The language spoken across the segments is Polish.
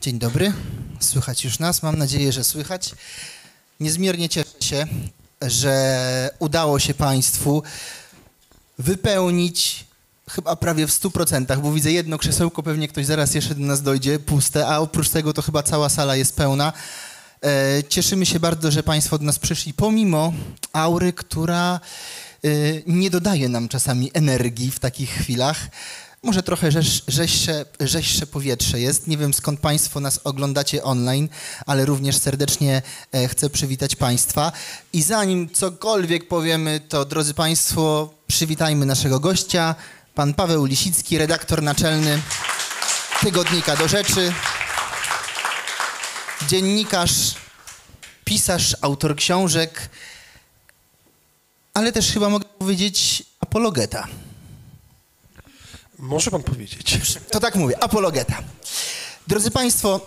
Dzień dobry. Słychać już nas? Mam nadzieję, że słychać. Niezmiernie cieszę się, że udało się Państwu wypełnić chyba prawie w 100%, bo widzę jedno krzesełko, pewnie ktoś zaraz jeszcze do nas dojdzie, puste, a oprócz tego to chyba cała sala jest pełna. Cieszymy się bardzo, że Państwo do nas przyszli, pomimo aury, która nie dodaje nam czasami energii w takich chwilach. Może trochę rzeźsze powietrze jest. Nie wiem, skąd Państwo nas oglądacie online, ale również serdecznie chcę przywitać Państwa. I zanim cokolwiek powiemy, to drodzy Państwo, przywitajmy naszego gościa, pan Paweł Lisicki, redaktor naczelny Tygodnika Do Rzeczy, dziennikarz, pisarz, autor książek, ale też chyba mogę powiedzieć apologeta. Może pan powiedzieć. To tak mówię, apologeta. Drodzy Państwo,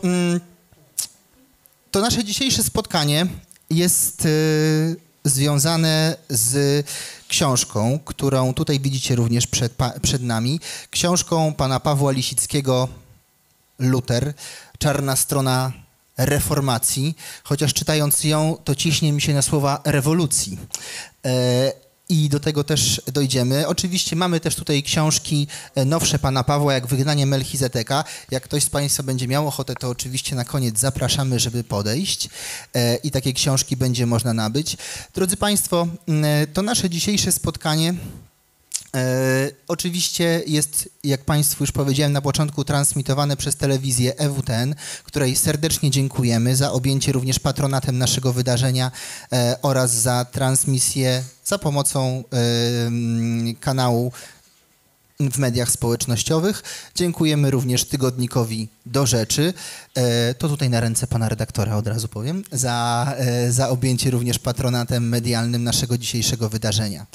to nasze dzisiejsze spotkanie jest związane z książką, którą tutaj widzicie również przed nami. Książką pana Pawła Lisickiego Luter, Czarna strona reformacji. Chociaż czytając ją, to ciśnie mi się na słowa rewolucji. I do tego też dojdziemy. Oczywiście mamy też tutaj książki nowsze pana Pawła, jak Wygnanie Melchizedeka. Jak ktoś z Państwa będzie miał ochotę, to oczywiście na koniec zapraszamy, żeby podejść i takie książki będzie można nabyć. Drodzy Państwo, to nasze dzisiejsze spotkanie oczywiście jest, jak Państwu już powiedziałem na początku, transmitowane przez telewizję EWTN, której serdecznie dziękujemy za objęcie również patronatem naszego wydarzenia oraz za transmisję za pomocą kanału w mediach społecznościowych. Dziękujemy również Tygodnikowi Do Rzeczy. To tutaj na ręce pana redaktora od razu powiem, za objęcie również patronatem medialnym naszego dzisiejszego wydarzenia.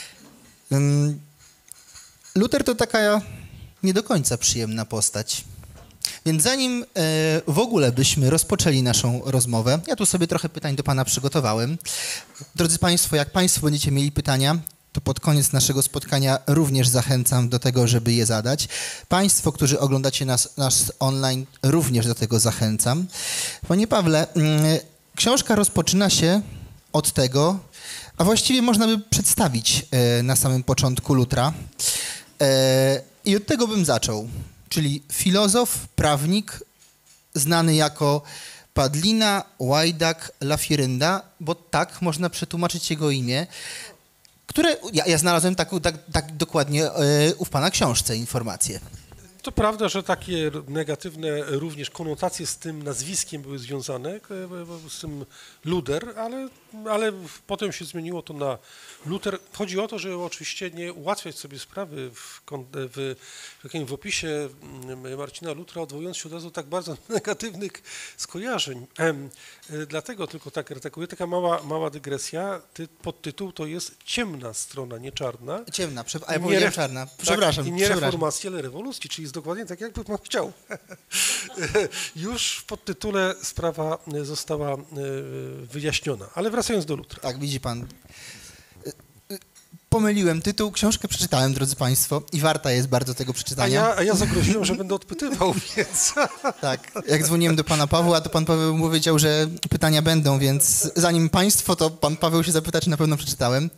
Luter to taka nie do końca przyjemna postać. Więc zanim w ogóle byśmy rozpoczęli naszą rozmowę, ja tu sobie trochę pytań do pana przygotowałem. Drodzy Państwo, jak Państwo będziecie mieli pytania, to pod koniec naszego spotkania również zachęcam do tego, żeby je zadać. Państwo, którzy oglądacie nas online, również do tego zachęcam. Panie Pawle, książka rozpoczyna się od tego, a właściwie można by przedstawić na samym początku Lutra. I od tego bym zaczął, czyli filozof, prawnik, znany jako Padlina Łajdak Lafirynda, bo tak można przetłumaczyć jego imię, które ja znalazłem tak dokładnie w pana książce informacje. To prawda, że takie negatywne również konotacje z tym nazwiskiem były związane, z tym Luder, ale potem się zmieniło to na Luter. Chodzi o to, żeby oczywiście nie ułatwiać sobie sprawy w opisie Marcina Lutra, odwołując się od razu tak bardzo negatywnych skojarzeń. Dlatego tylko tak retakuję. Taka mała dygresja. Podtytuł to jest Ciemna strona, nie czarna. Ciemna, a ja powiedziałem czarna. Przepraszam. Tak, i nie reformacji, ale rewolucji, czyli jest dokładnie tak, jakby pan chciał. Już w podtytule sprawa została wyjaśniona. Ale wracając do Lutra. Tak, widzi pan. Pomyliłem tytuł, książkę przeczytałem, drodzy Państwo, i warta jest bardzo tego przeczytania. A ja zagroziłem, że będę odpytywał, więc... Tak, jak dzwoniłem do pana Pawła, to pan Paweł mu powiedział, że pytania będą, więc zanim Państwo, to pan Paweł się zapyta, czy na pewno przeczytałem.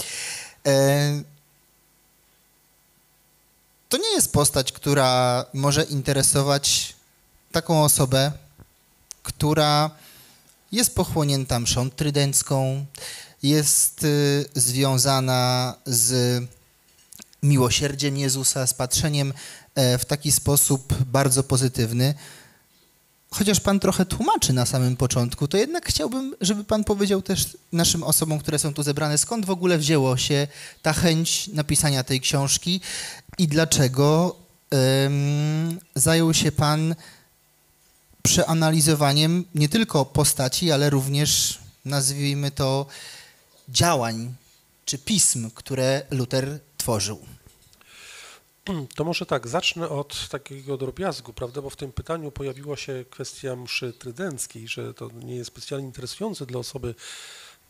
To nie jest postać, która może interesować taką osobę, która jest pochłonięta mszą trydencką, jest związana z miłosierdziem Jezusa, z patrzeniem w taki sposób bardzo pozytywny. Chociaż pan trochę tłumaczy na samym początku, to jednak chciałbym, żeby pan powiedział też naszym osobom, które są tu zebrane, skąd w ogóle wzięło się ta chęć napisania tej książki i dlaczego zajął się pan przeanalizowaniem nie tylko postaci, ale również, nazwijmy to, działań czy pism, które Luter tworzył. To może tak, zacznę od takiego drobiazgu, prawda, bo w tym pytaniu pojawiła się kwestia mszy trydenckiej, że to nie jest specjalnie interesujące dla osoby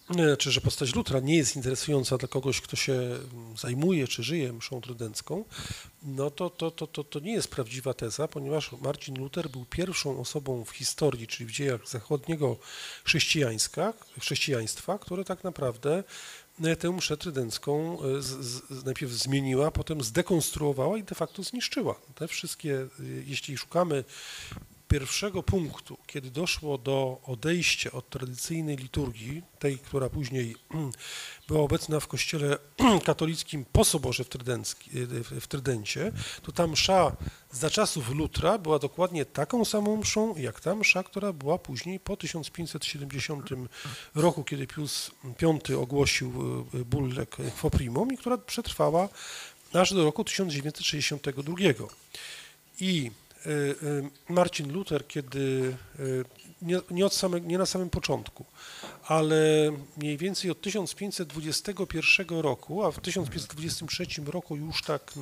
czy że postać Lutra nie jest interesująca dla kogoś, kto się zajmuje czy żyje mszą trydencką, no to nie jest prawdziwa teza, ponieważ Marcin Luther był pierwszą osobą w historii, czyli w dziejach zachodniego chrześcijaństwa, które tak naprawdę tę mszę trydencką najpierw zmieniła, potem zdekonstruowała i de facto zniszczyła. Te wszystkie, jeśli szukamy pierwszego punktu, kiedy doszło do odejścia od tradycyjnej liturgii, tej, która później była obecna w kościele katolickim po soborze w Trydencie, to ta msza za czasów Lutra była dokładnie taką samą mszą, jak ta msza, która była później po 1570 roku, kiedy Pius V ogłosił bullę Quo Primum i która przetrwała aż do roku 1962. I Marcin Luther, kiedy nie na samym początku, ale mniej więcej od 1521 roku, a w 1523 roku już tak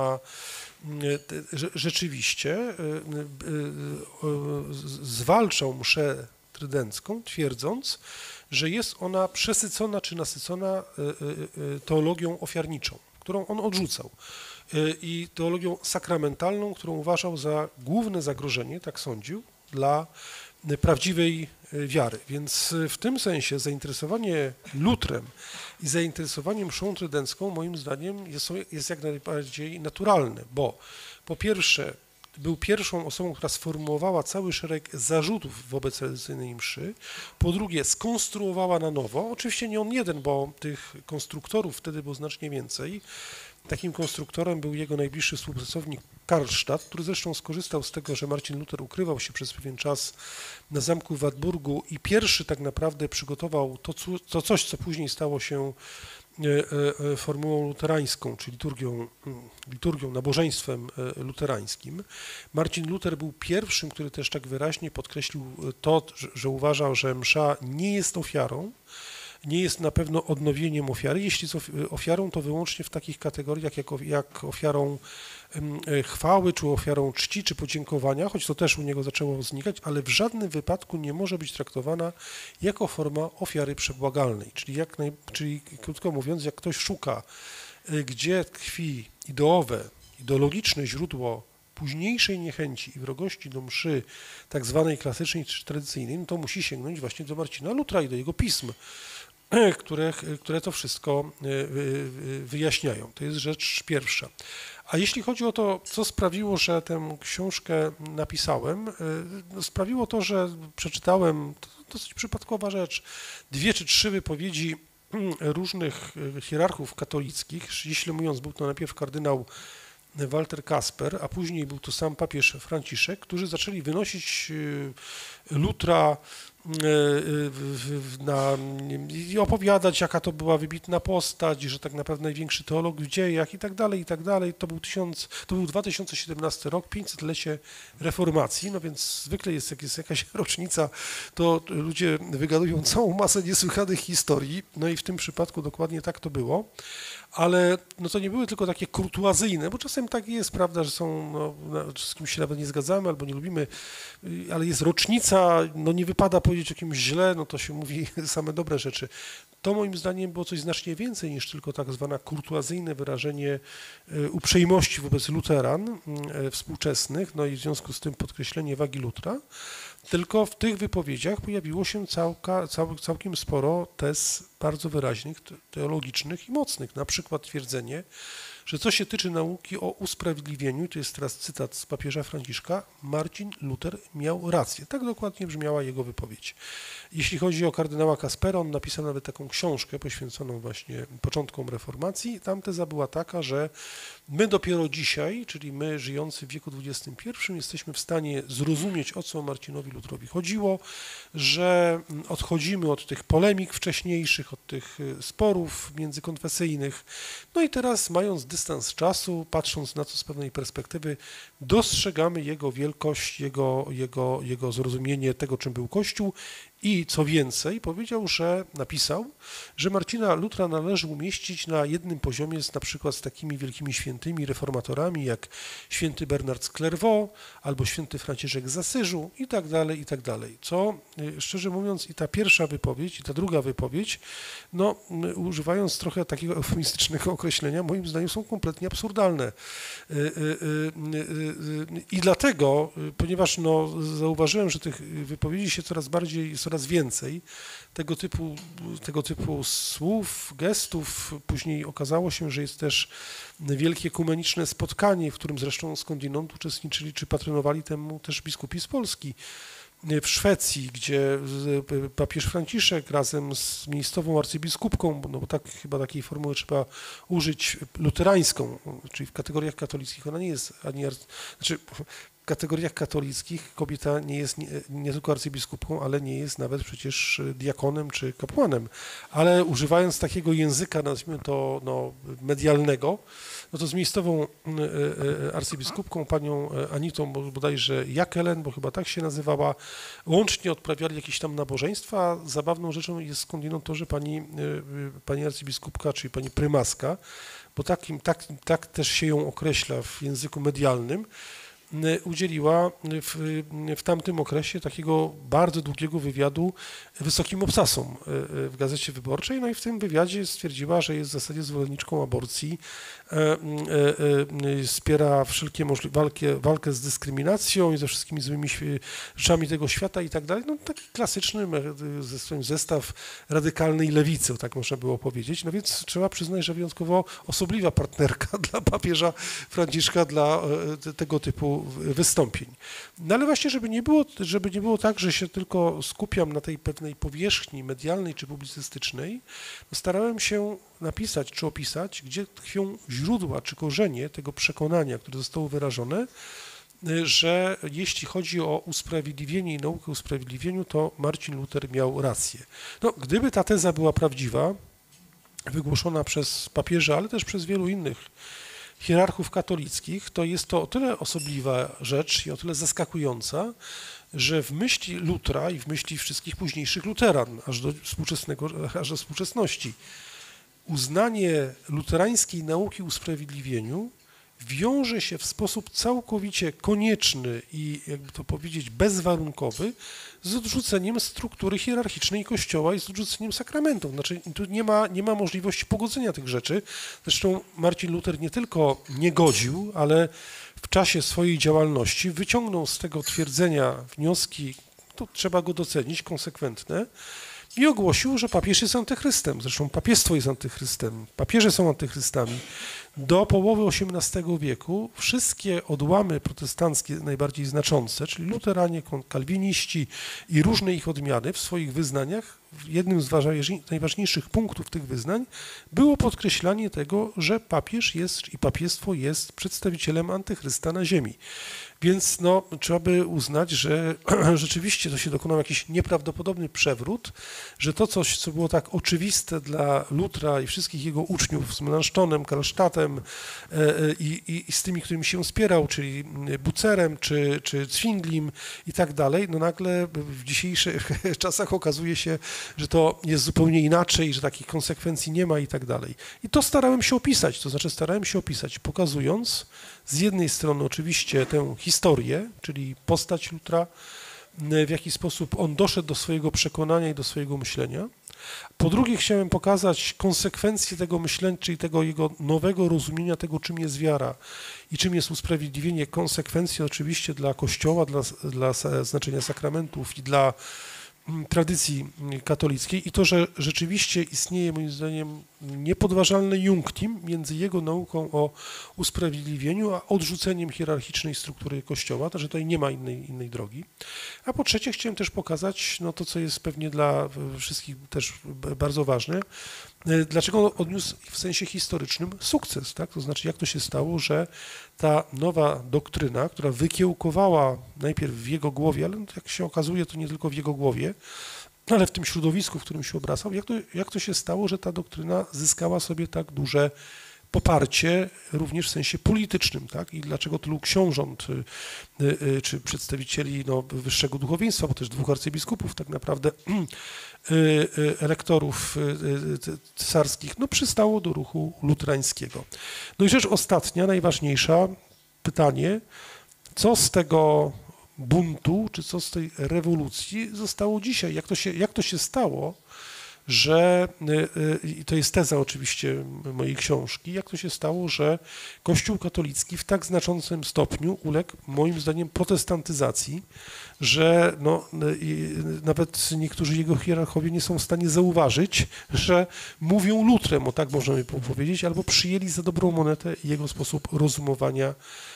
rzeczywiście zwalczał mszę trydencką, twierdząc, że jest ona przesycona czy nasycona teologią ofiarniczą, którą on odrzucał, i teologią sakramentalną, którą uważał za główne zagrożenie, tak sądził, dla prawdziwej wiary. Więc w tym sensie zainteresowanie Lutrem i zainteresowanie mszą trydencką moim zdaniem jest jak najbardziej naturalne, bo po pierwsze był pierwszą osobą, która sformułowała cały szereg zarzutów wobec tradycyjnej mszy, po drugie skonstruowała na nowo, oczywiście nie on jeden, bo tych konstruktorów wtedy było znacznie więcej. Takim konstruktorem był jego najbliższy współpracownik Karlstadt, który zresztą skorzystał z tego, że Marcin Luther ukrywał się przez pewien czas na zamku w Wartburgu i pierwszy tak naprawdę przygotował to coś, co później stało się formułą luterańską, czy liturgią, nabożeństwem luterańskim. Marcin Luther był pierwszym, który też tak wyraźnie podkreślił to, że uważał, że msza nie jest ofiarą, nie jest na pewno odnowieniem ofiary. Jeśli jest ofiarą, to wyłącznie w takich kategoriach jak ofiarą chwały, czy ofiarą czci, czy podziękowania, choć to też u niego zaczęło znikać, ale w żadnym wypadku nie może być traktowana jako forma ofiary przebłagalnej. Czyli krótko mówiąc, jak ktoś szuka, gdzie tkwi ideologiczne źródło późniejszej niechęci i wrogości do mszy tak zwanej klasycznej czy tradycyjnej, no to musi sięgnąć właśnie do Marcina Lutra i do jego pism, które to wszystko wyjaśniają. To jest rzecz pierwsza. A jeśli chodzi o to, co sprawiło, że tę książkę napisałem, sprawiło to, że przeczytałem, to dosyć przypadkowa rzecz, 2 czy 3 wypowiedzi różnych hierarchów katolickich, ściśle mówiąc, był to najpierw kardynał Walter Kasper, a później był to sam papież Franciszek, którzy zaczęli wynosić Lutra i opowiadać, jaka to była wybitna postać, że tak naprawdę największy teolog w dziejach i tak dalej, i tak dalej. To był 2017 rok, 500-lecie reformacji, no więc zwykle jak jest jakaś rocznica, to ludzie wygadują całą masę niesłychanych historii, no i w tym przypadku dokładnie tak to było. Ale no to nie były tylko takie kurtuazyjne, bo czasem tak jest, prawda, że są, z kimś się nawet nie zgadzamy albo nie lubimy, ale jest rocznica, no nie wypada powiedzieć o kimś źle, no to się mówi same dobre rzeczy. To moim zdaniem było coś znacznie więcej niż tylko tak zwane kurtuazyjne wyrażenie uprzejmości wobec luteran współczesnych, no i w związku z tym podkreślenie wagi Lutra, tylko w tych wypowiedziach pojawiło się całkiem sporo tez bardzo wyraźnych, teologicznych i mocnych. Na przykład twierdzenie, że co się tyczy nauki o usprawiedliwieniu, to jest teraz cytat z papieża Franciszka, Marcin Luther miał rację. Tak dokładnie brzmiała jego wypowiedź. Jeśli chodzi o kardynała Kaspera, on napisał nawet taką książkę poświęconą właśnie początkom reformacji. Tam teza była taka, że my dopiero dzisiaj, czyli my żyjący w wieku XXI, jesteśmy w stanie zrozumieć, o co Marcinowi Lutrowi chodziło, że odchodzimy od tych polemik wcześniejszych, od tych sporów międzykonfesyjnych. No i teraz, mając dystans czasu, patrząc na to z pewnej perspektywy, dostrzegamy jego wielkość, jego zrozumienie tego, czym był Kościół I co więcej, napisał, że Marcina Lutra należy umieścić na jednym poziomie na przykład z takimi wielkimi świętymi reformatorami jak święty Bernard z Clairvaux albo święty Franciszek z Asyżu i tak dalej, i tak dalej. Co, szczerze mówiąc, i ta pierwsza wypowiedź, i ta druga wypowiedź, no, używając trochę takiego eufemistycznego określenia, moim zdaniem są kompletnie absurdalne. I dlatego, ponieważ no, zauważyłem, że tych wypowiedzi się coraz więcej, tego typu słów, gestów, później okazało się, że jest też wielkie ekumeniczne spotkanie, w którym zresztą skądinąd uczestniczyli czy patronowali temu też biskupi z Polski. W Szwecji, gdzie papież Franciszek razem z miejscową arcybiskupką, no bo tak, chyba takiej formuły trzeba użyć, luterańską, czyli w kategoriach katolickich ona nie jest w kategoriach katolickich kobieta nie jest nie tylko arcybiskupką, ale nie jest nawet przecież diakonem czy kapłanem. Ale używając takiego języka, nazwijmy to no, medialnego, no to z miejscową arcybiskupką, panią Anitą bodajże Jakelen, bo chyba tak się nazywała, łącznie odprawiali jakieś tam nabożeństwa. Zabawną rzeczą jest skądinąd to, że pani arcybiskupka, czyli pani prymaska, bo tak też się ją określa w języku medialnym, udzieliła w tamtym okresie takiego bardzo długiego wywiadu wysokim obcasom w Gazecie Wyborczej. No i w tym wywiadzie stwierdziła, że jest w zasadzie zwolenniczką aborcji, wspiera wszelkie walkę z dyskryminacją i ze wszystkimi złymi rzeczami tego świata i tak dalej. No taki klasyczny zestaw radykalnej lewicy, tak można było powiedzieć. No więc trzeba przyznać, że wyjątkowo osobliwa partnerka dla papieża Franciszka dla tego typu wystąpień. No ale właśnie, żeby nie było tak, że się tylko skupiam na tej pewnej powierzchni medialnej czy publicystycznej, starałem się napisać czy opisać, gdzie tkwią źródła czy korzenie tego przekonania, które zostało wyrażone, że jeśli chodzi o usprawiedliwienie i naukę o usprawiedliwieniu, to Marcin Luther miał rację. No, gdyby ta teza była prawdziwa, wygłoszona przez papieża, ale też przez wielu innych hierarchów katolickich, to jest to o tyle osobliwa rzecz i o tyle zaskakująca, że w myśli Lutra i w myśli wszystkich późniejszych luteran, aż do współczesności, uznanie luterańskiej nauki o usprawiedliwieniu wiąże się w sposób całkowicie konieczny i, jakby to powiedzieć, bezwarunkowy z odrzuceniem struktury hierarchicznej Kościoła i z odrzuceniem sakramentów. Znaczy, tu nie ma możliwości pogodzenia tych rzeczy. Zresztą Marcin Luther nie tylko nie godził, ale w czasie swojej działalności wyciągnął z tego twierdzenia wnioski, to trzeba go docenić, konsekwentne, i ogłosił, że papież jest antychrystem. Zresztą papiestwo jest antychrystem, papieże są antychrystami. Do połowy XVIII wieku wszystkie odłamy protestanckie najbardziej znaczące, czyli luteranie, kalwiniści i różne ich odmiany w swoich wyznaniach, jednym z najważniejszych punktów tych wyznań było podkreślanie tego, że papież jest i papiestwo jest przedstawicielem antychrysta na ziemi. Więc no, trzeba by uznać, że rzeczywiście to się dokonał jakiś nieprawdopodobny przewrót, że to coś, co było tak oczywiste dla Lutra i wszystkich jego uczniów z Melanchtonem, Karlsztatem i z tymi, którymi się wspierał, czyli Bucerem czy Zwinglim i tak dalej, no nagle w dzisiejszych czasach okazuje się, że to jest zupełnie inaczej, że takich konsekwencji nie ma i tak dalej. I to starałem się opisać, pokazując z jednej strony oczywiście tę historię, czyli postać Lutra, w jaki sposób on doszedł do swojego przekonania i do swojego myślenia. Po drugie chciałem pokazać konsekwencje tego myślenia, czyli tego jego nowego rozumienia tego, czym jest wiara i czym jest usprawiedliwienie, konsekwencje oczywiście dla Kościoła, dla znaczenia sakramentów i dla tradycji katolickiej i to, że rzeczywiście istnieje moim zdaniem niepodważalne iunctim między jego nauką o usprawiedliwieniu, a odrzuceniem hierarchicznej struktury Kościoła, to że tutaj nie ma innej drogi. A po trzecie chciałem też pokazać no, to, co jest pewnie dla wszystkich też bardzo ważne, dlaczego odniósł w sensie historycznym sukces, tak? To znaczy jak to się stało, że ta nowa doktryna, która wykiełkowała najpierw w jego głowie, ale jak się okazuje to nie tylko w jego głowie, ale w tym środowisku, w którym się obracał, jak to się stało, że ta doktryna zyskała sobie tak duże poparcie również w sensie politycznym, tak? I dlaczego tylu książąt czy przedstawicieli wyższego duchowieństwa, bo też 2 arcybiskupów tak naprawdę, elektorów cesarskich, przystało do ruchu luterańskiego. No i rzecz ostatnia, najważniejsza, pytanie, co z tego buntu, czy co z tej rewolucji zostało dzisiaj? Jak to się stało, że, i to jest teza oczywiście mojej książki, jak to się stało, że Kościół katolicki w tak znaczącym stopniu uległ, moim zdaniem, protestantyzacji, że nawet niektórzy jego hierarchowie nie są w stanie zauważyć, że mówią lutrem, o tak możemy powiedzieć, albo przyjęli za dobrą monetę jego sposób rozumowania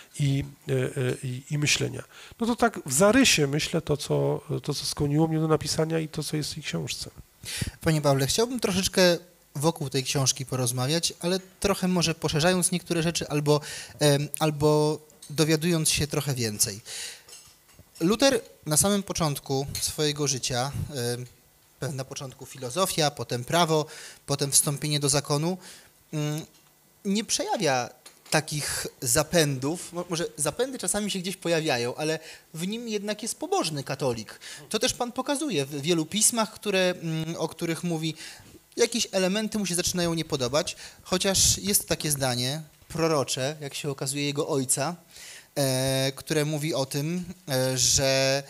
i myślenia. No to tak w zarysie myślę to, co skłoniło mnie do napisania i to, co jest w tej książce. Panie Pawle, chciałbym troszeczkę wokół tej książki porozmawiać, ale trochę może poszerzając niektóre rzeczy albo dowiadując się trochę więcej. Luter na samym początku swojego życia, na początku filozofia, potem prawo, potem wstąpienie do zakonu, nie przejawia takich zapędów, może zapędy czasami się gdzieś pojawiają, ale w nim jednak jest pobożny katolik. To też pan pokazuje w wielu pismach, o których mówi, jakieś elementy mu się zaczynają nie podobać, chociaż jest takie zdanie prorocze, jak się okazuje jego ojca, które mówi o tym, że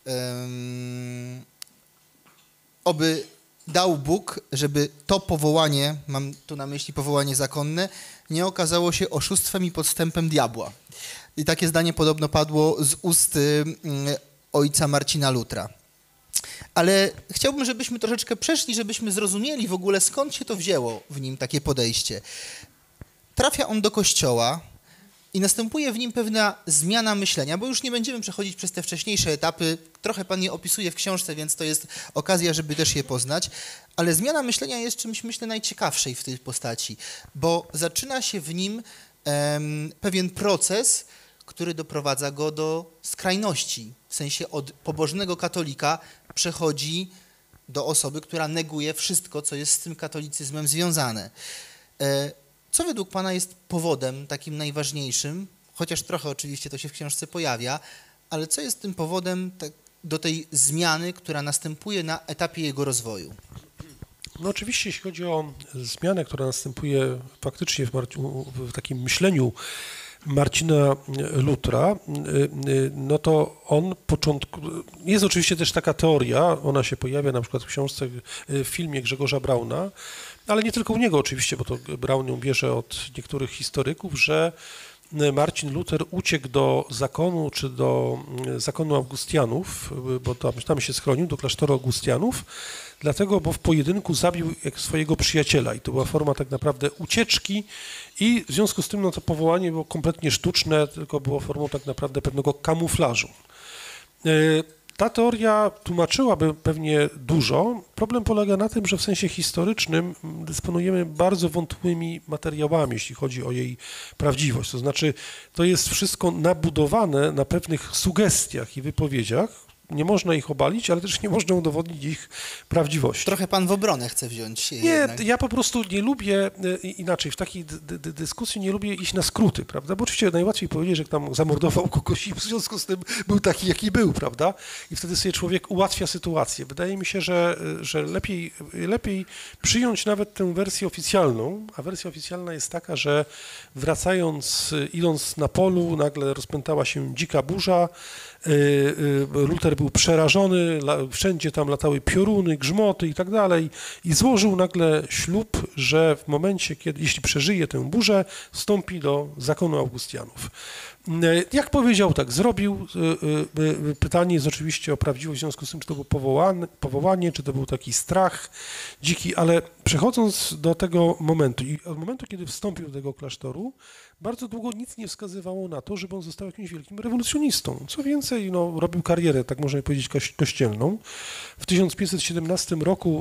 oby dał Bóg, żeby to powołanie, mam tu na myśli powołanie zakonne, nie okazało się oszustwem i podstępem diabła. I takie zdanie podobno padło z ust ojca Marcina Lutra. Ale chciałbym, żebyśmy troszeczkę przeszli, żebyśmy zrozumieli w ogóle, skąd się to wzięło w nim takie podejście. Trafia on do kościoła i następuje w nim pewna zmiana myślenia, bo już nie będziemy przechodzić przez te wcześniejsze etapy. Trochę pan je opisuje w książce, więc to jest okazja, żeby też je poznać. Ale zmiana myślenia jest czymś, myślę, najciekawszej w tej postaci, bo zaczyna się w nim pewien proces, który doprowadza go do skrajności. W sensie od pobożnego katolika przechodzi do osoby, która neguje wszystko, co jest z tym katolicyzmem związane. Co według pana jest powodem takim najważniejszym, chociaż trochę oczywiście to się w książce pojawia, ale co jest tym powodem do tej zmiany, która następuje na etapie jego rozwoju? No oczywiście, jeśli chodzi o zmianę, która następuje faktycznie w takim myśleniu Marcina Lutra, no to on jest oczywiście też taka teoria, ona się pojawia na przykład w książce, w filmie Grzegorza Brauna, ale nie tylko u niego oczywiście, bo to Braun ją bierze od niektórych historyków, że Marcin Luter uciekł do zakonu, czy do zakonu Augustianów, bo tam się schronił, do klasztoru Augustianów, dlatego, bo w pojedynku zabił swojego przyjaciela i to była forma tak naprawdę ucieczki i w związku z tym no, to powołanie było kompletnie sztuczne, tylko było formą tak naprawdę pewnego kamuflażu. Ta teoria tłumaczyłaby pewnie dużo. Problem polega na tym, że w sensie historycznym dysponujemy bardzo wątłymi materiałami, jeśli chodzi o jej prawdziwość. To znaczy, to jest wszystko nabudowane na pewnych sugestiach i wypowiedziach. Nie można ich obalić, ale też nie można udowodnić ich prawdziwości. Trochę pan w obronę chce wziąć. Nie, jednak. Ja po prostu nie lubię, inaczej, w takiej dyskusji nie lubię iść na skróty, prawda? Bo oczywiście najłatwiej powiedzieć, że tam zamordował kogoś i w związku z tym był taki, jaki był, prawda? I wtedy sobie człowiek ułatwia sytuację. Wydaje mi się, że lepiej przyjąć nawet tę wersję oficjalną, a wersja oficjalna jest taka, że wracając, idąc na polu, nagle rozpętała się dzika burza, Luter był przerażony, wszędzie tam latały pioruny, grzmoty i tak dalej i złożył nagle ślub, że w momencie, kiedy, jeśli przeżyje tę burzę, wstąpi do zakonu Augustianów. Jak powiedział, tak zrobił. Pytanie jest oczywiście o prawdziwość w związku z tym, czy to było powołanie, czy to był taki strach dziki, ale przechodząc do tego momentu i od momentu, kiedy wstąpił do tego klasztoru, bardzo długo nic nie wskazywało na to, żeby on został jakimś wielkim rewolucjonistą. Co więcej, no, robił karierę, tak można powiedzieć, kościelną. W 1517 roku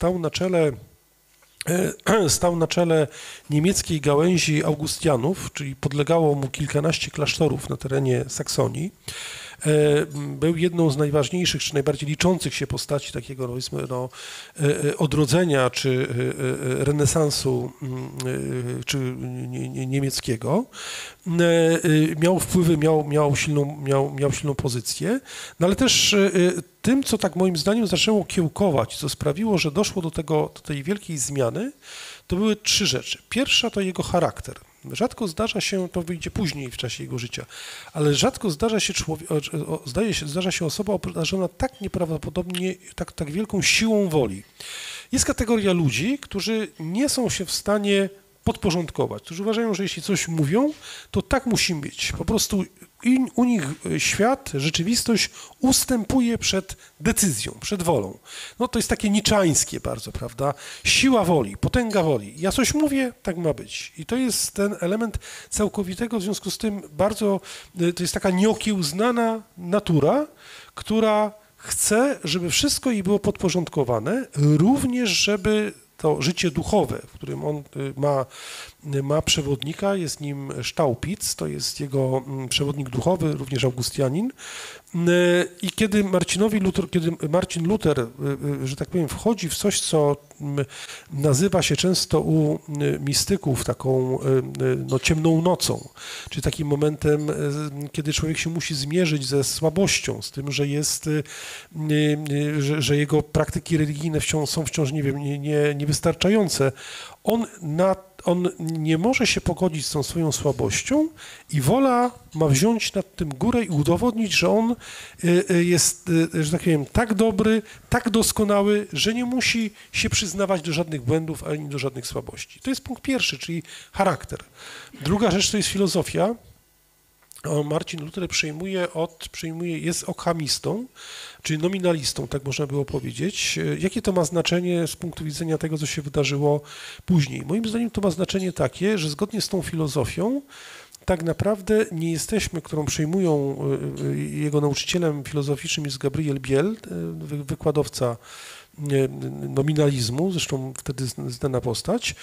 stał na czele niemieckiej gałęzi Augustianów, czyli podlegało mu kilkanaście klasztorów na terenie Saksonii. był jedną z najważniejszych, czy najbardziej liczących się postaci takiego, powiedzmy, odrodzenia, czy renesansu, czy niemieckiego. Miał wpływy, miał silną pozycję, no ale też tym, co tak moim zdaniem zaczęło kiełkować, co sprawiło, że doszło do tej wielkiej zmiany, to były 3 rzeczy. Pierwsza to jego charakter. Rzadko zdarza się, to wyjdzie później w czasie jego życia, ale rzadko zdarza się osoba obdarzona tak nieprawdopodobnie, tak wielką siłą woli. Jest kategoria ludzi, którzy nie są się w stanie podporządkować, którzy uważają, że jeśli coś mówią, to tak musi być. Po prostu u nich świat, rzeczywistość ustępuje przed decyzją, przed wolą. No to jest takie niczańskie bardzo, prawda? Siła woli, potęga woli. Ja coś mówię, tak ma być. I to jest ten element całkowitego, w związku z tym bardzo, to jest taka nieokiełznana natura, która chce, żeby wszystko jej było podporządkowane, również żeby to życie duchowe, w którym on ma przewodnika, jest nim Staupitz, to jest jego przewodnik duchowy, również Augustianin. I kiedy Marcin Luther, że tak powiem, wchodzi w coś, co nazywa się często u mistyków taką ciemną nocą, czyli takim momentem, kiedy człowiek się musi zmierzyć ze słabością, z tym, że jego praktyki religijne są wciąż, nie wiem, niewystarczające. On nie może się pogodzić z tą swoją słabością i wola ma wziąć nad tym górę i udowodnić, że on jest, że tak powiem, tak dobry, tak doskonały, że nie musi się przyznawać do żadnych błędów ani do żadnych słabości. To jest punkt pierwszy, czyli charakter. Druga rzecz to jest filozofia. Marcin Luther jest okhamistą, czyli nominalistą, tak można było powiedzieć. Jakie to ma znaczenie z punktu widzenia tego, co się wydarzyło później? Moim zdaniem to ma znaczenie takie, że zgodnie z tą filozofią tak naprawdę nie jesteśmy, którą przyjmują jego nauczycielem filozoficznym jest Gabriel Biel, wykładowca nominalizmu, zresztą wtedy znana postać,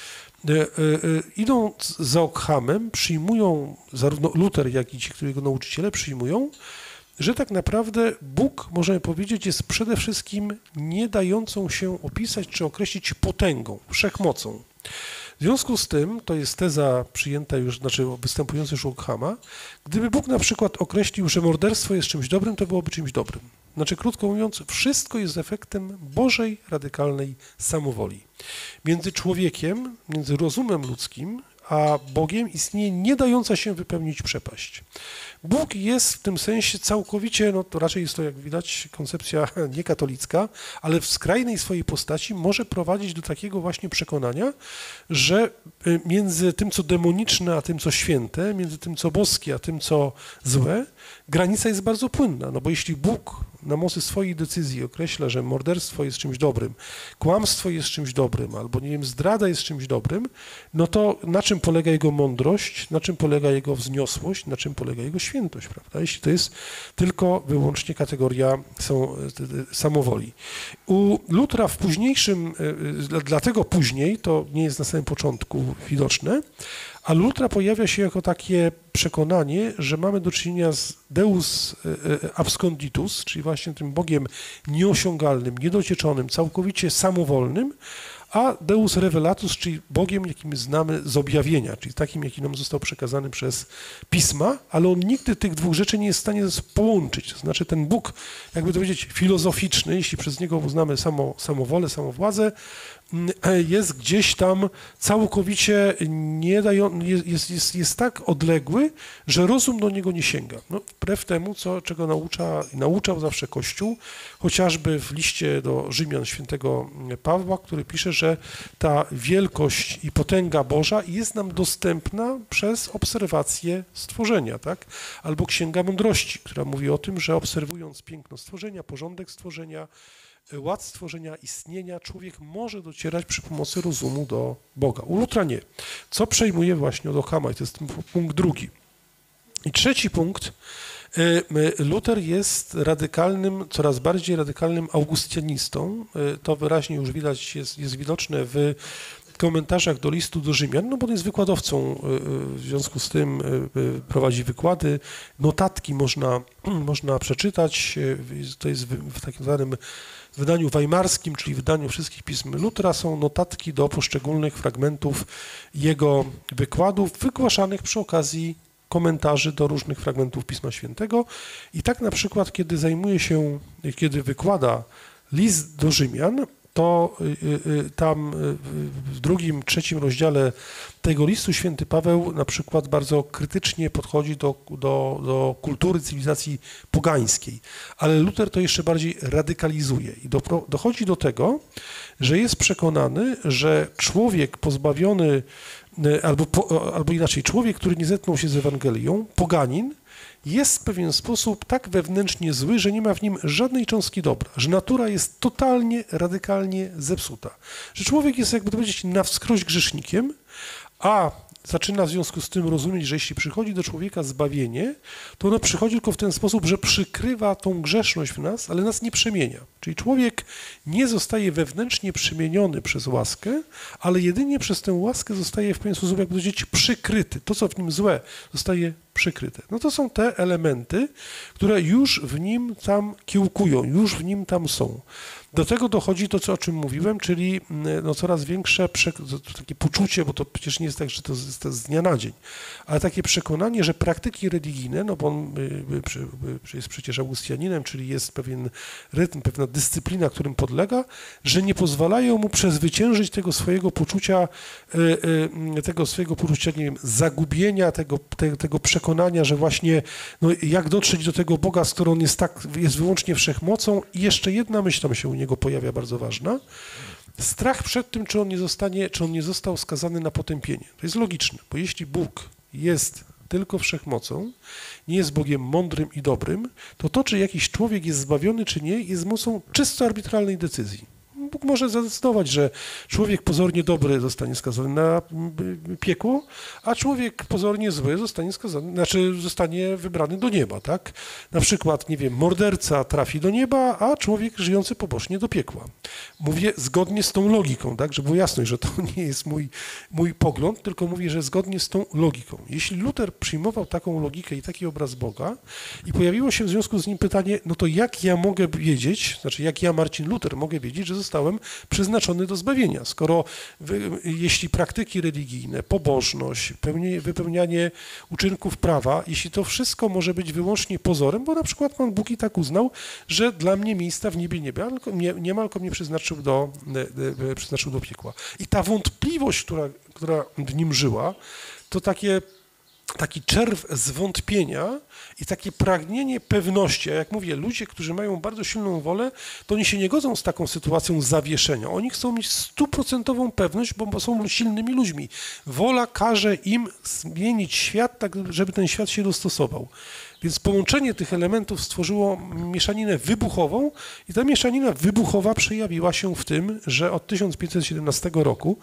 idąc za Ockhamem, przyjmują, zarówno Luther, jak i ci, którzy jego nauczyciele przyjmują, że tak naprawdę Bóg, możemy powiedzieć, jest przede wszystkim nie dającą się opisać czy określić potęgą, wszechmocą. W związku z tym, to jest teza przyjęta już, znaczy występująca już u Ockhama, gdyby Bóg na przykład określił, że morderstwo jest czymś dobrym, to byłoby czymś dobrym. Znaczy, krótko mówiąc, wszystko jest efektem Bożej, radykalnej samowoli. Między człowiekiem, między rozumem ludzkim, a Bogiem istnieje nie dająca się wypełnić przepaść. Bóg jest w tym sensie całkowicie, no to raczej jest to, jak widać, koncepcja niekatolicka, ale w skrajnej swojej postaci może prowadzić do takiego właśnie przekonania, że między tym, co demoniczne, a tym, co święte, między tym, co boskie, a tym, co złe, granica jest bardzo płynna, no bo jeśli Bóg na mocy swojej decyzji określa, że morderstwo jest czymś dobrym, kłamstwo jest czymś dobrym, albo, nie wiem, zdrada jest czymś dobrym, no to na czym polega jego mądrość, na czym polega jego wzniosłość, na czym polega jego świętość, prawda? Jeśli to jest tylko wyłącznie kategoria samowoli. U Lutra w późniejszym, dlatego później, to nie jest na samym początku widoczne, a Lutra pojawia się jako takie przekonanie, że mamy do czynienia z Deus absconditus, czyli właśnie tym Bogiem nieosiągalnym, niedocieczonym, całkowicie samowolnym, a Deus revelatus, czyli Bogiem, jakim znamy z objawienia, czyli takim, jaki nam został przekazany przez Pisma, ale on nigdy tych dwóch rzeczy nie jest w stanie połączyć. To znaczy ten Bóg, jakby to powiedzieć, filozoficzny, jeśli przez niego uznamy samowolę, samowładzę, jest gdzieś tam całkowicie jest tak odległy, że rozum do niego nie sięga. No, wbrew temu, czego nauczał zawsze Kościół, chociażby w liście do Rzymian świętego Pawła, który pisze, że ta wielkość i potęga Boża jest nam dostępna przez obserwację stworzenia, tak? Albo Księga Mądrości, która mówi o tym, że obserwując piękno stworzenia, porządek stworzenia, ład stworzenia, istnienia, człowiek może docierać przy pomocy rozumu do Boga. U Lutra nie. Co przejmuje właśnie od Ockhama, i to jest punkt drugi. I trzeci punkt, Luther jest coraz bardziej radykalnym augustianistą. To wyraźnie już widać, jest widoczne w komentarzach do listu do Rzymian, no bo on jest wykładowcą, w związku z tym prowadzi wykłady, notatki można przeczytać, to jest w takim zwanym wydaniu weimarskim, czyli wydaniu wszystkich pism Lutera, są notatki do poszczególnych fragmentów jego wykładów, wygłaszanych przy okazji komentarzy do różnych fragmentów Pisma Świętego. I tak na przykład, kiedy wykłada list do Rzymian, to tam w 2-3 rozdziale tego listu święty Paweł na przykład bardzo krytycznie podchodzi do kultury cywilizacji pogańskiej, ale Luter to jeszcze bardziej radykalizuje i dochodzi do tego, że jest przekonany, że człowiek pozbawiony, albo inaczej, człowiek, który nie zetknął się z Ewangelią, poganin, jest w pewien sposób tak wewnętrznie zły, że nie ma w nim żadnej cząstki dobra, że natura jest totalnie, radykalnie zepsuta, że człowiek jest, jakby to powiedzieć, na wskroś grzesznikiem, a zaczyna w związku z tym rozumieć, że jeśli przychodzi do człowieka zbawienie, to ono przychodzi tylko w ten sposób, że przykrywa tą grzeszność w nas, ale nas nie przemienia. Czyli człowiek nie zostaje wewnętrznie przemieniony przez łaskę, ale jedynie przez tę łaskę zostaje w pewien sposób, jakby powiedzieć, przykryty. To, co w nim złe, zostaje przykryte. No to są te elementy, które już w nim tam kiełkują, już w nim tam są. Do tego dochodzi to, o czym mówiłem, czyli no, coraz większe takie poczucie, bo to przecież nie jest tak, że to jest z dnia na dzień, ale takie przekonanie, że praktyki religijne, no bo on jest przecież Augustianinem, czyli jest pewien rytm, pewna dyscyplina, którym podlega, że nie pozwalają mu przezwyciężyć tego swojego poczucia, nie wiem, zagubienia, tego przekonania, że właśnie no, jak dotrzeć do tego Boga, skoro on jest wyłącznie wszechmocą. I jeszcze jedna myśl tam się u niego pojawia bardzo ważna. Strach przed tym, czy on nie został skazany na potępienie. To jest logiczne, bo jeśli Bóg jest tylko wszechmocą, nie jest Bogiem mądrym i dobrym, to czy jakiś człowiek jest zbawiony, czy nie, jest mocą czysto arbitralnej decyzji. Bóg może zadecydować, że człowiek pozornie dobry zostanie skazany na piekło, a człowiek pozornie zły zostanie wybrany do nieba, tak? Na przykład, nie wiem, morderca trafi do nieba, a człowiek żyjący pobożnie do piekła. Mówię zgodnie z tą logiką, tak? Żeby było jasność, że to nie jest mój pogląd, tylko mówię, że zgodnie z tą logiką. Jeśli Luter przyjmował taką logikę i taki obraz Boga i pojawiło się w związku z nim pytanie, no to jak ja mogę wiedzieć, jak ja, Marcin Luter, mogę wiedzieć, że zostałem przeznaczony do zbawienia, skoro jeśli praktyki religijne, pobożność, wypełnianie uczynków prawa, jeśli to wszystko może być wyłącznie pozorem, bo na przykład Pan Bóg i tak uznał, że dla mnie miejsca w niebie nie ma, tylko mnie przeznaczył do piekła. I ta wątpliwość, która w nim żyła, to taki czerw zwątpienia i takie pragnienie pewności. A jak mówię, ludzie, którzy mają bardzo silną wolę, to oni się nie godzą z taką sytuacją zawieszenia. Oni chcą mieć 100% pewność, bo są silnymi ludźmi. Wola każe im zmienić świat tak, żeby ten świat się dostosował. Więc połączenie tych elementów stworzyło mieszaninę wybuchową i ta mieszanina wybuchowa przejawiła się w tym, że od 1517 roku,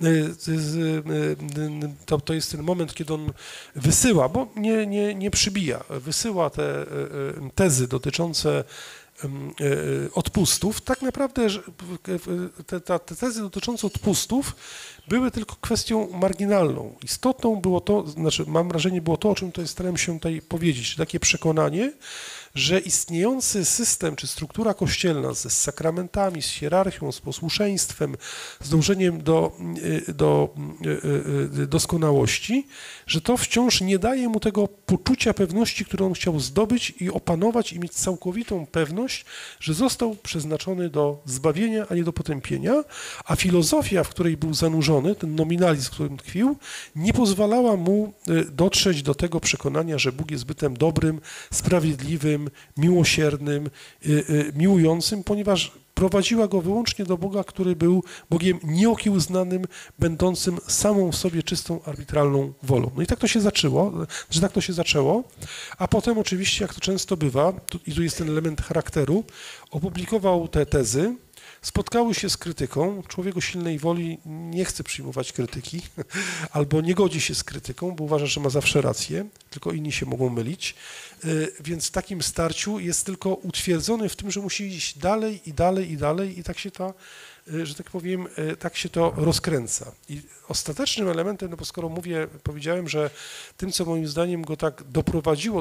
to jest ten moment, kiedy on wysyła, bo nie przybija, wysyła te tezy dotyczące odpustów. Tak naprawdę te tezy dotyczące odpustów były tylko kwestią marginalną. Istotną było to, mam wrażenie, było to, o czym tutaj starałem się tutaj powiedzieć, takie przekonanie, że istniejący system czy struktura kościelna z sakramentami, z hierarchią, z posłuszeństwem, z dążeniem do doskonałości, że to wciąż nie daje mu tego poczucia pewności, które on chciał zdobyć i opanować i mieć całkowitą pewność, że został przeznaczony do zbawienia, a nie do potępienia, a filozofia, w której był zanurzony, ten nominalizm, w którym tkwił, nie pozwalała mu dotrzeć do tego przekonania, że Bóg jest bytem dobrym, sprawiedliwym, miłosiernym, miłującym, ponieważ prowadziła go wyłącznie do Boga, który był Bogiem nieokiełznanym, będącym samą w sobie czystą, arbitralną wolą. No i tak to się zaczęło, a potem oczywiście, jak to często bywa, i tu jest ten element charakteru, opublikował te tezy, spotkały się z krytyką. Człowiek o silnej woli nie chce przyjmować krytyki albo nie godzi się z krytyką, bo uważa, że ma zawsze rację, tylko inni się mogą mylić. Więc w takim starciu jest tylko utwierdzony w tym, że musi iść dalej i dalej i dalej i tak się ta że tak powiem, tak się to rozkręca. I ostatecznym elementem, no bo skoro powiedziałem, że tym, co moim zdaniem go tak doprowadziło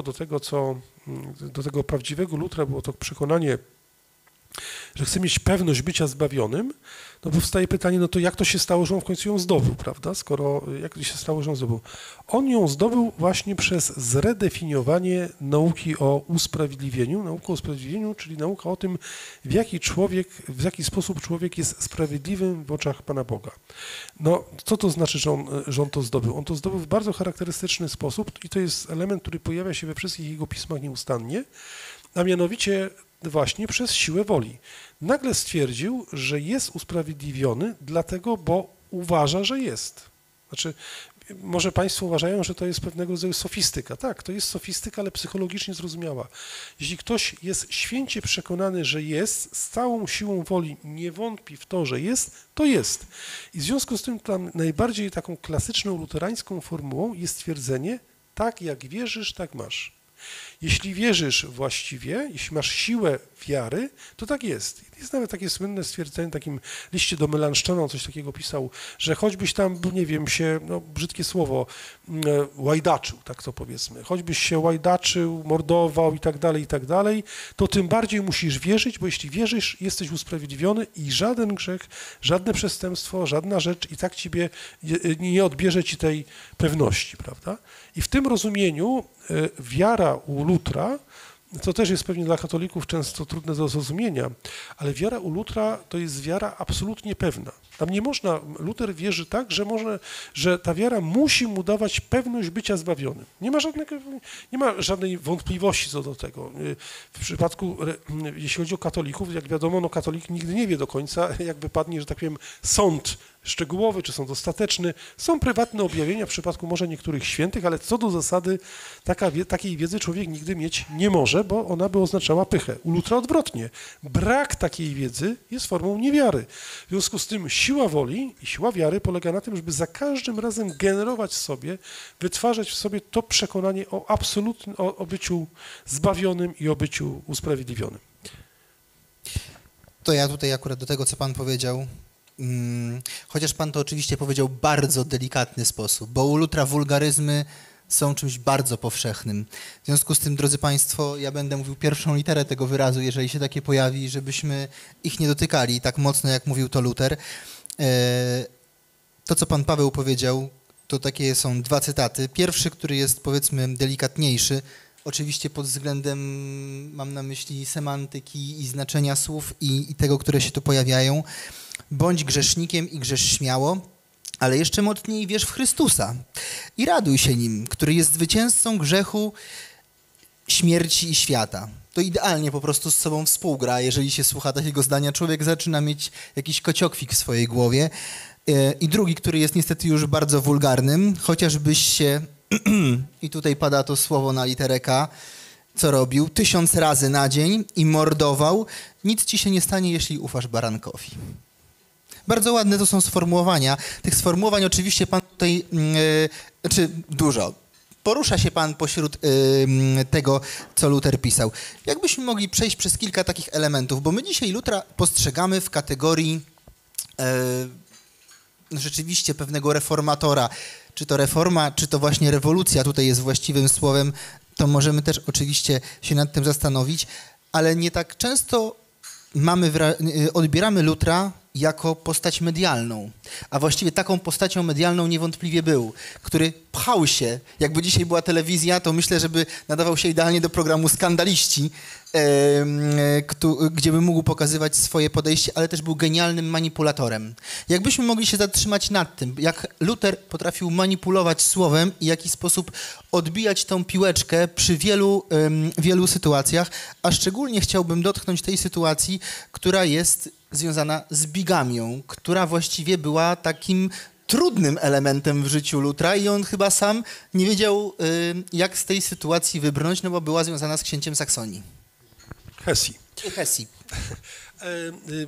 do tego prawdziwego Lutra, było to przekonanie, że chce mieć pewność bycia zbawionym, no powstaje pytanie, no to jak to się stało, że on w końcu ją zdobył, prawda? Jak to się stało, że ją zdobył? On ją zdobył właśnie przez zredefiniowanie nauki o usprawiedliwieniu. Nauka o usprawiedliwieniu, czyli nauka o tym, w jaki sposób człowiek jest sprawiedliwym w oczach Pana Boga. No, co to znaczy, że on to zdobył? On to zdobył w bardzo charakterystyczny sposób i to jest element, który pojawia się we wszystkich jego pismach nieustannie, a mianowicie właśnie przez siłę woli. Nagle stwierdził, że jest usprawiedliwiony dlatego, bo uważa, że jest. Znaczy, może Państwo uważają, że to jest pewnego rodzaju sofistyka. Tak, to jest sofistyka, ale psychologicznie zrozumiała. Jeśli ktoś jest święcie przekonany, że jest, z całą siłą woli nie wątpi w to, że jest, to jest. I w związku z tym tam najbardziej taką klasyczną luterańską formułą jest stwierdzenie, tak jak wierzysz, tak masz. Jeśli wierzysz właściwie, jeśli masz siłę wiary, to tak jest. Jest nawet takie słynne stwierdzenie w takim liście do Melanchthona, on coś takiego pisał, że choćbyś tam, nie wiem, brzydkie słowo, łajdaczył, tak to powiedzmy, choćbyś się łajdaczył, mordował i tak dalej, to tym bardziej musisz wierzyć, bo jeśli wierzysz, jesteś usprawiedliwiony i żaden grzech, żadne przestępstwo, żadna rzecz i tak ciebie nie odbierze ci tej pewności, prawda? I w tym rozumieniu wiara u Lutra, to też jest pewnie dla katolików często trudne do zrozumienia, ale wiara u Lutra to jest wiara absolutnie pewna. Tam nie można, Luter wierzy tak, że ta wiara musi mu dawać pewność bycia zbawionym. Nie ma żadnej wątpliwości co do tego. W przypadku, jeśli chodzi o katolików, jak wiadomo, no katolik nigdy nie wie do końca, jak wypadnie, że tak powiem, sąd szczegółowy, czy sąd ostateczny. Są prywatne objawienia w przypadku może niektórych świętych, ale co do zasady takiej wiedzy człowiek nigdy mieć nie może, bo ona by oznaczała pychę. U Lutra odwrotnie. Brak takiej wiedzy jest formą niewiary. W związku z tym siła woli i siła wiary polega na tym, żeby za każdym razem generować w sobie, wytwarzać w sobie to przekonanie o byciu zbawionym i o byciu usprawiedliwionym. To ja tutaj akurat do tego, co Pan powiedział, chociaż Pan to oczywiście powiedział w bardzo delikatny sposób, bo u Lutra wulgaryzmy są czymś bardzo powszechnym. W związku z tym, drodzy Państwo, ja będę mówił pierwszą literę tego wyrazu, jeżeli się takie pojawi, żebyśmy ich nie dotykali tak mocno, jak mówił to Luter. To, co Pan Paweł powiedział, to takie są dwa cytaty. Pierwszy, który jest, powiedzmy, delikatniejszy, oczywiście pod względem, mam na myśli semantyki i znaczenia słów i tego, które się tu pojawiają. Bądź grzesznikiem i grzesz śmiało, ale jeszcze mocniej wierz w Chrystusa i raduj się Nim, który jest zwycięzcą grzechu, śmierci i świata. To idealnie po prostu z sobą współgra. Jeżeli się słucha takiego zdania, człowiek zaczyna mieć jakiś kociokwik w swojej głowie. I drugi, który jest niestety już bardzo wulgarnym, chociażbyś się, i tutaj pada to słowo na literę K, co robił, 1000 razy na dzień i mordował, nic ci się nie stanie, jeśli ufasz barankowi. Bardzo ładne to są sformułowania. Tych sformułowań oczywiście Pan tutaj, dużo. Porusza się Pan pośród tego, co Luter pisał. Jakbyśmy mogli przejść przez kilka takich elementów, bo my dzisiaj Lutra postrzegamy w kategorii rzeczywiście pewnego reformatora. Czy to reforma, czy to właśnie rewolucja tutaj jest właściwym słowem, to możemy też oczywiście się nad tym zastanowić, ale nie tak często odbieramy Lutra jako postać medialną, a właściwie taką postacią medialną niewątpliwie był, który pchał się, jakby dzisiaj była telewizja, to myślę, żeby nadawał się idealnie do programu Skandaliści, gdzie by mógł pokazywać swoje podejście, ale też był genialnym manipulatorem. Jakbyśmy mogli się zatrzymać nad tym, jak Luter potrafił manipulować słowem i w jaki sposób odbijać tą piłeczkę przy wielu sytuacjach, a szczególnie chciałbym dotknąć tej sytuacji, która jest związana z bigamią, która właściwie była takim trudnym elementem w życiu Lutra i on chyba sam nie wiedział, jak z tej sytuacji wybrnąć, no bo była związana z księciem Saksonii. Hesji.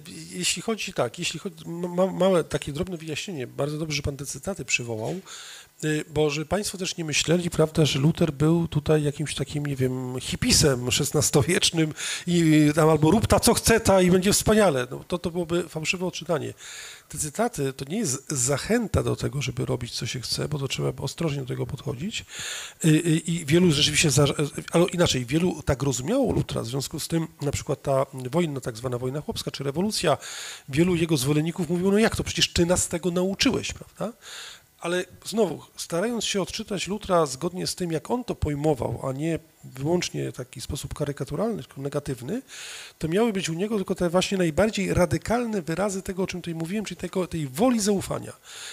Jeśli chodzi, małe takie drobne wyjaśnienie, bardzo dobrze, że Pan te cytaty przywołał. Bo że państwo też nie myśleli, prawda, że Luter był tutaj jakimś takim, nie wiem, hipisem XVI-wiecznym i tam albo rób ta co chce ta i będzie wspaniale. No, to byłoby fałszywe odczytanie. Te cytaty to nie jest zachęta do tego, żeby robić co się chce, bo to trzeba ostrożnie do tego podchodzić. I wielu rzeczywiście, ale inaczej, wielu tak rozumiało Lutera, w związku z tym na przykład ta wojna, tak zwana wojna chłopska czy rewolucja, wielu jego zwolenników mówiło, no jak to, przecież ty nas tego nauczyłeś, prawda? Ale znowu, starając się odczytać Lutera zgodnie z tym, jak on to pojmował, a nie wyłącznie w taki sposób karykaturalny, tylko negatywny, to miały być u niego tylko te właśnie najbardziej radykalne wyrazy tego, o czym tutaj mówiłem, czyli tej woli zaufania.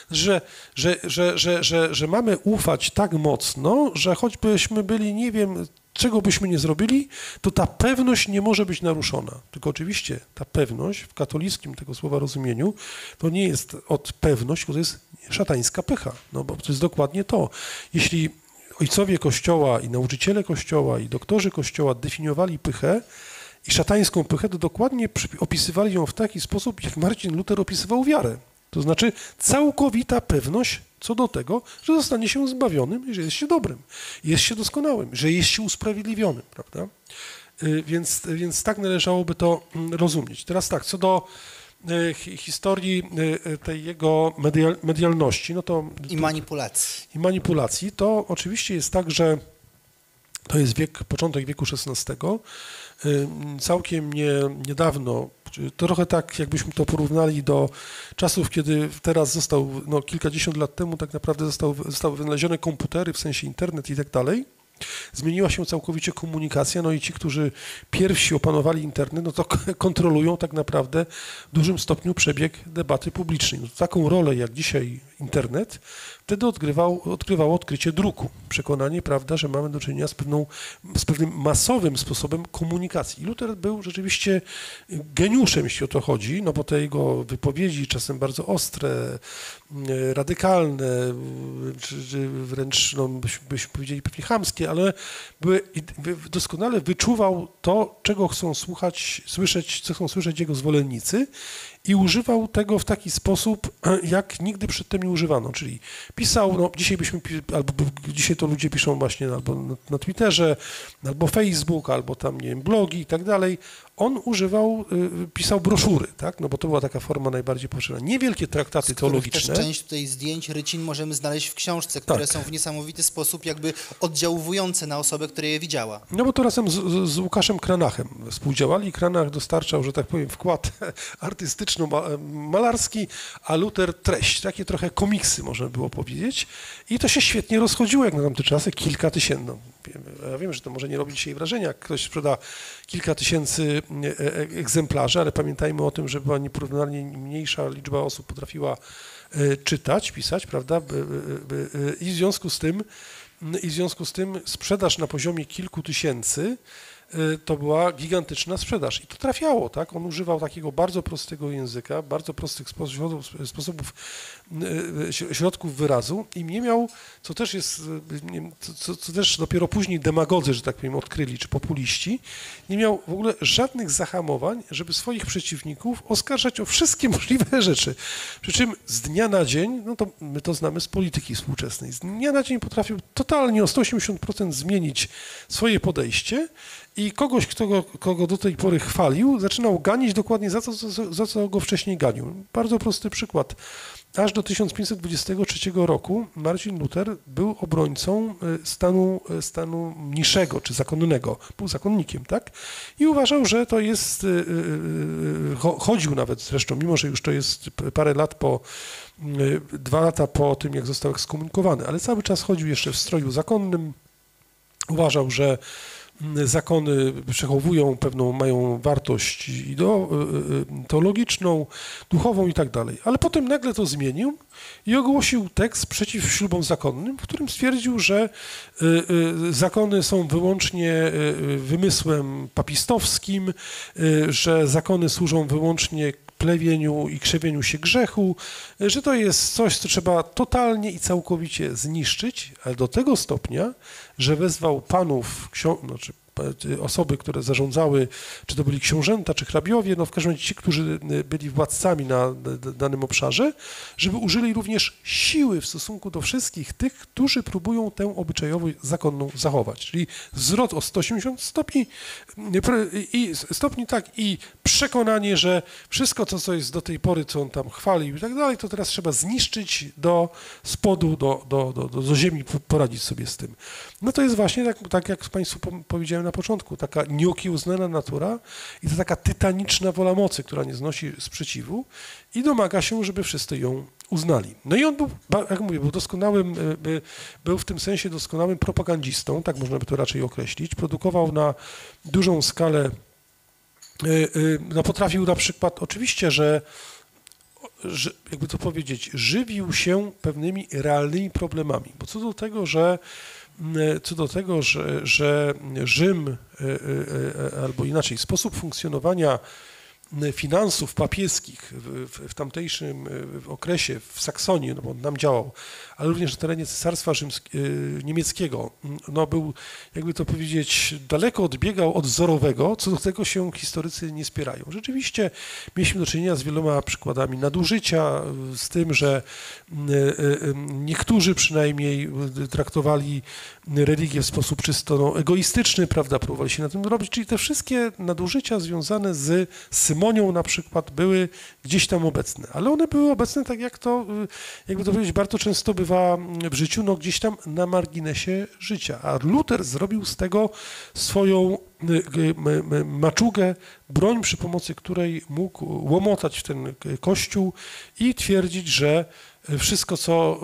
Że mamy ufać tak mocno, że choćbyśmy byli, nie wiem, czego byśmy nie zrobili, to ta pewność nie może być naruszona. Tylko oczywiście ta pewność w katolickim tego słowa rozumieniu to nie jest pewność, tylko to jest szatańska pycha. No bo to jest dokładnie to. Jeśli ojcowie Kościoła i nauczyciele Kościoła i doktorzy Kościoła definiowali pychę i szatańską pychę, to dokładnie opisywali ją w taki sposób, jak Marcin Luter opisywał wiarę. To znaczy całkowita pewność co do tego, że zostanie się zbawionym i że jest się dobrym, jest się doskonałym, że jest się usprawiedliwionym, prawda? Więc tak należałoby to rozumieć. Teraz tak, co do historii tej jego medialności, no to... I manipulacji. I manipulacji, to oczywiście jest tak, że to jest początek wieku XVI, całkiem niedawno, trochę tak jakbyśmy to porównali do czasów, kiedy teraz kilkadziesiąt lat temu tak naprawdę zostały wynalezione komputery, w sensie internet i tak dalej. Zmieniła się całkowicie komunikacja, no i ci, którzy pierwsi opanowali internet, no to kontrolują tak naprawdę w dużym stopniu przebieg debaty publicznej. No, taką rolę jak dzisiaj internet wtedy odgrywało odkrycie druku. Przekonanie, prawda, że mamy do czynienia z pewnym masowym sposobem komunikacji. I Luter był rzeczywiście geniuszem, jeśli o to chodzi, no bo te jego wypowiedzi, czasem bardzo ostre, radykalne, czy wręcz, no, byśmy powiedzieli pewnie chamskie, ale doskonale wyczuwał to, czego chcą słyszeć, co chcą słyszeć jego zwolennicy i używał tego w taki sposób, jak nigdy przedtem nie używano, czyli pisał, no dzisiaj to ludzie piszą właśnie albo na Twitterze, albo Facebook, albo tam, nie wiem, blogi i tak dalej. On pisał broszury, tak, no bo to była taka forma najbardziej powszechna. Niewielkie traktaty teologiczne. Też część tutaj zdjęć rycin możemy znaleźć w książce, które są w niesamowity sposób jakby oddziaływujące na osobę, która je widziała. No bo to razem z Łukaszem Cranachem współdziałali. Cranach dostarczał, że tak powiem, wkład artystyczno-malarski, a Luter treść. Takie trochę komiksy, można było powiedzieć. I to się świetnie rozchodziło, jak na tamte czasy, kilka tysięcy. No, ja wiem, że to może nie robi dzisiaj wrażenia, jak ktoś sprzeda kilka tysięcy egzemplarzy, ale pamiętajmy o tym, że była nieporównywalnie mniejsza liczba osób potrafiła czytać, pisać, prawda? I w związku z tym sprzedaż na poziomie kilku tysięcy to była gigantyczna sprzedaż. I to trafiało, tak? On używał takiego bardzo prostego języka, bardzo prostych sposobów, środków wyrazu i nie miał, co też jest, co też dopiero później demagodzy, że tak powiem, odkryli, czy populiści, nie miał w ogóle żadnych zahamowań, żeby swoich przeciwników oskarżać o wszystkie możliwe rzeczy. Przy czym z dnia na dzień, no to my to znamy z polityki współczesnej, z dnia na dzień potrafił totalnie o 180% zmienić swoje podejście i kogoś, kogo do tej pory chwalił, zaczynał ganić dokładnie za co go wcześniej ganił. Bardzo prosty przykład. Aż do 1523 roku Marcin Luter był obrońcą stanu mniszego czy zakonnego, był zakonnikiem, tak? I uważał, że to jest, chodził nawet zresztą, mimo że już to jest parę lat 2 lata po tym, jak został ekskomunikowany, ale cały czas chodził jeszcze w stroju zakonnym, uważał, że zakony przechowują mają wartość teologiczną, duchową i tak dalej. Ale potem nagle to zmienił i ogłosił tekst przeciw ślubom zakonnym, w którym stwierdził, że zakony są wyłącznie wymysłem papistowskim, że zakony służą wyłącznie plewieniu i krzewieniu się grzechu, że to jest coś, co trzeba totalnie i całkowicie zniszczyć, ale do tego stopnia, że wezwał panów, osoby, które zarządzały, czy to byli książęta, czy hrabiowie, no w każdym razie ci, którzy byli władcami na danym obszarze, żeby użyli również siły w stosunku do wszystkich tych, którzy próbują tę obyczajowość zakonną zachować. Czyli zwrot o 180 stopni i przekonanie, że wszystko to, co jest do tej pory, co on tam chwalił i tak dalej, to teraz trzeba zniszczyć do spodu, do ziemi, poradzić sobie z tym. No to jest właśnie, tak jak Państwu powiedziałem na początku, taka nieokiełznana natura i to taka tytaniczna wola mocy, która nie znosi sprzeciwu i domaga się, żeby wszyscy ją uznali. No i on był, jak mówię, był w tym sensie doskonałym propagandzistą, tak można by to raczej określić. Produkował na dużą skalę, no potrafił na przykład, oczywiście, że jakby to powiedzieć, żywił się pewnymi realnymi problemami, bo co do tego, że Rzym, albo inaczej, sposób funkcjonowania finansów papieskich w tamtejszym okresie, w Saksonii, no bo on tam działał, ale również na terenie Cesarstwa Niemieckiego, no był, jakby to powiedzieć, daleko odbiegał od wzorowego, co do tego się historycy nie spierają. Rzeczywiście mieliśmy do czynienia z wieloma przykładami nadużycia, z tym, że niektórzy przynajmniej traktowali religię w sposób czysto egoistyczny, prawda, próbowali się na tym robić, czyli te wszystkie nadużycia związane z symonią na przykład były gdzieś tam obecne, ale one były obecne tak jak to, jakby to powiedzieć, bardzo często bywa w życiu, no gdzieś tam na marginesie życia, a Luter zrobił z tego swoją maczugę, broń, przy pomocy której mógł łomotać w ten Kościół i twierdzić, że wszystko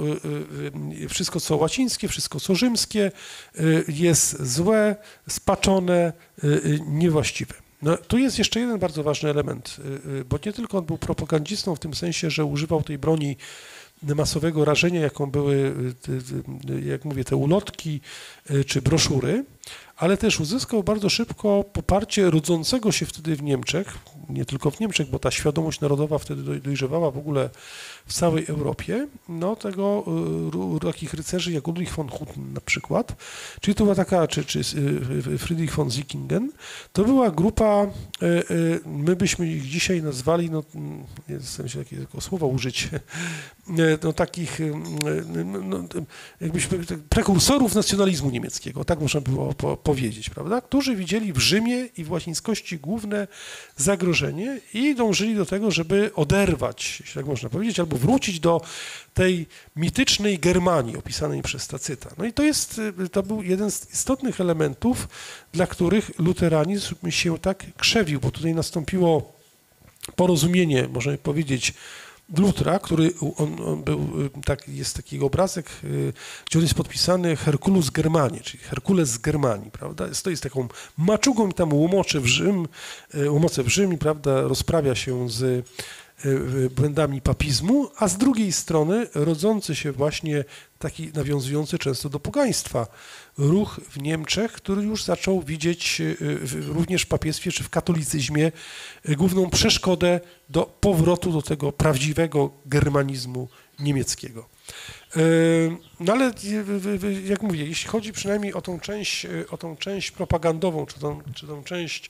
co łacińskie, wszystko co rzymskie jest złe, spaczone, niewłaściwe. No, tu jest jeszcze jeden bardzo ważny element, bo nie tylko on był propagandistą w tym sensie, że używał tej broni masowego rażenia, jaką były, jak mówię, te ulotki czy broszury, ale też uzyskał bardzo szybko poparcie rodzącego się wtedy w Niemczech, nie tylko w Niemczech, bo ta świadomość narodowa wtedy dojrzewała w ogóle w całej Europie, no tego takich rycerzy jak Ulrich von Hutten na przykład, czyli to była taka, czy Friedrich von Sickingen, to była grupa, my byśmy ich dzisiaj nazwali, no nie chcę się takiego słowa użyć, no takich, no, jakbyśmy prekursorów nacjonalizmu niemieckiego, tak można było powiedzieć, prawda, którzy widzieli w Rzymie i w łacińskości główne zagrożenie i dążyli do tego, żeby oderwać, jeśli tak można powiedzieć, albo wrócić do tej mitycznej Germanii opisanej przez Tacyta. No i to był jeden z istotnych elementów, dla których luteranizm się tak krzewił, bo tutaj nastąpiło porozumienie, można powiedzieć, Lutra, który on był, jest taki obrazek, gdzie on jest podpisany Herculus Germanii, czyli Herkules z Germanii, prawda? Stoi z taką maczugą i tam łomocze w Rzym, prawda, rozprawia się z błędami papizmu, a z drugiej strony rodzący się właśnie taki nawiązujący często do pogaństwa ruch w Niemczech, który już zaczął widzieć również w papiestwie czy w katolicyzmie główną przeszkodę do powrotu do tego prawdziwego germanizmu niemieckiego. No ale jak mówię, jeśli chodzi przynajmniej o tą część propagandową, czy tą część,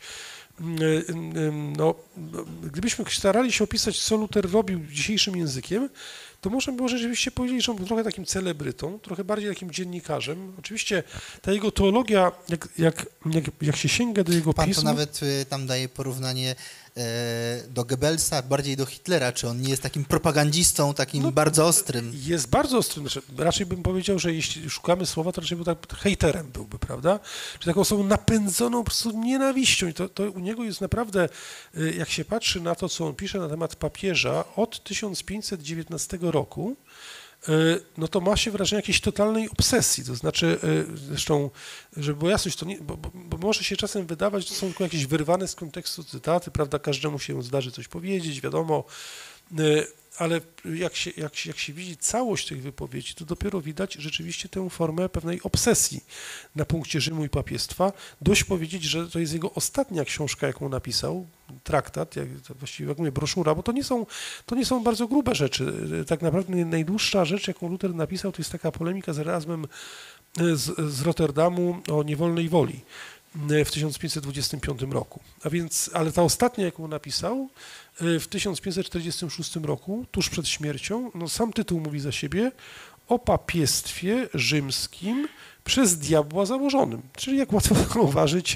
no, gdybyśmy starali się opisać, co Luter robił dzisiejszym językiem, to można było rzeczywiście powiedzieć, że on był trochę takim celebrytą, trochę bardziej takim dziennikarzem. Oczywiście ta jego teologia, jak się sięga do jego Pan pism... to nawet tam daje porównanie do Goebbelsa, bardziej do Hitlera. Czy on nie jest takim propagandistą, takim bardzo ostrym? Jest bardzo ostrym. Znaczy, raczej bym powiedział, że jeśli szukamy słowa, to raczej był tak hejterem byłby, prawda? Czy taką osobą napędzoną po prostu nienawiścią. I to u niego jest naprawdę, jak się patrzy na to, co on pisze na temat papieża od 1519 roku, no to ma się wrażenie jakiejś totalnej obsesji, to znaczy, zresztą, żeby było jasność, to nie, bo może się czasem wydawać, że to są tylko jakieś wyrwane z kontekstu cytaty, prawda, każdemu się zdarzy coś powiedzieć, wiadomo, ale jak się widzi całość tych wypowiedzi, to dopiero widać rzeczywiście tę formę pewnej obsesji na punkcie Rzymu i papiestwa. Dość powiedzieć, że to jest jego ostatnia książka, jaką napisał, traktat, właściwie jak mówię, broszura, bo to nie są bardzo grube rzeczy. Tak naprawdę najdłuższa rzecz, jaką Luter napisał, to jest taka polemika z Erasmem z Rotterdamu o niewolnej woli. w 1525 roku. A więc, ale ta ostatnia, jaką napisał, w 1546 roku, tuż przed śmiercią, no sam tytuł mówi za siebie, o papiestwie rzymskim przez diabła założonym. Czyli jak łatwo zauważyć,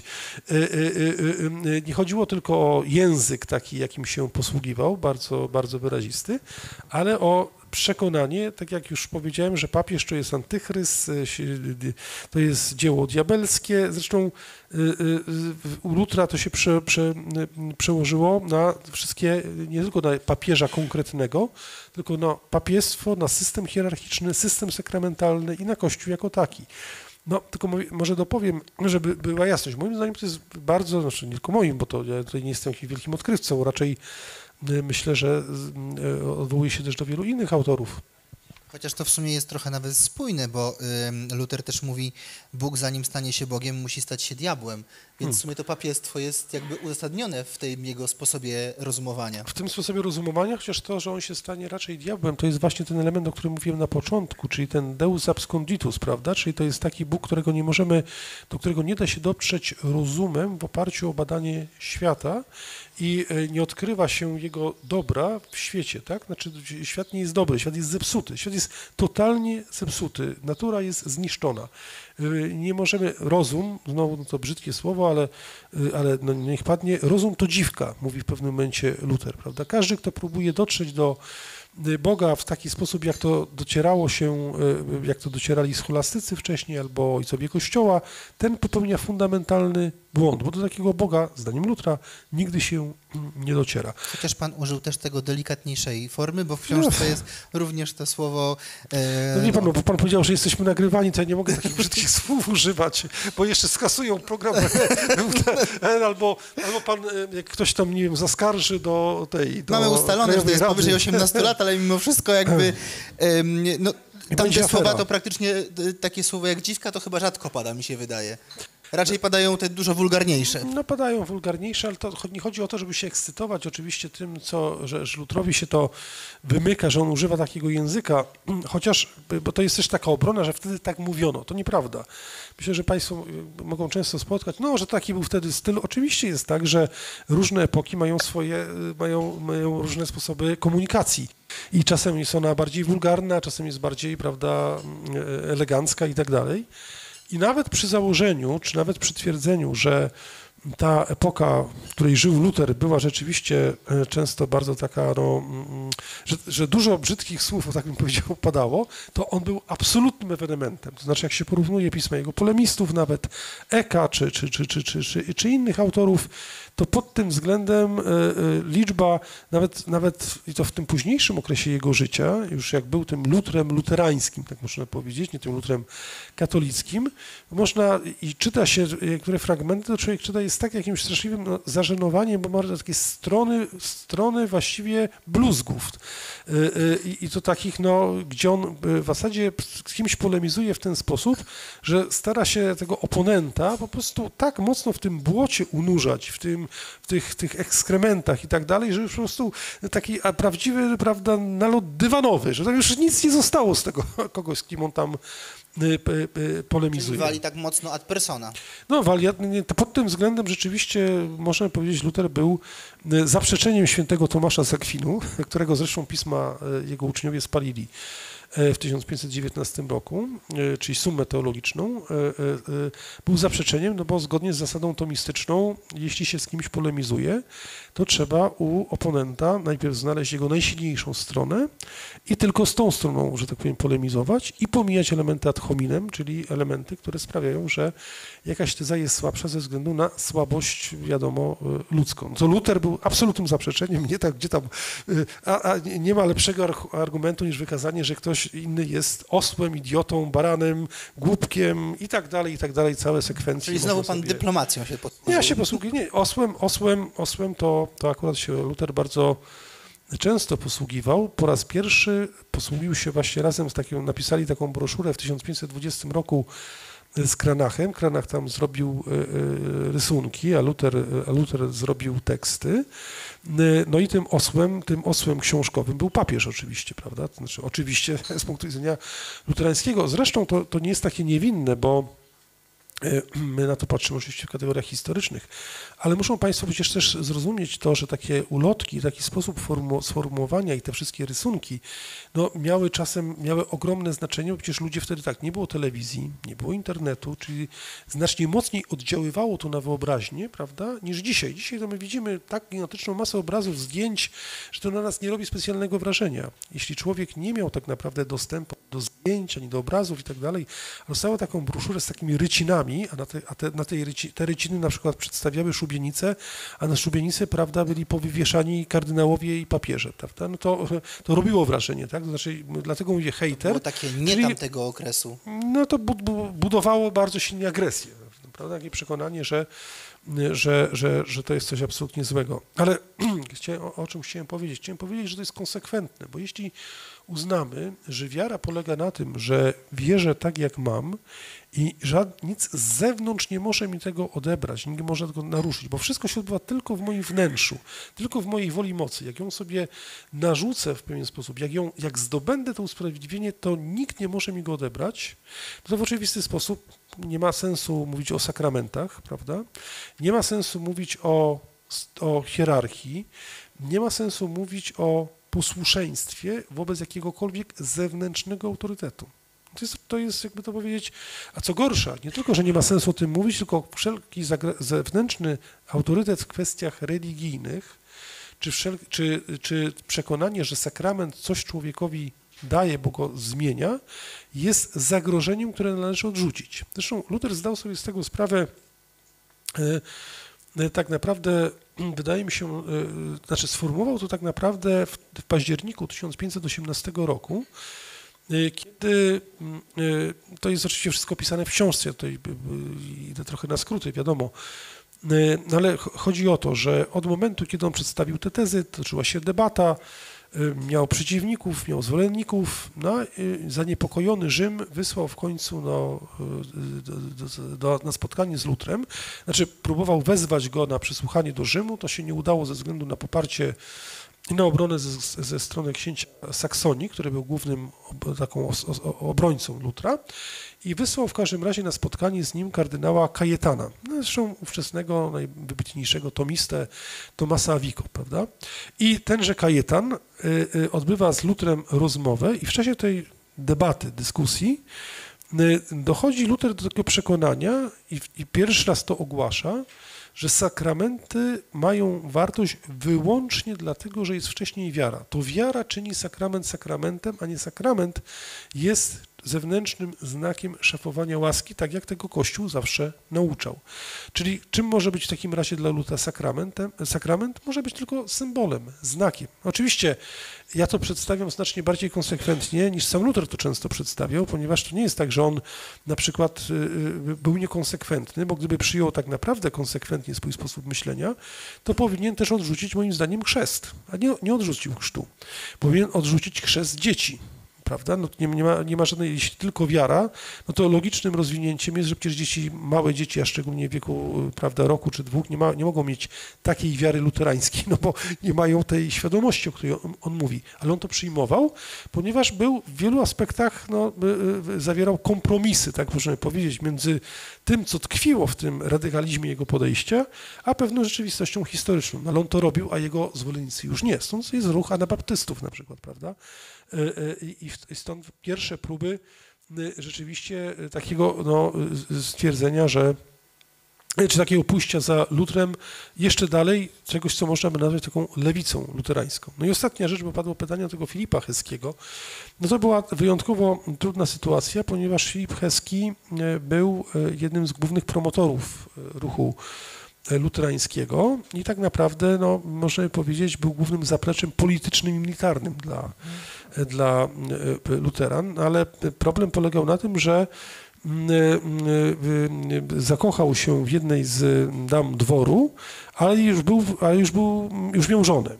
nie chodziło tylko o język taki, jakim się posługiwał, bardzo, bardzo wyrazisty, ale o przekonanie, tak jak już powiedziałem, że papież to jest antychryst, to jest dzieło diabelskie. Zresztą u Lutra to się przełożyło na wszystkie, nie tylko na papieża konkretnego, tylko na papiestwo, na system hierarchiczny, system sakramentalny i na Kościół jako taki. No, tylko może dopowiem, żeby była jasność. Moim zdaniem to jest bardzo, znaczy nie tylko moim, bo to ja tutaj nie jestem jakimś wielkim odkrywcą, raczej myślę, że odwołuje się też do wielu innych autorów. Chociaż to w sumie jest trochę nawet spójne, bo Luter też mówi, Bóg zanim stanie się Bogiem, musi stać się diabłem. Więc w sumie to papiestwo jest jakby uzasadnione w tym jego sposobie rozumowania. W tym sposobie rozumowania, chociaż to, że on się stanie raczej diabłem, to jest właśnie ten element, o którym mówiłem na początku, czyli ten deus absconditus, prawda? Czyli to jest taki Bóg, którego nie możemy, do którego nie da się dotrzeć rozumem w oparciu o badanie świata i nie odkrywa się jego dobra w świecie, tak? Znaczy świat nie jest dobry, świat jest zepsuty, świat jest totalnie zepsuty, natura jest zniszczona. Nie możemy, rozum, znowu to brzydkie słowo, ale no niech padnie, rozum to dziwka, mówi w pewnym momencie Luter, prawda? Każdy, kto próbuje dotrzeć do Boga w taki sposób, jak to docierało się, jak to docierali scholastycy wcześniej albo ojcowie Kościoła, ten popełnia fundamentalny błąd, bo do takiego Boga, zdaniem Lutra, nigdy się nie dociera. Chociaż pan użył też tego delikatniejszej formy, bo w książce jest również to słowo... No nie pan, bo pan powiedział, że jesteśmy nagrywani, to ja nie mogę takich brzydkich słów używać, bo jeszcze skasują program, albo pan, jak ktoś tam, nie wiem, zaskarży do tej... Mamy ustalone, że to jest powyżej 18 lat, ale mimo wszystko jakby... No, tamte słowa to praktycznie takie słowo jak dziwka to chyba rzadko pada, mi się wydaje. Raczej padają te dużo wulgarniejsze. No padają wulgarniejsze, ale to nie chodzi o to, żeby się ekscytować oczywiście tym, że Lutrowi się to wymyka, że on używa takiego języka, chociaż, bo to jest też taka obrona, że wtedy tak mówiono. To nieprawda. Myślę, że państwo mogą często spotkać, no, że taki był wtedy styl. Oczywiście jest tak, że różne epoki mają mają różne sposoby komunikacji. I czasem jest ona bardziej wulgarna, czasem jest bardziej, prawda, elegancka i tak dalej. I nawet przy założeniu, czy nawet przy twierdzeniu, że ta epoka, w której żył Luter, była rzeczywiście często bardzo taka, no, że dużo brzydkich słów, tak bym powiedział, padało, to on był absolutnym ewenementem. To znaczy, jak się porównuje pisma jego polemistów, nawet Eka czy innych autorów, to pod tym względem liczba, nawet i to w tym późniejszym okresie jego życia, już jak był tym Lutrem luterańskim, tak można powiedzieć, nie tym Lutrem katolickim, można i czyta się niektóre fragmenty, to człowiek czyta jest tak jakimś straszliwym zażenowaniem, bo ma takie strony właściwie bluzgów. I to takich, no, gdzie on w zasadzie z kimś polemizuje w ten sposób, że stara się tego oponenta po prostu tak mocno w tym błocie unurzać, w tych ekskrementach i tak dalej, że już po prostu taki prawdziwy, prawda, nalot dywanowy, że tam już nic nie zostało z tego kogoś, z kim on tam polemizuje. Czyli wali tak mocno ad persona. No, pod tym względem rzeczywiście, można powiedzieć, Luter był zaprzeczeniem świętego Tomasza z Akwinu, którego zresztą pisma jego uczniowie spalili w 1519 roku, czyli summę teologiczną, był zaprzeczeniem, no bo zgodnie z zasadą tomistyczną, jeśli się z kimś polemizuje, to trzeba u oponenta najpierw znaleźć jego najsilniejszą stronę i tylko z tą stroną, że tak powiem, polemizować i pomijać elementy ad hominem, czyli elementy, które sprawiają, że jakaś teza jest słabsza ze względu na słabość, wiadomo, ludzką. Co Luter był absolutnym zaprzeczeniem, nie tak, gdzie tam, nie ma lepszego argumentu niż wykazanie, że ktoś inny jest osłem, idiotą, baranem, głupkiem i tak dalej, całe sekwencje. Czyli znowu pan dyplomacją się posługuje. Ja się posługuję, nie, osłem to akurat się Luter bardzo często posługiwał. Po raz pierwszy posługiwał się właśnie razem z taką, napisali taką broszurę w 1520 roku z Cranachem. Cranach tam zrobił rysunki, a Luter zrobił teksty. No i tym osłem książkowym był papież oczywiście, prawda? To znaczy oczywiście z punktu widzenia luterańskiego. Zresztą to nie jest takie niewinne, bo My na to patrzymy oczywiście w kategoriach historycznych, ale muszą Państwo przecież też zrozumieć to, że takie ulotki, taki sposób sformułowania i te wszystkie rysunki no, miały ogromne znaczenie, bo przecież ludzie wtedy tak, nie było telewizji, nie było internetu, czyli znacznie mocniej oddziaływało to na wyobraźnię, prawda, niż dzisiaj. Dzisiaj to my widzimy tak gigantyczną masę obrazów, zdjęć, że to na nas nie robi specjalnego wrażenia. Jeśli człowiek nie miał tak naprawdę dostępu do zdjęć, ani do obrazów i tak dalej, dostał taką broszurę z takimi rycinami, te ryciny na przykład przedstawiały szubienice, a na szubienicy, prawda, byli powywieszani kardynałowie i papieże, prawda? No to robiło wrażenie, tak? To znaczy, dlatego mówię hejter. Było takie nie tamtego okresu. No to budowało bardzo silnie agresję, prawda? Takie przekonanie, że to jest coś absolutnie złego. Ale o czym chciałem powiedzieć? Chciałem powiedzieć, że to jest konsekwentne, bo jeśli uznamy, że wiara polega na tym, że wierzę tak, jak mam i nic z zewnątrz nie może mi tego odebrać, nie może tego naruszyć, bo wszystko się odbywa tylko w moim wnętrzu, tylko w mojej woli mocy. Jak ją sobie narzucę w pewien sposób, jak zdobędę to usprawiedliwienie, to nikt nie może mi go odebrać, to w oczywisty sposób nie ma sensu mówić o sakramentach, prawda? Nie ma sensu mówić o hierarchii, nie ma sensu mówić o posłuszeństwie wobec jakiegokolwiek zewnętrznego autorytetu. To jest, jakby to powiedzieć, a co gorsza, nie tylko, że nie ma sensu o tym mówić, tylko wszelki zewnętrzny autorytet w kwestiach religijnych, czy przekonanie, że sakrament coś człowiekowi daje, bo go zmienia, jest zagrożeniem, które należy odrzucić. Zresztą Luter zdał sobie z tego sprawę, tak naprawdę, wydaje mi się, sformułował to tak naprawdę w październiku 1518 roku, kiedy, to jest oczywiście wszystko opisane w książce, tutaj idę trochę na skróty, wiadomo, ale chodzi o to, że od momentu, kiedy on przedstawił te tezy, toczyła się debata, miał przeciwników, miał zwolenników, no, zaniepokojony Rzym wysłał w końcu na spotkanie z Lutrem, znaczy próbował wezwać go na przysłuchanie do Rzymu, to się nie udało ze względu na poparcie i na obronę ze strony księcia Saksonii, który był głównym taką obrońcą Lutra, i wysłał w każdym razie na spotkanie z nim kardynała Kajetana, zresztą ówczesnego, najwybitniejszego tomistę Tomasa Aviko, prawda? I tenże Kajetan odbywa z Lutrem rozmowę i w czasie tej debaty, dyskusji dochodzi Luter do takiego przekonania i pierwszy raz to ogłasza, że sakramenty mają wartość wyłącznie dlatego, że jest wcześniej wiara. To wiara czyni sakrament sakramentem, a nie sakrament jest zewnętrznym znakiem szafowania łaski, tak jak tego Kościół zawsze nauczał. Czyli czym może być w takim razie dla Lutra sakramentem? Sakrament może być tylko symbolem, znakiem. Oczywiście ja to przedstawiam znacznie bardziej konsekwentnie niż sam Luter to często przedstawiał, ponieważ to nie jest tak, że on na przykład był niekonsekwentny, bo gdyby przyjął tak naprawdę konsekwentnie swój sposób myślenia, to powinien też odrzucić moim zdaniem chrzest, a nie odrzucił chrztu. Powinien odrzucić chrzest dzieci. Prawda? No, nie ma żadnej, jeśli tylko wiara, no to logicznym rozwinięciem jest, że przecież małe dzieci, a szczególnie w wieku, prawda, roku czy dwóch, nie mogą mieć takiej wiary luterańskiej, no bo nie mają tej świadomości, o której on mówi. Ale on to przyjmował, ponieważ był w wielu aspektach, zawierał kompromisy, tak możemy powiedzieć, między tym, co tkwiło w tym radykalizmie jego podejścia, a pewną rzeczywistością historyczną. No, ale on to robił, a jego zwolennicy już nie. Stąd jest ruch anabaptystów na przykład, prawda? I stąd pierwsze próby rzeczywiście takiego stwierdzenia, czy takiego pójścia za Lutrem jeszcze dalej, czegoś, co można by nazwać taką lewicą luterańską. No i ostatnia rzecz, bo padło pytanie o tego Filipa Heskiego. No to była wyjątkowo trudna sytuacja, ponieważ Filip Heski był jednym z głównych promotorów ruchu luterańskiego i tak naprawdę, możemy powiedzieć, był głównym zapleczem politycznym i militarnym dla luteran, ale problem polegał na tym, że zakochał się w jednej z dam dworu, ale już miał żonę.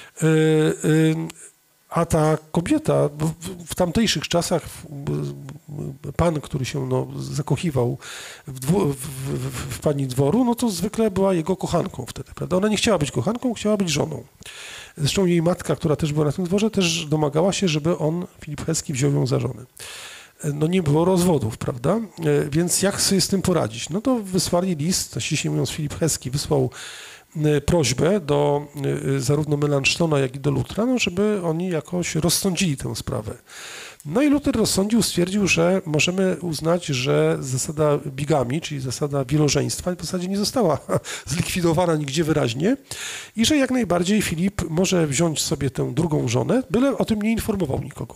A ta kobieta w tamtejszych czasach, pan, który się zakochiwał w pani dworu, no to zwykle była jego kochanką wtedy, prawda? Ona nie chciała być kochanką, chciała być żoną. Zresztą jej matka, która też była na tym dworze, też domagała się, żeby Filip Heski wziął ją za żonę. no nie było rozwodów, prawda? Więc jak sobie z tym poradzić? No to wysłali list, ściślej mówiąc Filip Heski wysłał prośbę do zarówno Melanchtona, jak i do Lutra, no żeby oni jakoś rozsądzili tę sprawę. No i Luter rozsądził, stwierdził, że możemy uznać, że zasada bigamii, czyli zasada wielożeństwa w zasadzie nie została zlikwidowana nigdzie wyraźnie i że jak najbardziej Filip może wziąć sobie tę drugą żonę, byle o tym nie informował nikogo.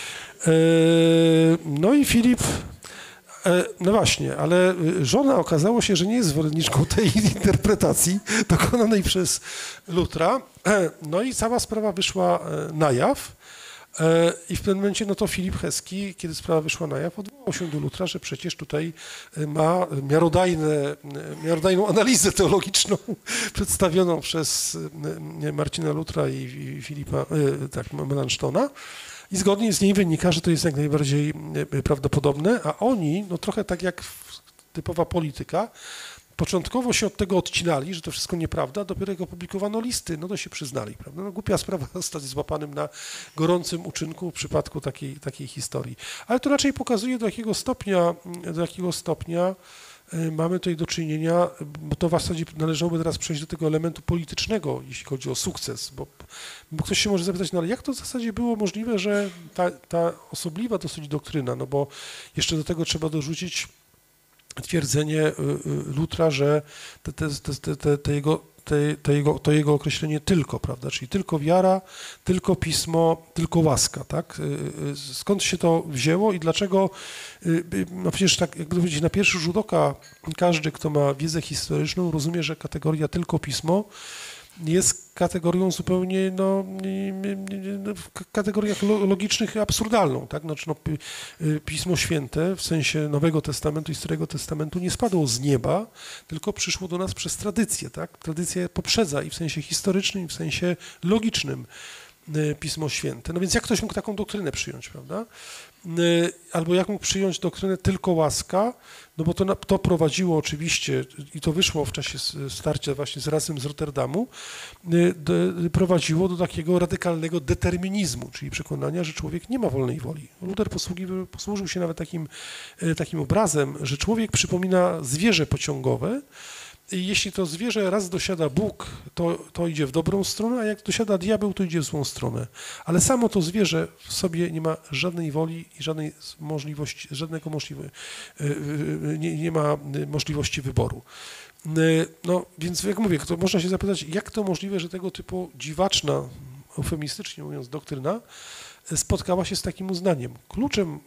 No i Filip, no właśnie, ale żona okazało się, że nie jest zwolenniczką tej interpretacji dokonanej przez Lutra, no i cała sprawa wyszła na jaw. I w pewnym momencie, no to Filip Heski, kiedy sprawa wyszła na jaw, odwołał się do Lutra, że przecież tutaj ma miarodajną analizę teologiczną przedstawioną przez Marcina Lutra i Filipa, tak, Melanchtona. I zgodnie z niej wynika, że to jest jak najbardziej prawdopodobne, a oni, no trochę tak jak typowa polityka, początkowo się od tego odcinali, że to wszystko nieprawda, dopiero jak opublikowano listy, no to się przyznali, prawda? No, głupia sprawa zostać złapanym na gorącym uczynku w przypadku takiej historii. Ale to raczej pokazuje, do jakiego stopnia mamy tutaj do czynienia, bo to w zasadzie należałoby teraz przejść do tego elementu politycznego, jeśli chodzi o sukces, bo ktoś się może zapytać, no ale jak to w zasadzie było możliwe, że ta osobliwa dosyć doktryna, no bo jeszcze do tego trzeba dorzucić twierdzenie Lutra, że to jego określenie tylko, prawda, czyli tylko wiara, tylko pismo, tylko łaska, tak? Skąd się to wzięło i dlaczego, no przecież tak, jak powiedzieć, na pierwszy rzut oka każdy, kto ma wiedzę historyczną, rozumie, że kategoria tylko pismo jest kategorią zupełnie, no, w kategoriach logicznych absurdalną, tak? Znaczy, no, Pismo Święte w sensie Nowego Testamentu i Starego Testamentu nie spadło z nieba, tylko przyszło do nas przez tradycję, tak? Tradycja poprzedza i w sensie historycznym, i w sensie logicznym Pismo Święte. No więc jak ktoś mógł taką doktrynę przyjąć, prawda? Albo jak mógł przyjąć doktrynę tylko łaska, no bo to prowadziło oczywiście, i to wyszło w czasie starcia właśnie z Razem z Rotterdamu, prowadziło do takiego radykalnego determinizmu, czyli przekonania, że człowiek nie ma wolnej woli. Luther posłużył się nawet takim obrazem, że człowiek przypomina zwierzę pociągowe, i jeśli to zwierzę raz dosiada Bóg, to idzie w dobrą stronę, a jak dosiada diabeł, to idzie w złą stronę. Ale samo to zwierzę w sobie nie ma żadnej woli i żadnej możliwości, nie ma możliwości wyboru. No więc jak mówię, to można się zapytać, jak to możliwe, że tego typu dziwaczna, eufemistycznie mówiąc, doktryna spotkała się z takim uznaniem. Kluczem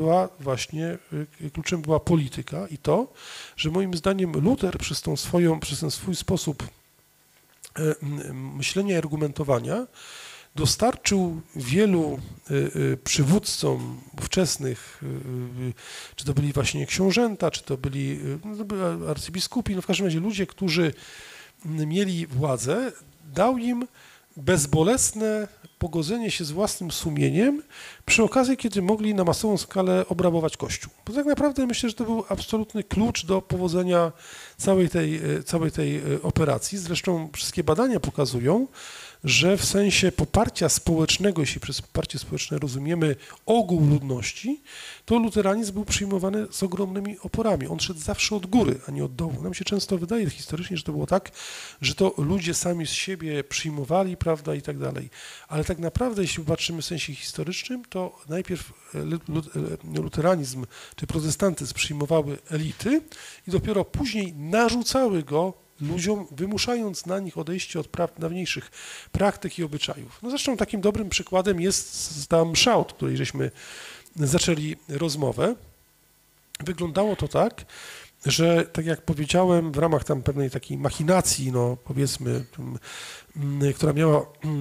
była polityka i to, że moim zdaniem Luter przez ten swój sposób myślenia i argumentowania dostarczył wielu przywódcom ówczesnych, czy to byli właśnie książęta, czy to byli arcybiskupi, no w każdym razie ludzie, którzy mieli władzę, dał im bezbolesne pogodzenie się z własnym sumieniem przy okazji, kiedy mogli na masową skalę obrabować Kościół. Bo tak naprawdę myślę, że to był absolutny klucz do powodzenia całej tej operacji. Zresztą wszystkie badania pokazują, że w sensie poparcia społecznego, jeśli przez poparcie społeczne rozumiemy ogół ludności, to luteranizm był przyjmowany z ogromnymi oporami. On szedł zawsze od góry, a nie od dołu. Nam się często wydaje historycznie, że to było tak, że to ludzie sami z siebie przyjmowali, prawda, i tak dalej. Ale tak naprawdę, jeśli patrzymy w sensie historycznym, to najpierw luteranizm czy protestantyzm przyjmowały elity i dopiero później narzucały go ludziom, wymuszając na nich odejście od dawniejszych praktyk i obyczajów. No zresztą takim dobrym przykładem jest ta msza, od której żeśmy zaczęli rozmowę. Wyglądało to tak, że tak jak powiedziałem, w ramach tam pewnej takiej machinacji, no powiedzmy, która miała,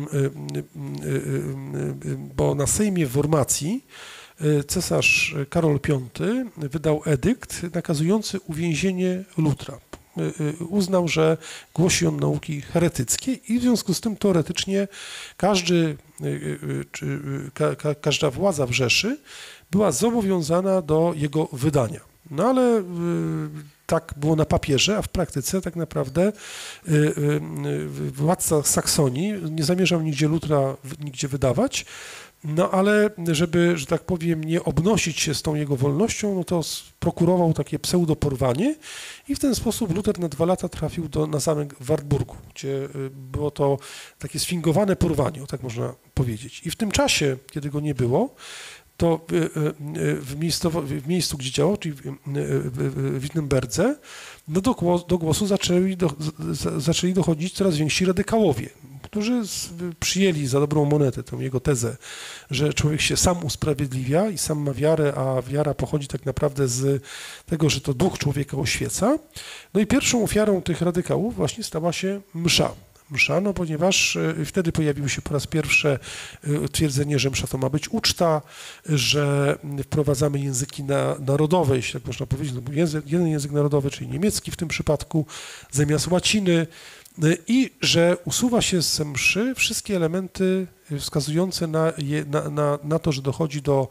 bo na Sejmie w Wormacji cesarz Karol V wydał edykt nakazujący uwięzienie Lutra. Uznał, że głosi on nauki heretyckie i w związku z tym teoretycznie każda władza w Rzeszy była zobowiązana do jego wydania. No ale tak było na papierze, a w praktyce tak naprawdę władca Saksonii nie zamierzał nigdzie Lutra nigdzie wydawać, No ale żeby, że tak powiem, nie obnosić się z tą jego wolnością, no to prokurował takie pseudoporwanie i w ten sposób Luter na 2 lata trafił na zamek w Wartburgu, gdzie było to takie sfingowane porwanie, tak można powiedzieć. I w tym czasie, kiedy go nie było, to w miejscu, gdzie działał, czyli w Wittenberdze, no do głosu zaczęli dochodzić coraz więksi radykałowie, którzy przyjęli za dobrą monetę tę jego tezę, że człowiek się sam usprawiedliwia i sam ma wiarę, a wiara pochodzi tak naprawdę z tego, że to duch człowieka oświeca. No i pierwszą ofiarą tych radykałów właśnie stała się msza. No ponieważ wtedy pojawiło się po raz pierwszy twierdzenie, że msza to ma być uczta, że wprowadzamy języki narodowe, jeśli tak można powiedzieć, jeden język narodowy, czyli niemiecki w tym przypadku, zamiast łaciny, i że usuwa się z mszy wszystkie elementy wskazujące na to, że dochodzi do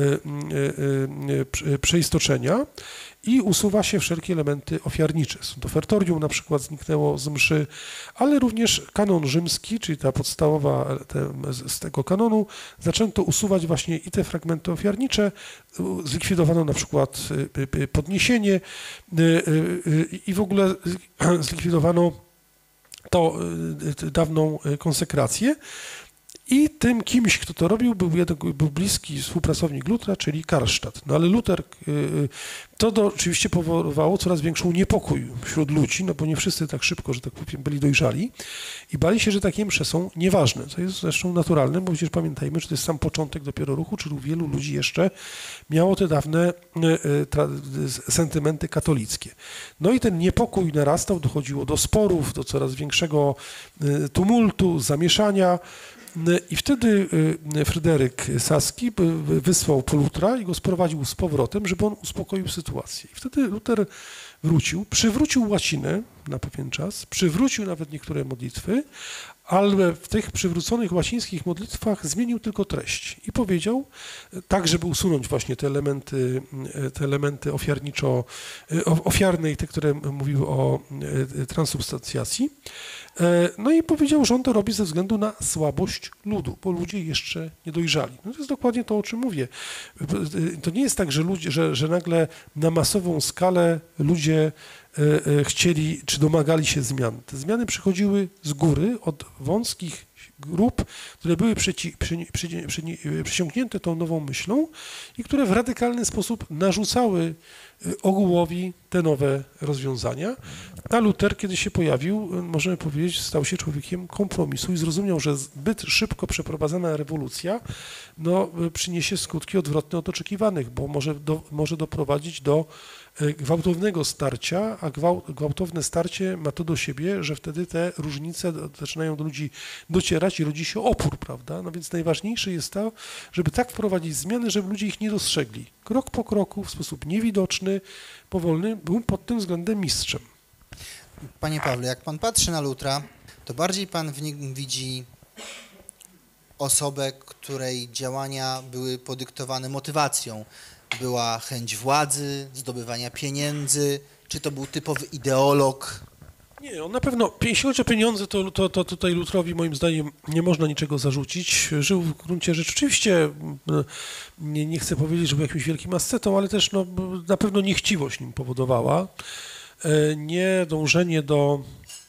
przeistoczenia i usuwa się wszelkie elementy ofiarnicze. Stąd ofertorium na przykład zniknęło z mszy, ale również kanon rzymski, czyli ta podstawowa z tego kanonu, zaczęto usuwać właśnie i te fragmenty ofiarnicze, zlikwidowano na przykład podniesienie i w ogóle zlikwidowano to dawną konsekrację. I tym kimś, kto to robił, był bliski współpracownik Lutera, czyli Karlstadt. No ale Luter, oczywiście powodowało coraz większą niepokój wśród ludzi, no bo nie wszyscy tak szybko, że tak powiem, byli dojrzali i bali się, że takie msze są nieważne, co jest zresztą naturalne, bo przecież pamiętajmy, że to jest sam początek dopiero ruchu, czyli wielu ludzi jeszcze miało te dawne sentymenty katolickie. No i ten niepokój narastał, dochodziło do sporów, do coraz większego tumultu, zamieszania. I wtedy Fryderyk Saski wysłał po Lutera i go sprowadził z powrotem, żeby on uspokoił sytuację. I wtedy Luter przywrócił łacinę na pewien czas, przywrócił nawet niektóre modlitwy, ale w tych przywróconych łacińskich modlitwach zmienił tylko treść i powiedział, tak żeby usunąć właśnie te elementy ofiarne i te, które mówiły o transubstancjacji. No i powiedział, że on to robi ze względu na słabość ludu, bo ludzie jeszcze nie dojrzali. No to jest dokładnie to, o czym mówię. To nie jest tak, że nagle na masową skalę ludzie chcieli czy domagali się zmian. Te zmiany przychodziły z góry od wąskich grup, które były przesiąknięte tą nową myślą i które w radykalny sposób narzucały ogółowi te nowe rozwiązania. A Luter, kiedy się pojawił, możemy powiedzieć, stał się człowiekiem kompromisu i zrozumiał, że zbyt szybko przeprowadzana rewolucja przyniesie skutki odwrotne od oczekiwanych, bo może doprowadzić do gwałtownego starcia, a gwałtowne starcie ma to do siebie, że wtedy te różnice zaczynają do ludzi docierać i rodzi się opór, prawda? No więc najważniejsze jest to, żeby tak wprowadzić zmiany, żeby ludzie ich nie dostrzegli. Krok po kroku, w sposób niewidoczny, powolny, był pod tym względem mistrzem. Panie Pawle, jak pan patrzy na Lutera, to bardziej pan w nim widzi osobę, której działania były podyktowane motywacją. Była chęć władzy, zdobywania pieniędzy, czy to był typowy ideolog? Nie, on na pewno, jeśli chodzi o pieniądze, to tutaj Luterowi moim zdaniem nie można niczego zarzucić. Żył w gruncie rzeczy, oczywiście nie chcę powiedzieć, że był jakimś wielkim ascetą, ale też na pewno niechciwość nim powodowała. Nie dążenie do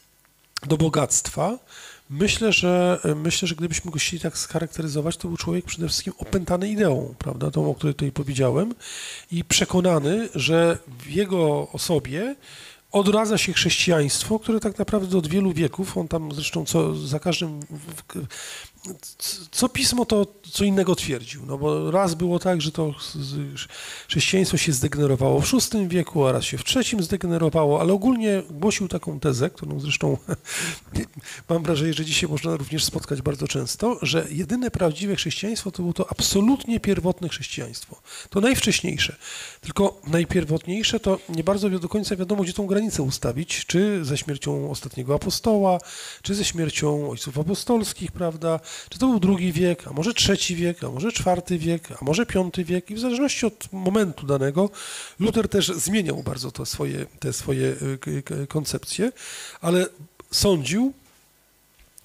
bogactwa. Myślę, że gdybyśmy go chcieli tak scharakteryzować, to był człowiek przede wszystkim opętany ideą, prawda, tą, o której tutaj powiedziałem, i przekonany, że w jego osobie odradza się chrześcijaństwo, które tak naprawdę od wielu wieków, on tam zresztą za każdym, co pismo, to co innego twierdził, no bo raz było tak, że to chrześcijaństwo się zdegenerowało w VI wieku, a raz się w III zdegenerowało, ale ogólnie głosił taką tezę, którą zresztą mam wrażenie, że dzisiaj można również spotkać bardzo często, że jedyne prawdziwe chrześcijaństwo to było to absolutnie pierwotne chrześcijaństwo, to najwcześniejsze, tylko najpierwotniejsze to nie bardzo do końca wiadomo, gdzie tą granicę ustawić, czy ze śmiercią ostatniego apostoła, czy ze śmiercią ojców apostolskich, prawda, czy to był II wiek, a może III wiek, a może IV wiek, a może V wiek i w zależności od momentu danego Luter też zmieniał bardzo te swoje koncepcje, ale sądził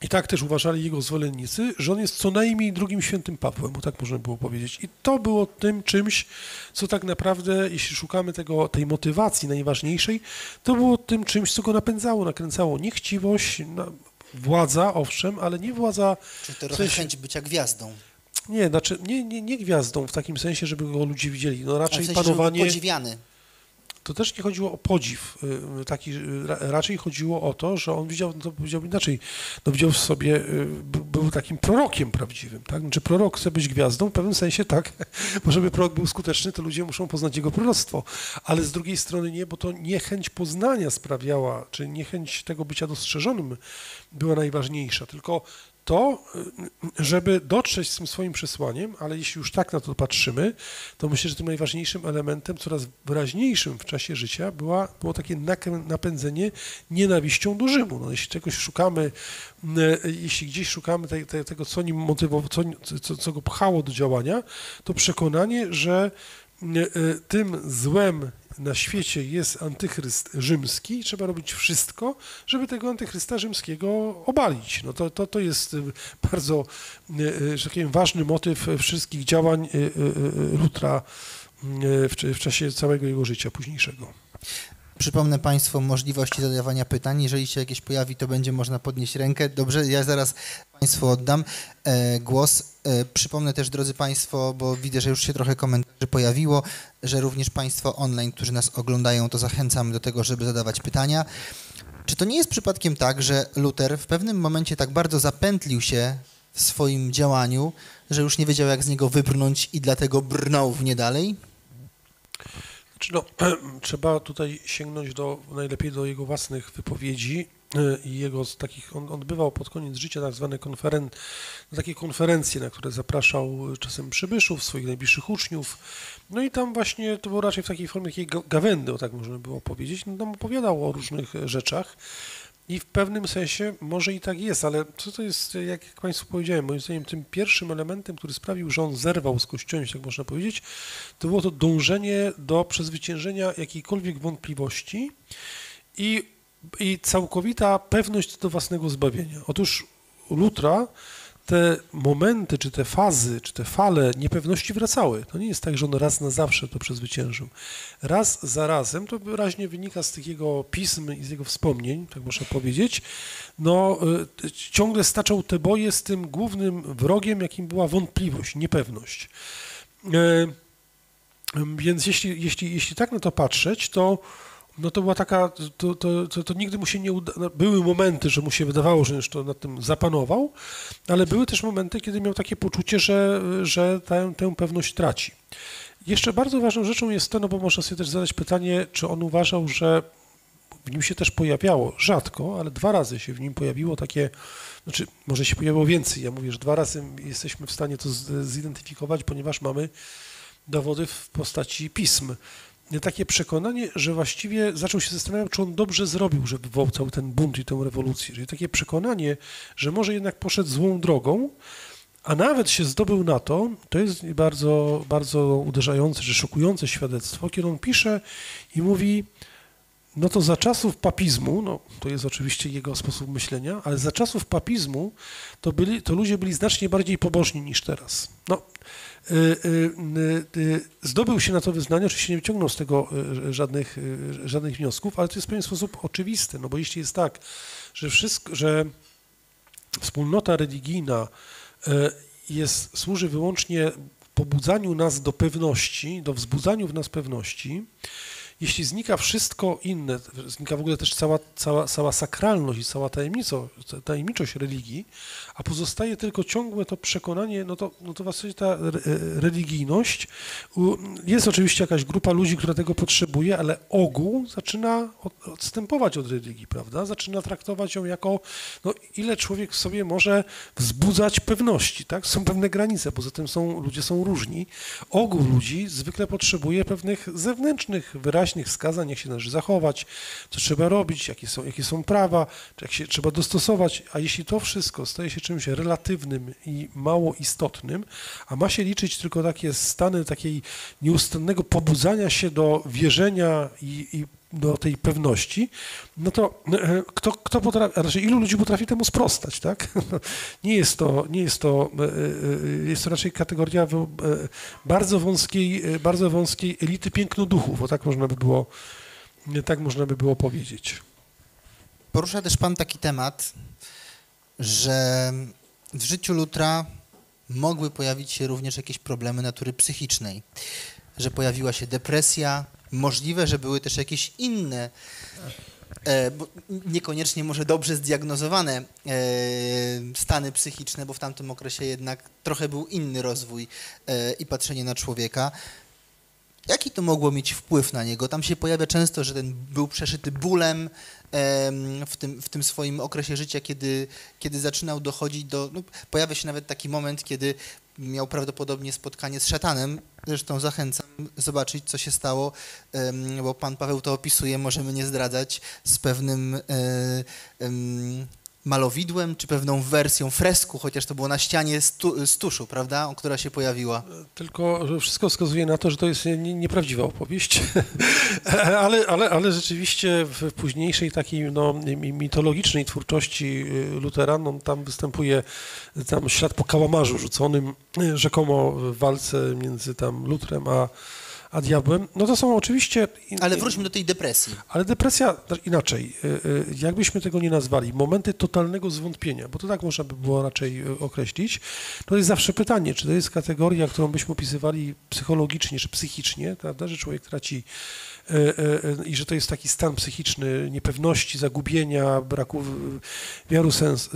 i tak też uważali jego zwolennicy, że on jest co najmniej drugim świętym Pawłem, bo tak można było powiedzieć. I to było tym czymś, co tak naprawdę, jeśli szukamy tej motywacji najważniejszej, to było tym czymś, co go napędzało, nakręcało. Nie chciwość, władza, owszem, ale nie władza... Czyli to trochę chęć bycia gwiazdą. Nie, znaczy nie gwiazdą w takim sensie, żeby go ludzie widzieli. No raczej w sensie, panowanie... żeby był podziwiany. To też nie chodziło o podziw, raczej chodziło o to, że on widział, to powiedział inaczej, no widział w sobie, był takim prorokiem prawdziwym, tak? Znaczy prorok chce być gwiazdą, w pewnym sensie tak, bo żeby prorok był skuteczny, to ludzie muszą poznać jego proroctwo, ale z drugiej strony nie, bo to niechęć poznania sprawiała, czy niechęć tego bycia dostrzeżonym była najważniejsza, tylko to, żeby dotrzeć z tym swoim przesłaniem, ale jeśli już tak na to patrzymy, to myślę, że tym najważniejszym elementem, coraz wyraźniejszym w czasie życia było takie napędzenie nienawiścią do Rzymu. No, jeśli czegoś szukamy, jeśli gdzieś szukamy tego, co nim motywowało, co go pchało do działania, to przekonanie, że tym złem na świecie jest antychryst rzymski i trzeba robić wszystko, żeby tego antychrysta rzymskiego obalić. No to jest bardzo, że tak powiem, ważny motyw wszystkich działań Lutra w czasie całego jego życia późniejszego. Przypomnę Państwu możliwości zadawania pytań. Jeżeli się jakieś pojawi, to będzie można podnieść rękę. Dobrze, ja zaraz Państwu oddam głos. Przypomnę też, drodzy Państwo, bo widzę, że już się trochę komentarzy pojawiło, że również Państwo online, którzy nas oglądają, to zachęcamy do tego, żeby zadawać pytania. Czy to nie jest przypadkiem tak, że Luter w pewnym momencie tak bardzo zapętlił się w swoim działaniu, że już nie wiedział, jak z niego wybrnąć i dlatego brnął w nie dalej? No, trzeba tutaj sięgnąć najlepiej do jego własnych wypowiedzi i jego z takich, on odbywał pod koniec życia tak zwane takie konferencje, na które zapraszał czasem przybyszów, swoich najbliższych uczniów. No i tam właśnie to było raczej w takiej formie takiej gawędy, o tak można było powiedzieć. No, tam opowiadał o różnych rzeczach. I w pewnym sensie może i tak jest, ale co to jest, jak Państwu powiedziałem, moim zdaniem tym pierwszym elementem, który sprawił, że on zerwał z Kościołem, tak można powiedzieć, to było to dążenie do przezwyciężenia jakiejkolwiek wątpliwości i całkowita pewność co do własnego zbawienia. Otóż u Lutra te momenty, czy te fazy, czy te fale niepewności wracały. To nie jest tak, że on raz na zawsze to przezwyciężył. Raz za razem, to wyraźnie wynika z tych jego pism i z jego wspomnień, tak można powiedzieć, no ciągle staczał te boje z tym głównym wrogiem, jakim była wątpliwość, niepewność. Więc jeśli tak na to patrzeć, to no to była taka, to nigdy mu się nie udało. Były momenty, że mu się wydawało, że już to nad tym zapanował, ale były też momenty, kiedy miał takie poczucie, że tę pewność traci. Jeszcze bardzo ważną rzeczą jest to, no bo można sobie też zadać pytanie, czy on uważał, że w nim się też pojawiało, rzadko, ale 2 razy się w nim pojawiło takie, znaczy może się pojawiło więcej, ja mówię, że 2 razy jesteśmy w stanie to zidentyfikować, ponieważ mamy dowody w postaci pism. Takie przekonanie, że właściwie zaczął się zastanawiać, czy on dobrze zrobił, że wywołał cały ten bunt i tę rewolucję. Czyli takie przekonanie, że może jednak poszedł złą drogą, a nawet się zdobył na to, to jest bardzo, bardzo uderzające, czy szokujące świadectwo, kiedy on pisze i mówi, no to za czasów papizmu, no to jest oczywiście jego sposób myślenia, ale za czasów papizmu to ludzie byli znacznie bardziej pobożni niż teraz. No, zdobył się na to wyznanie, oczywiście nie wyciągnął z tego żadnych wniosków, ale to jest w pewien sposób oczywiste, no bo jeśli jest tak, że wspólnota religijna służy wyłącznie pobudzaniu nas do pewności, do wzbudzaniu w nas pewności, jeśli znika wszystko inne, znika w ogóle też cała sakralność i cała tajemniczość religii, a pozostaje tylko ciągłe to przekonanie, no to właściwie ta religijność, jest oczywiście jakaś grupa ludzi, która tego potrzebuje, ale ogół zaczyna odstępować od religii, prawda? Zaczyna traktować ją jako, no ile człowiek w sobie może wzbudzać pewności, tak? Są pewne granice, poza tym ludzie są różni. Ogół ludzi zwykle potrzebuje pewnych zewnętrznych, wyraźnych wskazań, jak się należy zachować, co trzeba robić, jakie są prawa, jak się trzeba dostosować, a jeśli to wszystko staje się czymś relatywnym i mało istotnym, a ma się liczyć tylko takie stany takiej nieustannego pobudzania się do wierzenia i do tej pewności, no to kto potrafi, a raczej ilu ludzi potrafi temu sprostać, tak? Jest to raczej kategoria bardzo wąskiej elity pięknoduchów, bo tak można by było powiedzieć. Porusza też pan taki temat, że w życiu Lutra mogły pojawić się również jakieś problemy natury psychicznej, że pojawiła się depresja, możliwe, że były też jakieś inne, bo niekoniecznie może dobrze zdiagnozowane stany psychiczne, bo w tamtym okresie jednak trochę był inny rozwój i patrzenie na człowieka. Jaki to mogło mieć wpływ na niego? Tam się pojawia często, że ten był przeszyty bólem w tym swoim okresie życia, kiedy zaczynał dochodzić do... No, pojawia się nawet taki moment, kiedy miał prawdopodobnie spotkanie z szatanem. Zresztą zachęcam zobaczyć, co się stało, bo pan Paweł to opisuje, możemy nie zdradzać, z pewnym malowidłem, czy pewną wersją fresku, chociaż to było na ścianie z tuszu, prawda, która się pojawiła. Tylko że wszystko wskazuje na to, że to jest nieprawdziwa opowieść, ale rzeczywiście w późniejszej takiej mitologicznej twórczości Lutera, tam występuje ślad po kałamarzu rzuconym rzekomo w walce między tam Lutrem a diabłem, no to są oczywiście... Ale wróćmy do tej depresji. Ale depresja, inaczej, jakbyśmy tego nie nazwali, momenty totalnego zwątpienia, bo to tak można by było raczej określić, to jest zawsze pytanie, czy to jest kategoria, którą byśmy opisywali psychologicznie czy psychicznie, prawda, że człowiek traci i że to jest taki stan psychiczny niepewności, zagubienia, braku wiaru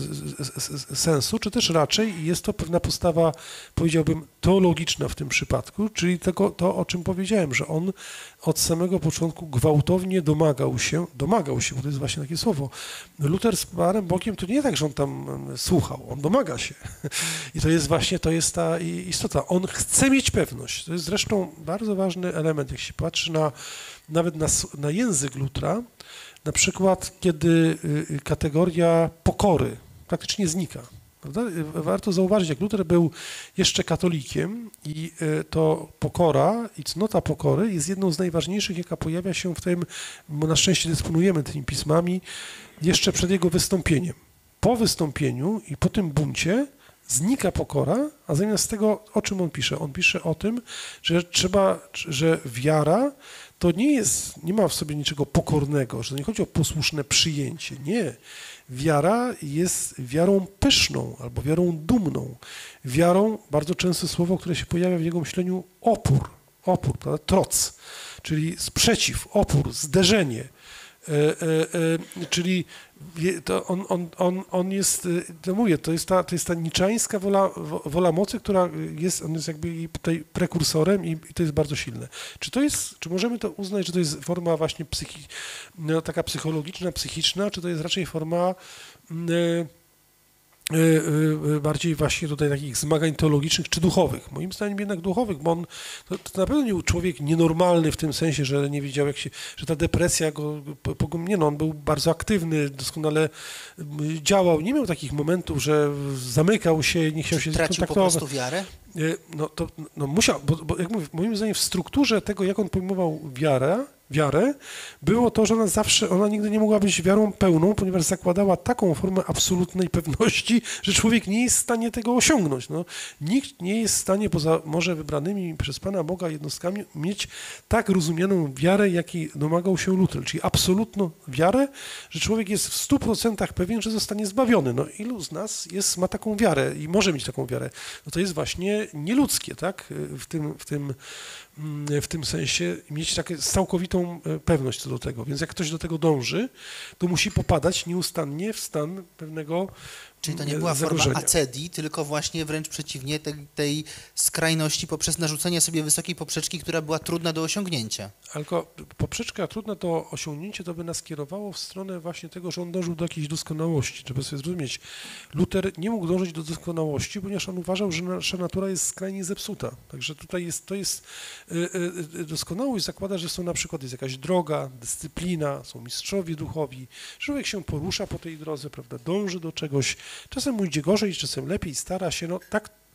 sensu, czy też raczej jest to pewna postawa, powiedziałbym, teologiczna w tym przypadku, czyli to, o czym powiedziałem, że on od samego początku gwałtownie domagał się, bo to jest właśnie takie słowo. Luter z Panem Bogiem to nie tak, że on tam słuchał, on domaga się. I to jest ta istota. On chce mieć pewność. To jest zresztą bardzo ważny element, jak się patrzy nawet na język Lutra, na przykład kiedy kategoria pokory praktycznie znika. Prawda? Warto zauważyć, jak Luter był jeszcze katolikiem i to pokora i cnota pokory jest jedną z najważniejszych, jaka pojawia się w tym, bo na szczęście dysponujemy tymi pismami, jeszcze przed jego wystąpieniem. Po wystąpieniu i po tym buncie znika pokora, a zamiast tego o czym on pisze? On pisze o tym, że wiara to nie ma w sobie niczego pokornego, że to nie chodzi o posłuszne przyjęcie, nie. Wiara jest wiarą pyszną albo wiarą dumną. Wiarą, bardzo częste słowo, które się pojawia w jego myśleniu, opór, prawda? Troc, czyli sprzeciw, opór, zderzenie. Czyli to on jest, to mówię, to jest ta niczańska wola mocy, która jest, on jest jakby tutaj prekursorem i to jest bardzo silne. Czy możemy to uznać, że to jest forma właśnie taka psychologiczna, psychiczna, czy to jest raczej forma bardziej właśnie tutaj takich zmagań teologicznych czy duchowych. Moim zdaniem jednak duchowych, bo on to na pewno nie był człowiek nienormalny w tym sensie, że nie wiedział że ta depresja go, on był bardzo aktywny, doskonale działał, nie miał takich momentów, że zamykał się, nie chciał się Tracił po prostu wiarę? Musiał, bo jak mówię, moim zdaniem w strukturze tego, jak on pojmował wiarę, było to, że ona nigdy nie mogła być wiarą pełną, ponieważ zakładała taką formę absolutnej pewności, że człowiek nie jest w stanie tego osiągnąć. Nikt nie jest w stanie, poza może wybranymi przez Pana Boga jednostkami, mieć tak rozumianą wiarę, jakiej domagał się Luter, czyli absolutną wiarę, że człowiek jest w 100% pewien, że zostanie zbawiony. Ilu z nas ma taką wiarę i może mieć taką wiarę? To jest właśnie nieludzkie, tak? W tym sensie mieć całkowitą pewność co do tego. Więc jak ktoś do tego dąży, to musi popadać nieustannie w stan pewnego Czyli to nie była zagrożenia. Forma acedii, tylko właśnie wręcz przeciwnie tej skrajności poprzez narzucenie sobie wysokiej poprzeczki, która była trudna do osiągnięcia. Tylko poprzeczka trudna do osiągnięcia to by nas kierowało w stronę właśnie tego, że on dążył do jakiejś doskonałości. Żeby sobie zrozumieć, Luter nie mógł dążyć do doskonałości, ponieważ on uważał, że nasza natura jest skrajnie zepsuta. Także tutaj doskonałość zakłada, że jest jakaś droga, dyscyplina, są mistrzowie duchowi. Człowiek się porusza po tej drodze, prawda, dąży do czegoś. Czasem mu idzie gorzej, czasem lepiej, stara się, tak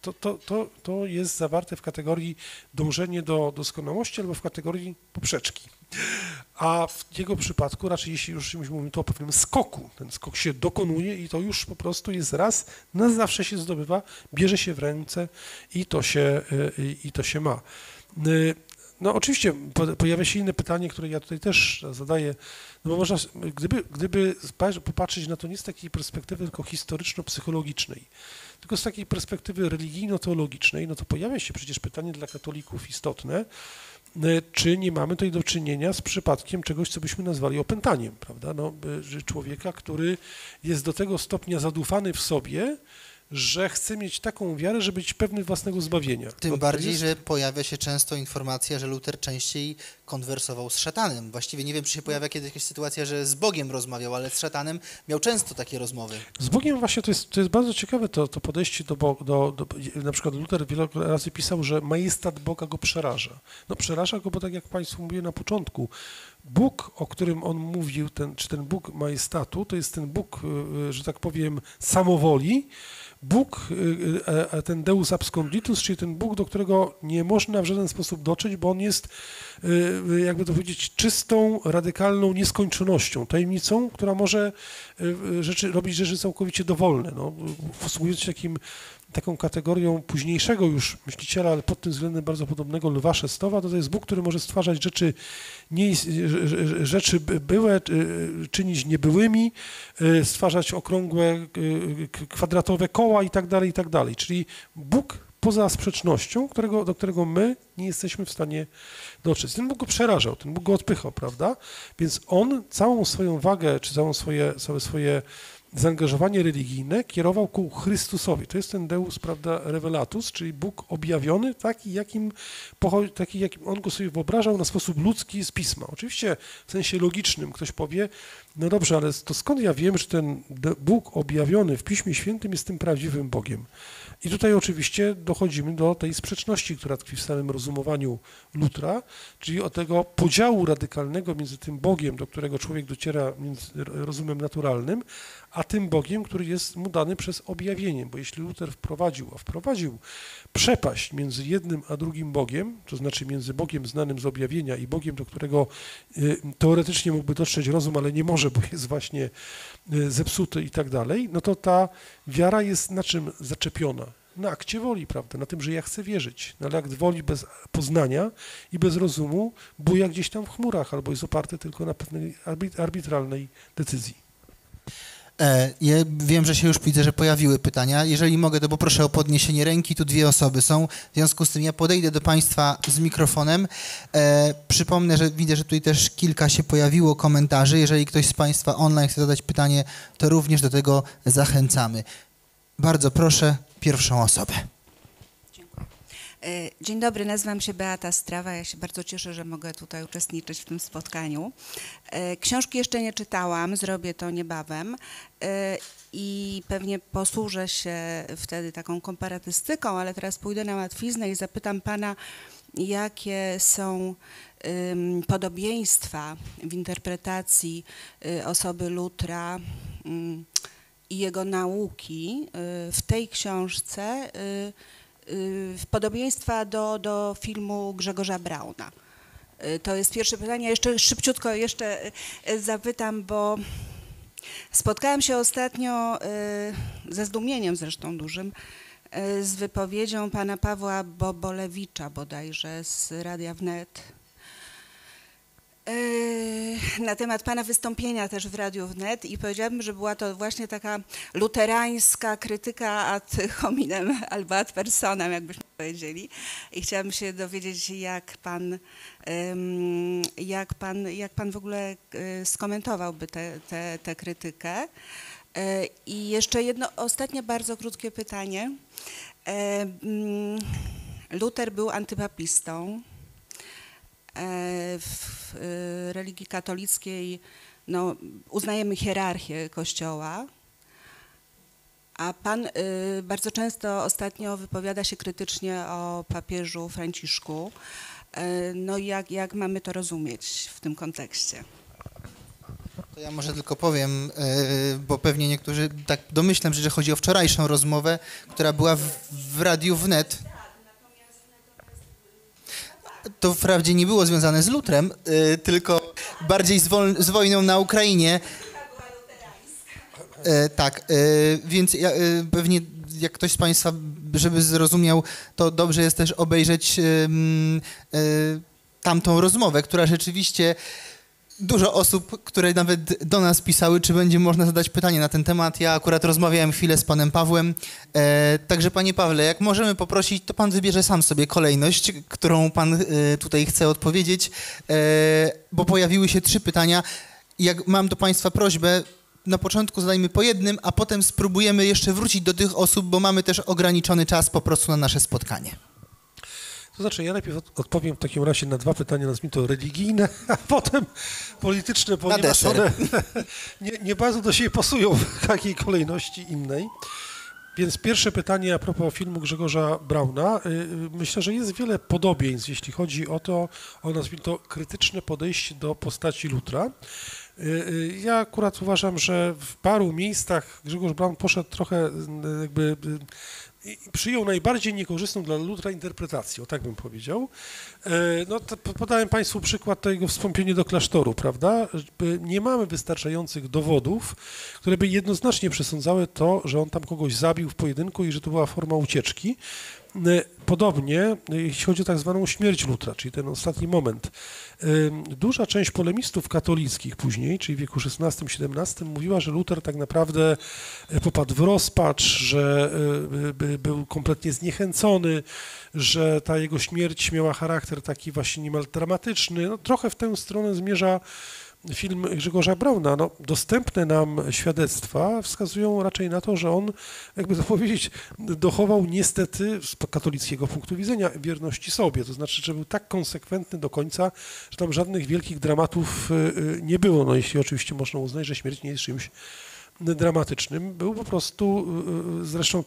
to jest zawarte w kategorii dążenie do doskonałości albo w kategorii poprzeczki. A w jego przypadku raczej, jeśli już mówimy tu o pewnym skoku, ten skok się dokonuje i to już po prostu jest raz, na zawsze się zdobywa, bierze się w ręce i to się ma. No oczywiście pojawia się inne pytanie, które ja tutaj też zadaję, no bo można, gdyby popatrzeć na to nie z takiej perspektywy tylko historyczno-psychologicznej, tylko z takiej perspektywy religijno-teologicznej, no to pojawia się przecież pytanie dla katolików istotne, czy nie mamy tutaj do czynienia z przypadkiem czegoś, co byśmy nazwali opętaniem, prawda? No, że człowieka, który jest do tego stopnia zadufany w sobie, że chce mieć taką wiarę, żeby być pewny własnego zbawienia. Tym bardziej, że pojawia się często informacja, że Luter częściej konwersował z szatanem. Właściwie nie wiem, czy się pojawia kiedyś jakaś sytuacja, że z Bogiem rozmawiał, ale z szatanem miał często takie rozmowy. Z Bogiem właśnie to jest bardzo ciekawe to podejście na przykład Luter wiele razy pisał, że majestat Boga go przeraża. No przeraża go, bo tak jak Państwu mówiłem na początku, Bóg, o którym on mówił, ten Bóg majestatu, to jest ten Bóg, że tak powiem, samowoli, Bóg, ten Deus absconditus, czyli ten Bóg, do którego nie można w żaden sposób dotrzeć, bo on jest, jakby to powiedzieć, czystą, radykalną nieskończonością, tajemnicą, która może robić rzeczy całkowicie dowolne. No, posługując się taką kategorią późniejszego już myśliciela, ale pod tym względem bardzo podobnego Lwa Szestowa, to jest Bóg, który może stwarzać rzeczy byłe, czynić niebyłymi, stwarzać okrągłe, kwadratowe koła i tak dalej. Czyli Bóg poza sprzecznością, do którego my nie jesteśmy w stanie dotrzeć. Ten Bóg go przerażał, ten Bóg go odpychał, prawda? Więc on całą swoją wagę, czy całe swoje zaangażowanie religijne kierował ku Chrystusowi. To jest ten Deus, prawda, revelatus, czyli Bóg objawiony, taki jakim on go sobie wyobrażał na sposób ludzki z Pisma. Oczywiście w sensie logicznym ktoś powie, no dobrze, ale to skąd ja wiem, że ten Bóg objawiony w Piśmie Świętym jest tym prawdziwym Bogiem? I tutaj oczywiście dochodzimy do tej sprzeczności, która tkwi w samym rozumowaniu Lutra, czyli od tego podziału radykalnego między tym Bogiem, do którego człowiek dociera między rozumem naturalnym, a tym Bogiem, który jest mu dany przez objawienie. Bo jeśli Luter wprowadził przepaść między jednym a drugim Bogiem, to znaczy między Bogiem znanym z objawienia i Bogiem, do którego teoretycznie mógłby dotrzeć rozum, ale nie może, bo jest właśnie zepsuty i tak dalej, no to ta wiara jest na czym zaczepiona? Na akcie woli, prawda? Na tym, że ja chcę wierzyć. No ale akt woli bez poznania i bez rozumu buja gdzieś tam w chmurach albo jest oparty tylko na pewnej arbitralnej decyzji. Ja wiem, że się już widzę, że pojawiły pytania. Jeżeli mogę, to poproszę o podniesienie ręki. Tu 2 osoby są. W związku z tym ja podejdę do Państwa z mikrofonem. Przypomnę, że widzę, że tutaj też kilka się pojawiło komentarzy. Jeżeli ktoś z Państwa online chce zadać pytanie, to również do tego zachęcamy. Bardzo proszę pierwszą osobę. Dzień dobry, nazywam się Beata Strawa. Ja się bardzo cieszę, że mogę tutaj uczestniczyć w tym spotkaniu. Książki jeszcze nie czytałam, zrobię to niebawem i pewnie posłużę się wtedy taką komparatystyką, ale teraz pójdę na łatwiznę i zapytam Pana, jakie są podobieństwa w interpretacji osoby Lutra i jego nauki w tej książce, podobieństwa do filmu Grzegorza Brauna. To jest pierwsze pytanie. Jeszcze szybciutko zapytam, bo spotkałam się ostatnio ze zdumieniem zresztą dużym z wypowiedzią pana Pawła Bobolewicza bodajże z Radia Wnet na temat pana wystąpienia też w Radiu Wnet i powiedziałabym, że była to właśnie taka luterańska krytyka ad hominem albo ad personam, jakbyśmy powiedzieli. I chciałabym się dowiedzieć, jak pan w ogóle skomentowałby tę krytykę. I jeszcze jedno ostatnie bardzo krótkie pytanie. Luter był antypapistą. W religii katolickiej uznajemy hierarchię Kościoła, a pan bardzo często ostatnio wypowiada się krytycznie o papieżu Franciszku. No jak mamy to rozumieć w tym kontekście? To ja może tylko powiem, bo pewnie niektórzy tak domyślam, że chodzi o wczorajszą rozmowę, która była w Radiu Wnet. To wprawdzie nie było związane z lutrem, tylko bardziej z wojną na Ukrainie. Tak, więc ja, pewnie jak ktoś z Państwa, żeby zrozumiał, to dobrze jest też obejrzeć tamtą rozmowę, która rzeczywiście dużo osób, które nawet do nas pisały, czy będzie można zadać pytanie na ten temat. Ja akurat rozmawiałem chwilę z panem Pawłem. Także panie Pawle, jak możemy poprosić, to pan wybierze sam sobie kolejność, którą pan tutaj chce odpowiedzieć, bo pojawiły się 3 pytania. Jak mam do państwa prośbę, na początku zadajmy po jednym, a potem spróbujemy jeszcze wrócić do tych osób, bo mamy też ograniczony czas po prostu na nasze spotkanie. To znaczy, ja najpierw odpowiem w takim razie na 2 pytania, nazwijmy to religijne, a potem polityczne, ponieważ one nie bardzo do siebie pasują w takiej kolejności innej. Więc pierwsze pytanie a propos filmu Grzegorza Brauna. Myślę, że jest wiele podobieństw, jeśli chodzi o to, nazwijmy to, krytyczne podejście do postaci Lutra. Ja akurat uważam, że w paru miejscach Grzegorz Braun poszedł trochę jakby przyjął najbardziej niekorzystną dla Lutra interpretację, o tak bym powiedział. No, podałem Państwu przykład tego wstąpienia do klasztoru, prawda? Nie mamy wystarczających dowodów, które by jednoznacznie przesądzały to, że on tam kogoś zabił w pojedynku i że to była forma ucieczki. Podobnie, jeśli chodzi o tak zwaną śmierć Lutra, czyli ten ostatni moment. Duża część polemistów katolickich później, czyli w wieku XVI-XVII, mówiła, że Luter tak naprawdę popadł w rozpacz, że był kompletnie zniechęcony, że ta jego śmierć miała charakter taki właśnie niemal dramatyczny. No, trochę w tę stronę zmierza film Grzegorza Brauna. No, dostępne nam świadectwa wskazują raczej na to, że on, jakby to powiedzieć, dochował niestety z katolickiego punktu widzenia wierności sobie. To znaczy, że był tak konsekwentny do końca, że tam żadnych wielkich dramatów nie było. No, jeśli oczywiście można uznać, że śmierć nie jest czymś dramatycznym. Był po prostu, zresztą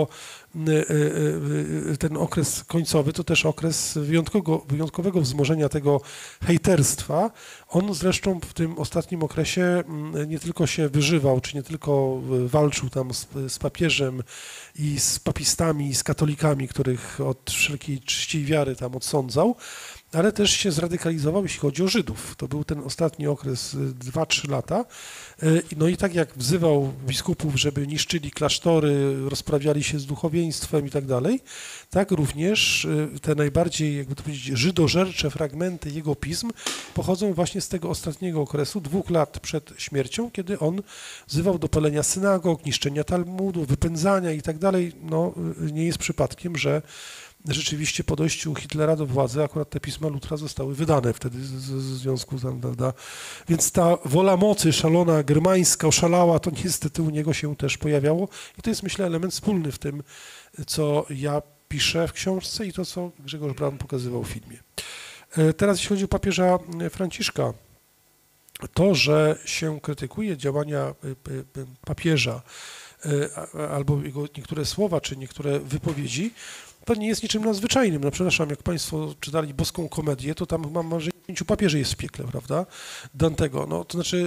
ten okres końcowy to też okres wyjątkowego wzmożenia tego hejterstwa. On zresztą w tym ostatnim okresie nie tylko się wyżywał, czy nie tylko walczył tam z papieżem i z papistami, i z katolikami, których od wszelkiej czci wiary tam odsądzał, ale też się zradykalizował, jeśli chodzi o Żydów. To był ten ostatni okres 2-3 lata. No i tak jak wzywał biskupów, żeby niszczyli klasztory, rozprawiali się z duchowieństwem i tak dalej, tak również te najbardziej, jakby to powiedzieć, żydożercze fragmenty jego pism pochodzą właśnie z tego ostatniego okresu, 2 lat przed śmiercią, kiedy on wzywał do palenia synagog, niszczenia Talmudu, wypędzania i tak dalej. No, nie jest przypadkiem, że rzeczywiście po dojściu Hitlera do władzy akurat te pisma Lutra zostały wydane wtedy w związku z, prawda? Więc ta wola mocy szalona, germańska, oszalała, to niestety u niego się też pojawiało i to jest, myślę, element wspólny w tym, co ja piszę w książce i to, co Grzegorz Braun pokazywał w filmie. Teraz jeśli chodzi o papieża Franciszka, to, że się krytykuje działania papieża albo jego niektóre słowa, czy niektóre wypowiedzi, to nie jest niczym nadzwyczajnym. No przepraszam, jak Państwo czytali Boską Komedię, to tam mam, że 5 papieży jest w piekle, prawda? Dantego. No to znaczy,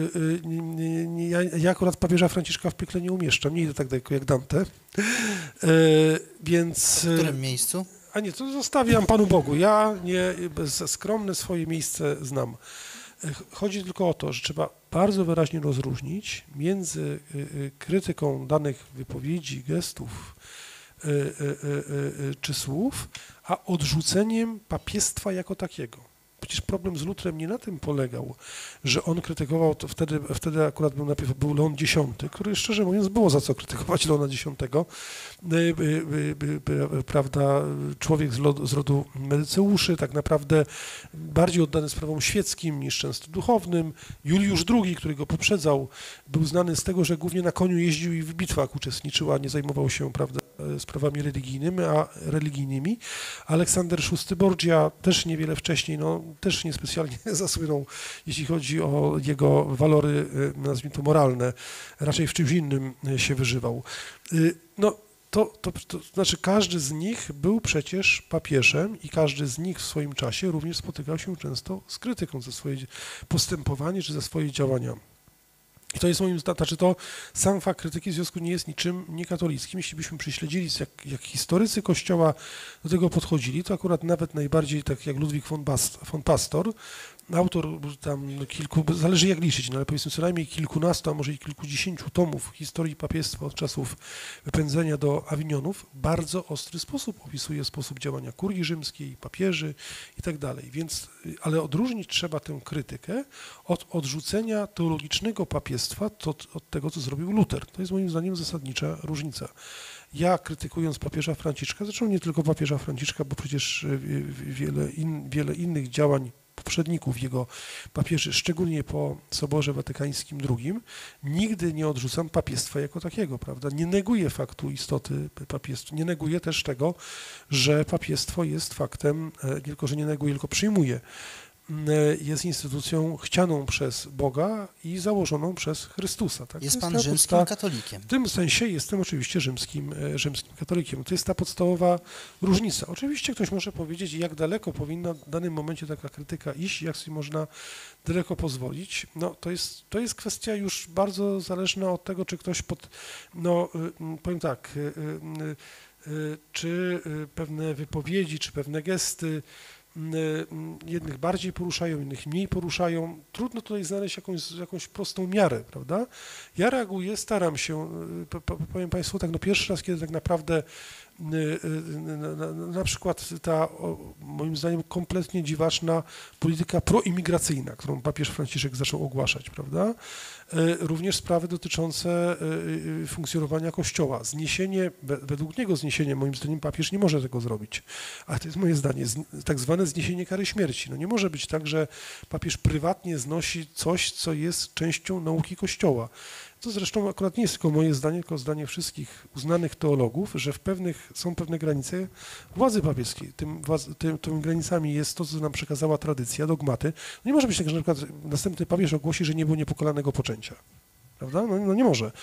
ja akurat papieża Franciszka w piekle nie umieszczam, nie idę tak daleko jak Dante. Więc... W którym miejscu? A nie, to zostawiam Panu Bogu. Ja skromne swoje miejsce znam. Chodzi tylko o to, że trzeba bardzo wyraźnie rozróżnić między krytyką danych wypowiedzi, gestów czy słów, a odrzuceniem papiestwa jako takiego. Przecież problem z Lutrem nie na tym polegał, że on krytykował, to wtedy akurat był Leon X, który szczerze mówiąc było za co krytykować Leona X. Prawda, człowiek z rodu Medyceuszy, tak naprawdę bardziej oddany sprawom świeckim niż często duchownym. Juliusz II, który go poprzedzał, był znany z tego, że głównie na koniu jeździł i w bitwach uczestniczył, a nie zajmował się, prawda, sprawami religijnymi. Aleksander VI Borgia też niewiele wcześniej, no też niespecjalnie zasłynął, jeśli chodzi o jego walory, nazwijmy to moralne, raczej w czymś innym się wyżywał. No, to znaczy każdy z nich był przecież papieżem i każdy z nich w swoim czasie również spotykał się często z krytyką za swoje postępowanie czy za swoje działania. I to jest moim zdaniem, znaczy to sam fakt krytyki w związku nie jest niczym niekatolickim. Jeśli byśmy prześledzili, jak historycy Kościoła do tego podchodzili, to akurat nawet najbardziej tak jak Ludwik von Pastor, autor tam kilku, zależy jak liczyć, no ale powiedzmy co najmniej kilkunastu, a może i kilkudziesięciu tomów historii papiestwa od czasów wypędzenia do Awinionów, bardzo ostry sposób opisuje sposób działania kurii rzymskiej, papieży i tak dalej. Więc, ale odróżnić trzeba tę krytykę od odrzucenia teologicznego papiestwa od tego, co zrobił Luter. To jest moim zdaniem zasadnicza różnica. Ja krytykując papieża Franciszka, zresztą nie tylko papieża Franciszka, bo przecież wiele innych działań poprzedników jego papieży, szczególnie po Soborze Watykańskim II, nigdy nie odrzucam papiestwa jako takiego, prawda? Nie neguję faktu istoty papiestwa, nie neguję też tego, że papiestwo jest faktem, nie tylko, że nie neguję, tylko przyjmuję. Jest instytucją chcianą przez Boga i założoną przez Chrystusa. Tak? Jest pan rzymskim katolikiem. W tym sensie jestem oczywiście rzymskim katolikiem. To jest ta podstawowa różnica. Oczywiście ktoś może powiedzieć, jak daleko powinna w danym momencie taka krytyka iść, jak sobie można daleko pozwolić. No, to jest kwestia już bardzo zależna od tego, czy ktoś powiem tak, czy pewne wypowiedzi, czy pewne gesty jednych bardziej poruszają, innych mniej poruszają. Trudno tutaj znaleźć jakąś prostą miarę, prawda? Ja reaguję, staram się, powiem Państwu tak, pierwszy raz, kiedy tak naprawdę na przykład ta, moim zdaniem, kompletnie dziwaczna polityka proimigracyjna, którą papież Franciszek zaczął ogłaszać, prawda? Również sprawy dotyczące funkcjonowania Kościoła. Według niego zniesienie, moim zdaniem, papież nie może tego zrobić. Ale to jest moje zdanie, tak zwane zniesienie kary śmierci. No nie może być tak, że papież prywatnie znosi coś, co jest częścią nauki Kościoła. To zresztą akurat nie jest tylko moje zdanie, tylko zdanie wszystkich uznanych teologów, że są pewne granice władzy papieskiej. Tymi granicami jest to, co nam przekazała tradycja, dogmaty. No nie może być tak, że na przykład następny papież ogłosi, że nie było niepokalanego poczęcia. Prawda? No nie może.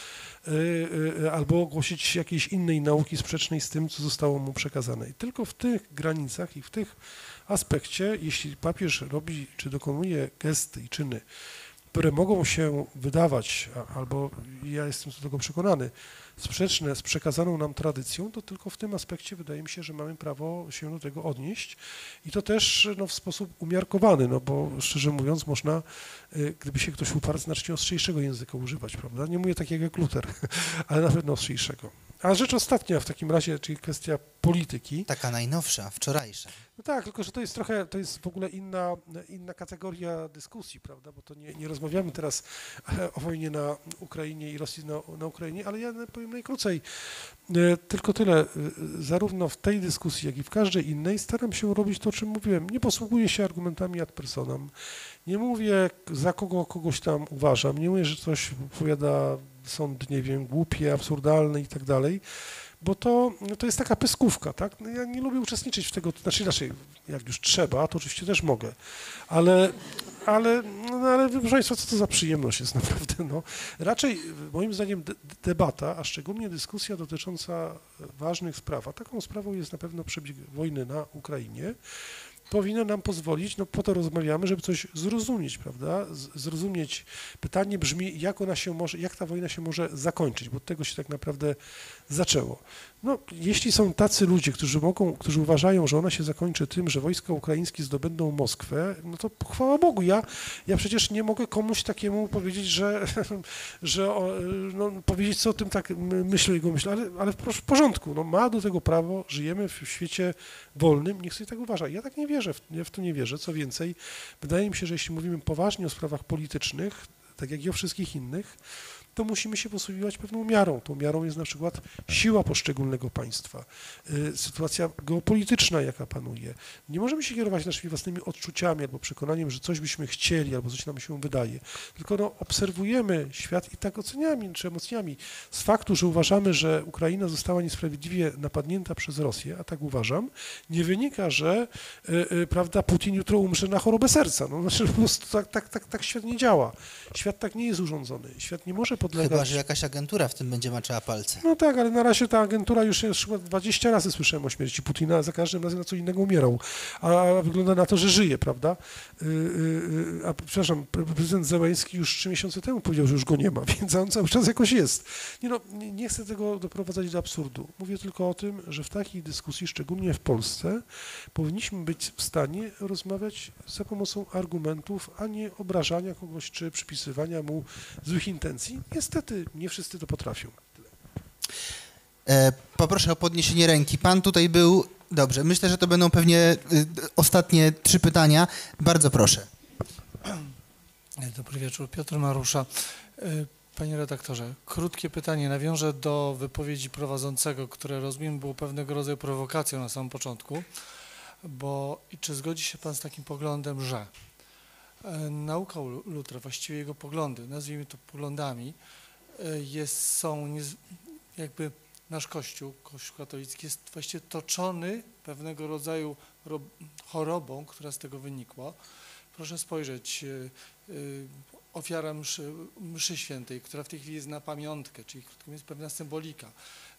Albo ogłosić jakiejś innej nauki sprzecznej z tym, co zostało mu przekazane. I tylko w tych granicach i w tych aspekcie, jeśli papież robi czy dokonuje gesty i czyny, które mogą się wydawać, albo ja jestem do tego przekonany, sprzeczne z przekazaną nam tradycją, to tylko w tym aspekcie wydaje mi się, że mamy prawo się do tego odnieść i to też w sposób umiarkowany, bo szczerze mówiąc można, gdyby się ktoś uparł, znacznie ostrzejszego języka używać, prawda? Nie mówię takiego jak Luter, ale na pewno ostrzejszego. A rzecz ostatnia w takim razie, czyli kwestia polityki. Taka najnowsza, wczorajsza. No tak, tylko że to jest w ogóle inna kategoria dyskusji, prawda, bo to nie rozmawiamy teraz o wojnie na Ukrainie i Rosji na Ukrainie, ale ja powiem najkrócej. Tylko tyle, zarówno w tej dyskusji, jak i w każdej innej staram się robić to, o czym mówiłem. Nie posługuję się argumentami ad personam, nie mówię za kogoś tam uważam, nie mówię, że coś powiada sąd, nie wiem, głupie, absurdalne i tak dalej, bo to jest taka pyskówka, tak? Ja nie lubię uczestniczyć w tego, znaczy inaczej, jak już trzeba, to oczywiście też mogę, ale proszę Państwa, co to za przyjemność jest naprawdę, Raczej moim zdaniem debata, a szczególnie dyskusja dotycząca ważnych spraw, a taką sprawą jest na pewno przebieg wojny na Ukrainie, powinno nam pozwolić, po to rozmawiamy, żeby coś zrozumieć, prawda? Zrozumieć. Pytanie brzmi, jak ta wojna się może zakończyć, bo od tego się tak naprawdę zaczęło. Jeśli są tacy ludzie, którzy uważają, że ona się zakończy tym, że wojska ukraińskie zdobędą Moskwę, to chwała Bogu, ja przecież nie mogę komuś takiemu powiedzieć, że powiedzieć, co o tym tak myślę, jego myślę, ale w porządku, ma do tego prawo, żyjemy w świecie wolnym, niech sobie tak uważa. Ja tak nie wierzę, ja w to nie wierzę. Co więcej, wydaje mi się, że jeśli mówimy poważnie o sprawach politycznych, tak jak i o wszystkich innych, to musimy się posługiwać pewną miarą. Tą miarą jest na przykład siła poszczególnego państwa, sytuacja geopolityczna, jaka panuje. Nie możemy się kierować naszymi własnymi odczuciami albo przekonaniem, że coś byśmy chcieli albo coś nam się wydaje, tylko obserwujemy świat i tak oceniamy, czy emocjami. Z faktu, że uważamy, że Ukraina została niesprawiedliwie napadnięta przez Rosję, a tak uważam, nie wynika, że prawda, Putin jutro umrze na chorobę serca. Znaczy, po prostu tak świat nie działa. Świat świat tak nie jest urządzony. Świat nie może podlegać... Chyba że jakaś agentura w tym będzie maczała palce. No tak, ale na razie ta agentura już jest, 20 razy słyszałem o śmierci Putina, za każdym razem na co innego umierał. A wygląda na to, że żyje, prawda? Przepraszam, prezydent Zełenski już 3 miesiące temu powiedział, że już go nie ma, więc on cały czas jakoś jest. Nie chcę tego doprowadzać do absurdu. Mówię tylko o tym, że w takiej dyskusji, szczególnie w Polsce, powinniśmy być w stanie rozmawiać za pomocą argumentów, a nie obrażania kogoś czy przypisywania mu złych intencji. Niestety nie wszyscy to potrafią. Poproszę o podniesienie ręki. Pan tutaj był... Dobrze, myślę, że to będą pewnie ostatnie 3 pytania. Bardzo proszę. Dobry wieczór, Piotr Marusza. Panie redaktorze, krótkie pytanie. Nawiążę do wypowiedzi prowadzącego, które rozumiem było pewnego rodzaju prowokacją na samym początku, i czy zgodzi się pan z takim poglądem, że nauka Lutra, właściwie jego poglądy, nazwijmy to poglądami, jakby nasz Kościół katolicki jest właściwie toczony pewnego rodzaju chorobą, która z tego wynikła. Proszę spojrzeć, ofiara mszy świętej, która w tej chwili jest na pamiątkę, czyli krótko mówiąc pewna symbolika.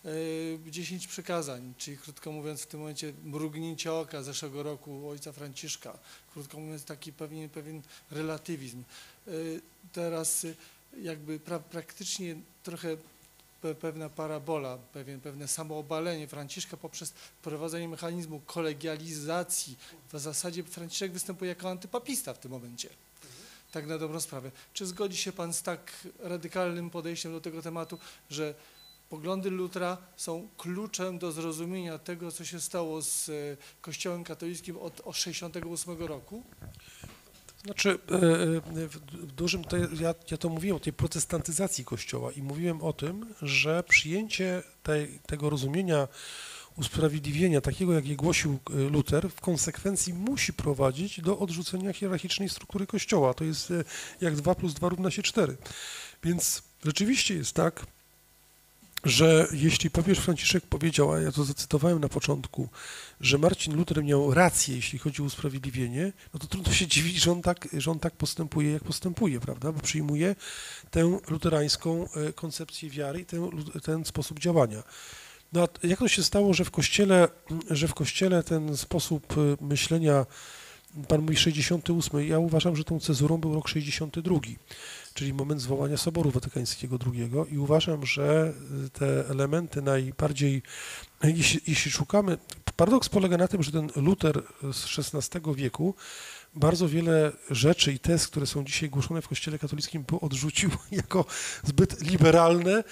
10 przykazań, czyli krótko mówiąc w tym momencie mrugnięcie oka zeszłego roku ojca Franciszka, krótko mówiąc taki pewien relatywizm. Teraz jakby praktycznie trochę pewna parabola, pewne samoobalenie Franciszka poprzez wprowadzenie mechanizmu kolegializacji. W zasadzie Franciszek występuje jako antypapista w tym momencie. Tak na dobrą sprawę. Czy zgodzi się pan z tak radykalnym podejściem do tego tematu, że poglądy Lutra są kluczem do zrozumienia tego, co się stało z Kościołem katolickim od 1968 roku? Znaczy, w dużym, ja to mówiłem o tej protestantyzacji Kościoła i mówiłem o tym, że przyjęcie tego rozumienia usprawiedliwienia, takiego jak je głosił Luter, w konsekwencji musi prowadzić do odrzucenia hierarchicznej struktury Kościoła. To jest jak 2 + 2 równa się 4. Więc rzeczywiście jest tak, że jeśli papież Franciszek powiedział, a ja to zacytowałem na początku, że Marcin Luter miał rację, jeśli chodzi o usprawiedliwienie, no to trudno się dziwić, że on tak postępuje, jak postępuje, prawda? Bo przyjmuje tę luterańską koncepcję wiary i ten sposób działania. No a jak to się stało, że w Kościele ten sposób myślenia, pan mówi 68, ja uważam, że tą cezurą był rok 62, czyli moment zwołania Soboru Watykańskiego II i uważam, że te elementy najbardziej, jeśli szukamy, paradoks polega na tym, że ten Luter z XVI wieku bardzo wiele rzeczy i tez, które są dzisiaj głoszone w Kościele katolickim, odrzucił jako zbyt liberalne,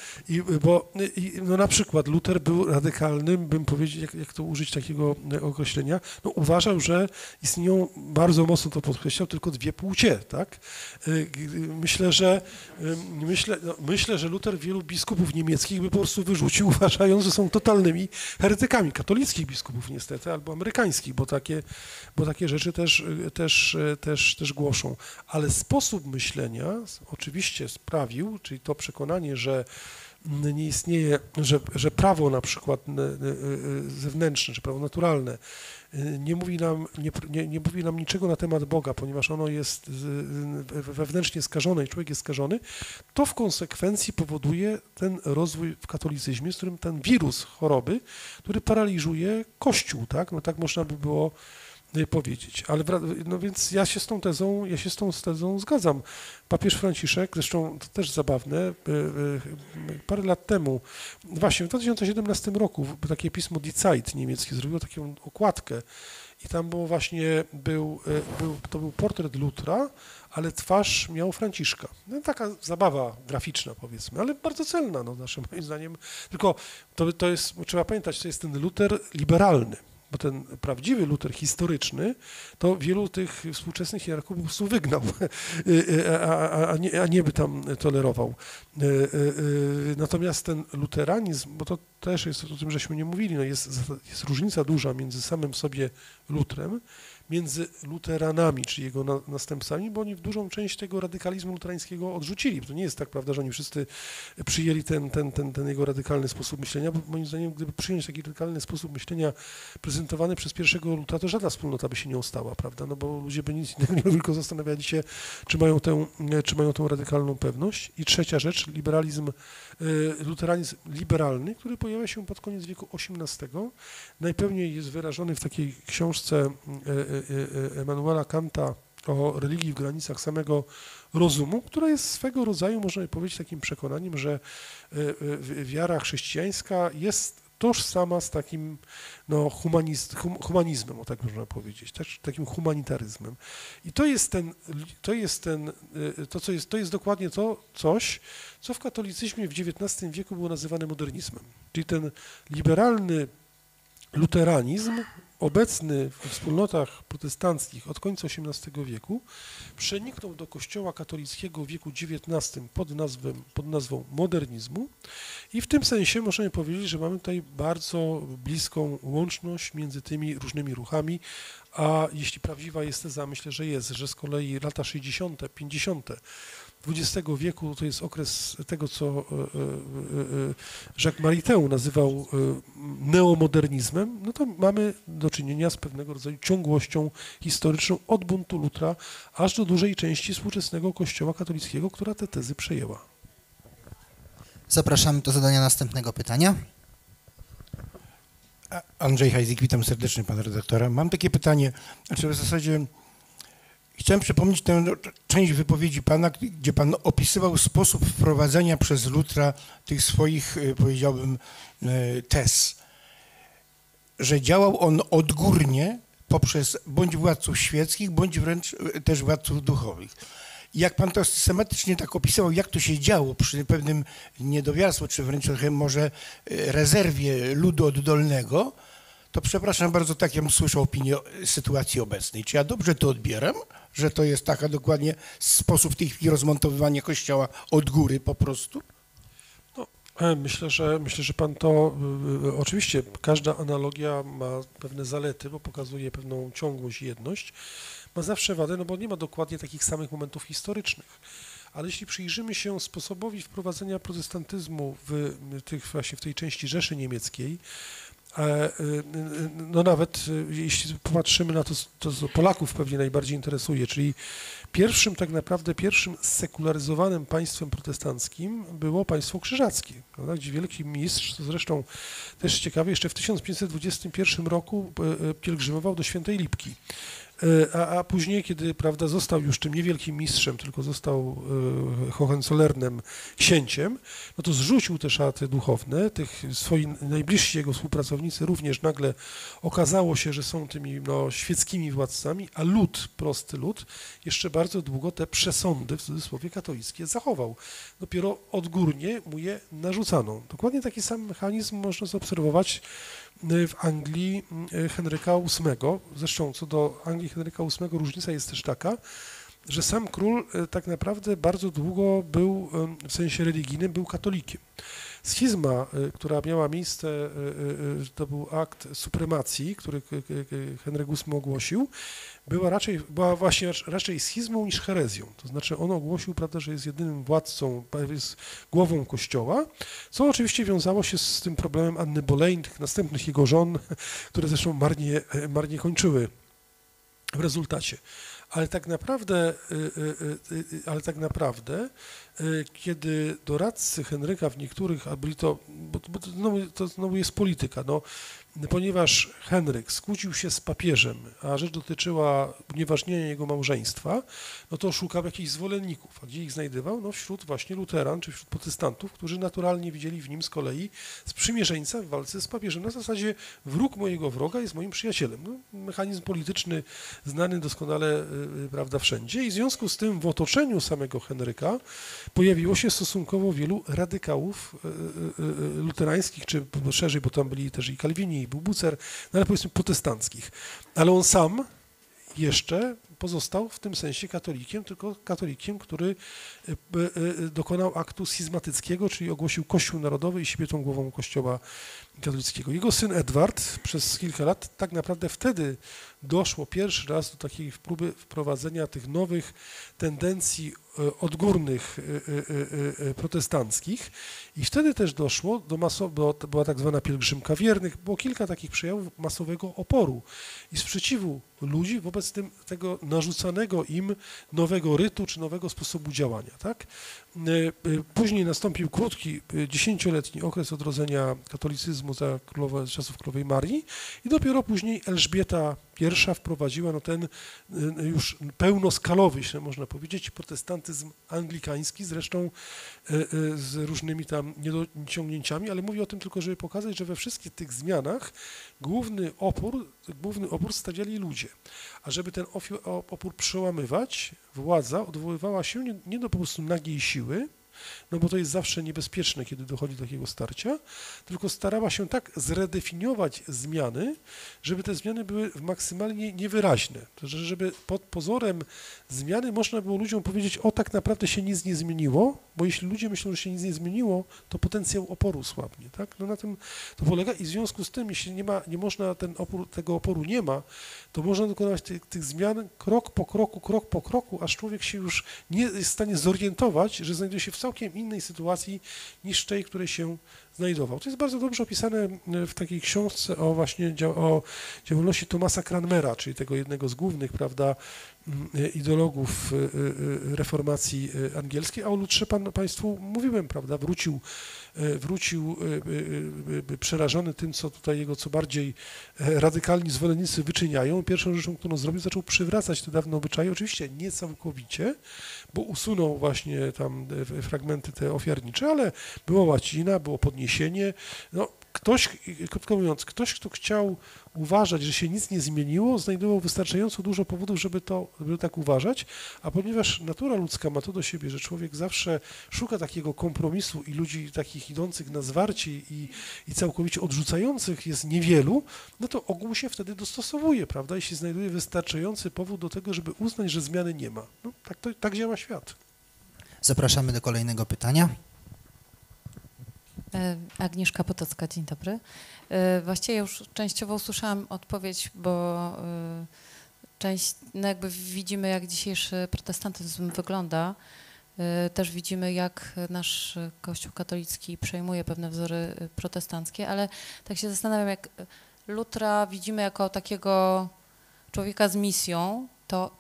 no na przykład Luter był radykalnym, bym powiedział, jak to użyć takiego określenia, no uważał, że istnieją, bardzo mocno to podkreślał, tylko 2 płcie, tak? Myślę, że Luter wielu biskupów niemieckich by po prostu wyrzucił, uważając, że są totalnymi heretykami, katolickich biskupów niestety, albo amerykańskich, bo takie rzeczy też głoszą. Ale sposób myślenia oczywiście sprawił, czyli to przekonanie, że nie istnieje, że prawo na przykład zewnętrzne, czy prawo naturalne nie mówi nam niczego na temat Boga, ponieważ ono jest wewnętrznie skażone i człowiek jest skażony, to w konsekwencji powoduje ten rozwój w katolicyzmie, z którym ten wirus choroby, który paraliżuje Kościół, tak? No tak można by było powiedzieć. Ale no więc ja się z tą tezą zgadzam. Papież Franciszek, zresztą to też zabawne, parę lat temu, właśnie w 2017 roku, takie pismo Die Zeit niemieckie zrobiło taką okładkę i tam było właśnie, to był portret Lutra, ale twarz miał Franciszka. No, taka zabawa graficzna, powiedzmy, ale bardzo celna, no, naszym moim zdaniem. Tylko to jest, trzeba pamiętać, to jest ten Luter liberalny. Bo ten prawdziwy Luter historyczny, to wielu tych współczesnych hierarchów po prostu wygnał, a nie by tam tolerował. Natomiast ten luteranizm, bo to też jest o tym, żeśmy nie mówili, no jest różnica duża między samym sobie Lutrem, między luteranami, czyli jego następcami, bo oni w dużą część tego radykalizmu luterańskiego odrzucili. To nie jest tak, prawda, że oni wszyscy przyjęli ten jego radykalny sposób myślenia, bo moim zdaniem, gdyby przyjąć taki radykalny sposób myślenia prezentowany przez pierwszego Lutera, to żadna wspólnota by się nie ostała, prawda, no bo ludzie by nic innego nie robili, tylko zastanawiali się, czy mają tę radykalną pewność. I trzecia rzecz, luteranizm liberalny, który pojawia się pod koniec wieku XVIII. Najpełniej jest wyrażony w takiej książce Emanuela Kanta o religii w granicach samego rozumu, która jest swego rodzaju, można powiedzieć, takim przekonaniem, że wiara chrześcijańska jest tożsama z takim humanizmem, o tak można powiedzieć, takim humanitaryzmem. I to jest dokładnie coś, co w katolicyzmie w XIX wieku było nazywane modernizmem. Czyli ten liberalny luteranizm obecny w wspólnotach protestanckich od końca XVIII wieku przeniknął do kościoła katolickiego w wieku XIX pod nazwą modernizmu i w tym sensie możemy powiedzieć, że mamy tutaj bardzo bliską łączność między tymi różnymi ruchami, a jeśli prawdziwa jest teza, myślę, że jest, że z kolei lata 60., 50. XX wieku to jest okres tego, co Jacques Maritain nazywał neomodernizmem, no to mamy do czynienia z pewnego rodzaju ciągłością historyczną od buntu Lutera aż do dużej części współczesnego Kościoła katolickiego, która te tezy przejęła. Zapraszamy do zadania następnego pytania. Andrzej Hajzik, witam serdecznie pana redaktora. Mam takie pytanie, w zasadzie chciałem przypomnieć tę część wypowiedzi pana, gdzie pan opisywał sposób wprowadzenia przez Lutera tych swoich, powiedziałbym, tez, że działał on odgórnie poprzez bądź władców świeckich, bądź wręcz też władców duchowych. I jak pan to systematycznie tak opisywał, jak to się działo przy pewnym niedowiarstwie, czy wręcz trochę może rezerwie ludu oddolnego, to przepraszam bardzo, tak ja bym słyszał opinię sytuacji obecnej. Czy ja dobrze to odbieram, że to jest taka dokładnie sposób w tej chwili rozmontowywania Kościoła od góry po prostu? No, myślę, że pan to, oczywiście każda analogia ma pewne zalety, bo pokazuje pewną ciągłość i jedność. Ma zawsze wadę, no bo nie ma dokładnie takich samych momentów historycznych. Ale jeśli przyjrzymy się sposobowi wprowadzenia protestantyzmu właśnie w tej części Rzeszy Niemieckiej, no nawet jeśli popatrzymy na to, co Polaków pewnie najbardziej interesuje, czyli pierwszym sekularyzowanym państwem protestanckim było państwo krzyżackie, prawda, gdzie wielki mistrz, to zresztą też ciekawe, jeszcze w 1521 roku pielgrzymował do Świętej Lipki. A później, kiedy, prawda, został już tym niewielkim mistrzem, tylko został Hohenzollernem, księciem, no to zrzucił te szaty duchowne, tych swoi najbliżsi jego współpracownicy również nagle okazało się, że są tymi świeckimi władcami, a prosty lud, jeszcze bardzo długo te przesądy, w cudzysłowie, katolickie zachował. Dopiero odgórnie mu je narzucano. Dokładnie taki sam mechanizm można zaobserwować w Anglii Henryka VIII. Zresztą co do Anglii Henryka VIII różnica jest też taka, że sam król tak naprawdę bardzo długo był, w sensie religijnym, był katolikiem. Schizma, która miała miejsce, to był akt supremacji, który Henryk VIII ogłosił, była właśnie raczej schizmą niż herezją. To znaczy on ogłosił, prawda, że jest jedynym władcą, jest głową Kościoła, co oczywiście wiązało się z tym problemem Anny Boleyn, tych następnych jego żon, które zresztą marnie kończyły w rezultacie. Ale tak naprawdę, kiedy doradcy Henryka w niektórych, a byli to, bo to znowu jest polityka, no, ponieważ Henryk skłócił się z papieżem, a rzecz dotyczyła unieważnienia jego małżeństwa, no to szukał jakichś zwolenników. A gdzie ich znajdował? No wśród właśnie luteran, czy wśród protestantów, którzy naturalnie widzieli w nim z kolei sprzymierzeńca w walce z papieżem. Na zasadzie wróg mojego wroga jest moim przyjacielem. No, mechanizm polityczny znany doskonale, prawda, wszędzie i w związku z tym w otoczeniu samego Henryka pojawiło się stosunkowo wielu radykałów luterańskich, czy szerzej, bo tam byli też i Kalwini, i był Bucer, no ale powiedzmy protestanckich. Ale on sam jeszcze pozostał w tym sensie katolikiem, tylko katolikiem, który dokonał aktu schizmatyckiego, czyli ogłosił Kościół Narodowy i siebie tą głową Kościoła katolickiego. Jego syn Edward przez kilka lat, tak naprawdę wtedy doszło pierwszy raz do takiej próby wprowadzenia tych nowych tendencji odgórnych protestanckich i wtedy też doszło do była tak zwana pielgrzymka wiernych, było kilka takich przejawów masowego oporu i sprzeciwu ludzi wobec tego narzucanego im nowego rytu czy nowego sposobu działania. Tak? Później nastąpił krótki, 10-letni okres odrodzenia katolicyzmu za czasów królowej Marii i dopiero później Elżbieta I wprowadziła ten już pełnoskalowy, jeśli można powiedzieć, protestantyzm anglikański, zresztą z różnymi tam niedociągnięciami, ale mówię o tym tylko, żeby pokazać, że we wszystkich tych zmianach główny opór stawiali ludzie. A żeby ten opór przełamywać, władza odwoływała się nie do po prostu nagiej siły, no bo to jest zawsze niebezpieczne, kiedy dochodzi do takiego starcia, tylko starała się tak zredefiniować zmiany, żeby te zmiany były maksymalnie niewyraźne. Żeby pod pozorem zmiany można było ludziom powiedzieć, o tak naprawdę się nic nie zmieniło, bo jeśli ludzie myślą, że się nic nie zmieniło, to potencjał oporu słabnie. Tak? No na tym to polega i w związku z tym, jeśli nie można tego oporu nie ma, to można dokonywać tych zmian krok po kroku, aż człowiek się już nie jest w stanie zorientować, że znajduje się w całkiem innej sytuacji niż tej, w której się znajdował. To jest bardzo dobrze opisane w takiej książce o działalności Thomasa Cranmera, czyli tego jednego z głównych, prawda, ideologów reformacji angielskiej, a o Lutrze Państwu mówiłem, prawda, wrócił przerażony tym, co tutaj jego co bardziej radykalni zwolennicy wyczyniają. Pierwszą rzeczą, którą zrobił, zaczął przywracać te dawne obyczaje, oczywiście nie całkowicie, bo usunął właśnie tam fragmenty te ofiarnicze, ale była łacina, było podniesienie. No, krótko mówiąc, ktoś, kto chciał uważać, że się nic nie zmieniło, znajdował wystarczająco dużo powodów, żeby tak uważać, a ponieważ natura ludzka ma to do siebie, że człowiek zawsze szuka takiego kompromisu i ludzi takich idących na zwarcie i całkowicie odrzucających jest niewielu, no to ogół się wtedy dostosowuje, prawda, jeśli znajduje wystarczający powód do tego, żeby uznać, że zmiany nie ma. No, tak działa świat. Zapraszamy do kolejnego pytania. Agnieszka Potocka, dzień dobry. Właściwie już częściowo usłyszałam odpowiedź, bo no jakby widzimy, jak dzisiejszy protestantyzm wygląda. Też widzimy, jak nasz Kościół katolicki przejmuje pewne wzory protestanckie, ale tak się zastanawiam, jak Lutra widzimy jako takiego człowieka z misją, to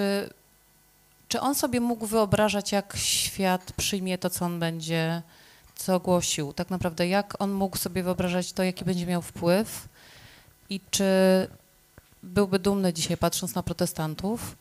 czy on sobie mógł wyobrażać, jak świat przyjmie to, co on będzie, co głosił? Tak naprawdę, jak on mógł sobie wyobrażać to, jaki będzie miał wpływ i czy byłby dumny dzisiaj, patrząc na protestantów?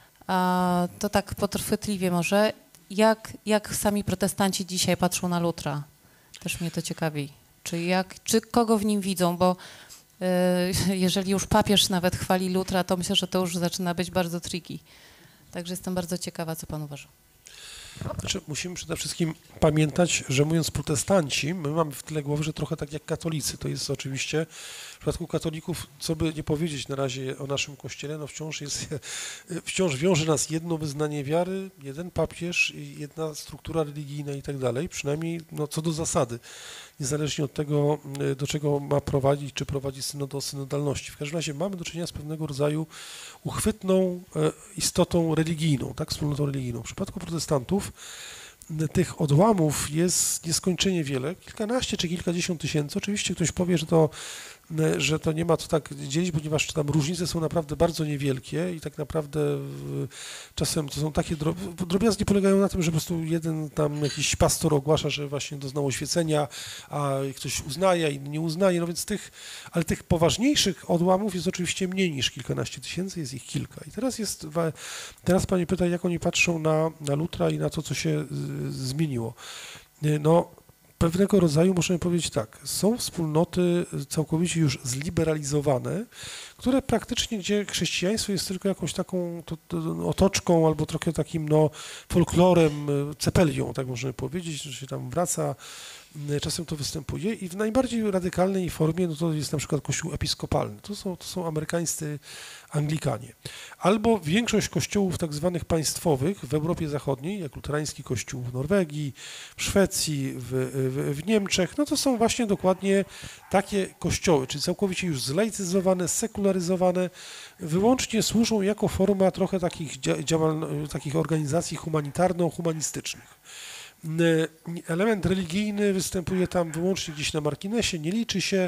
To tak potrwytliwie może, jak sami protestanci dzisiaj patrzą na Lutra? Też mnie to ciekawi. Czy kogo w nim widzą? Bo jeżeli już papież nawet chwali Lutra, to myślę, że to już zaczyna być bardzo tricky. Także jestem bardzo ciekawa, co pan uważa. Znaczy, musimy przede wszystkim pamiętać, że mówiąc protestanci, my mamy w tyle głowy, że trochę tak jak katolicy. To jest oczywiście w przypadku katolików, co by nie powiedzieć na razie o naszym Kościele, no wciąż wiąże nas jedno wyznanie wiary, jeden papież i jedna struktura religijna i tak dalej, przynajmniej no, co do zasady, niezależnie od tego, do czego ma prowadzić, czy prowadzi do synodalności. W każdym razie mamy do czynienia z pewnego rodzaju uchwytną istotą religijną, tak, wspólnotą religijną. W przypadku protestantów tych odłamów jest nieskończenie wiele, kilkanaście czy kilkadziesiąt tysięcy. Oczywiście ktoś powie, że to nie ma co tak dzielić, ponieważ tam różnice są naprawdę bardzo niewielkie i tak naprawdę czasem to są takie drobiazgi polegają na tym, że po prostu jeden tam jakiś pastor ogłasza, że właśnie doznał oświecenia, a ktoś uznaje, a inny nie uznaje, no więc ale tych poważniejszych odłamów jest oczywiście mniej niż kilkanaście tysięcy, jest ich kilka. I teraz pani pyta, jak oni patrzą na Lutra i na to, co się zmieniło. No, pewnego rodzaju, możemy powiedzieć tak, są wspólnoty całkowicie już zliberalizowane, które praktycznie, gdzie chrześcijaństwo jest tylko jakąś taką otoczką albo trochę takim folklorem, cepelią, tak możemy powiedzieć, że się tam wraca czasem to występuje i w najbardziej radykalnej formie no to jest na przykład kościół episkopalny. To są amerykańscy Anglikanie. Albo większość kościołów tak zwanych państwowych w Europie Zachodniej, jak luterański kościół w Norwegii, w Szwecji, w Niemczech, no to są właśnie dokładnie takie kościoły, czyli całkowicie już zlaicyzowane, sekularyzowane, wyłącznie służą jako forma trochę takich organizacji humanitarno-humanistycznych. Element religijny występuje tam wyłącznie gdzieś na marginesie, nie liczy się.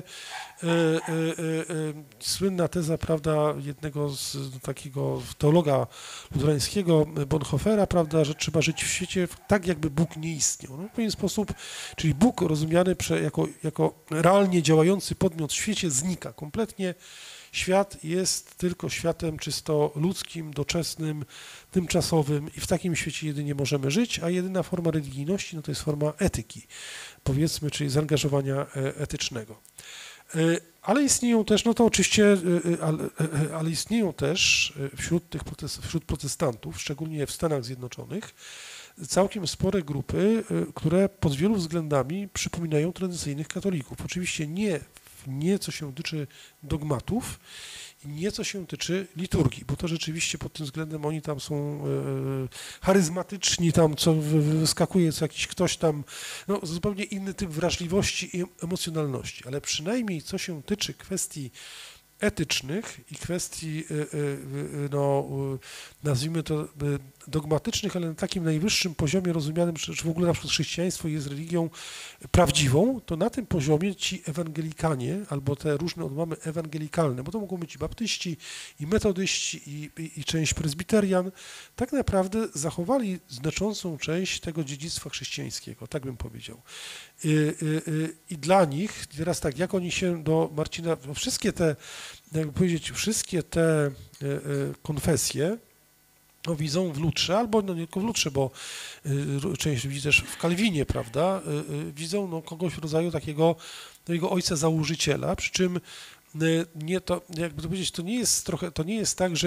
Słynna teza, prawda, jednego z takiego teologa luterańskiego Bonhoeffera, prawda, że trzeba żyć w świecie tak, jakby Bóg nie istniał. No, w pewien sposób, czyli Bóg rozumiany jako realnie działający podmiot w świecie znika kompletnie. Świat jest tylko światem czysto ludzkim, doczesnym, tymczasowym i w takim świecie jedynie możemy żyć, a jedyna forma religijności no to jest forma etyki, powiedzmy, czyli zaangażowania etycznego. Ale istnieją też, no to oczywiście, ale istnieją też wśród protestantów, szczególnie w Stanach Zjednoczonych, całkiem spore grupy, które pod wielu względami przypominają tradycyjnych katolików. Oczywiście nie co się tyczy dogmatów i nie co się tyczy liturgii, bo to rzeczywiście pod tym względem oni tam są charyzmatyczni, tam co wyskakuje co jakiś ktoś tam, no zupełnie inny typ wrażliwości i emocjonalności, ale przynajmniej co się tyczy kwestii etycznych i kwestii, no, nazwijmy to dogmatycznych, ale na takim najwyższym poziomie rozumianym, że w ogóle na przykład chrześcijaństwo jest religią prawdziwą, to na tym poziomie ci ewangelikanie, albo te różne odłamy ewangelikalne, bo to mogą być i baptyści, i metodyści, i część prezbiterian, tak naprawdę zachowali znaczącą część tego dziedzictwa chrześcijańskiego, tak bym powiedział. I dla nich, teraz tak, jak oni się do Marcina, wszystkie te, jakby powiedzieć, wszystkie te konfesje, no, widzą w Lutrze, albo no nie tylko w Lutrze, bo część widzi też w Kalwinie, prawda, widzą no, kogoś w rodzaju takiego jego ojca założyciela, przy czym nie to, jakby to powiedzieć, to nie jest tak,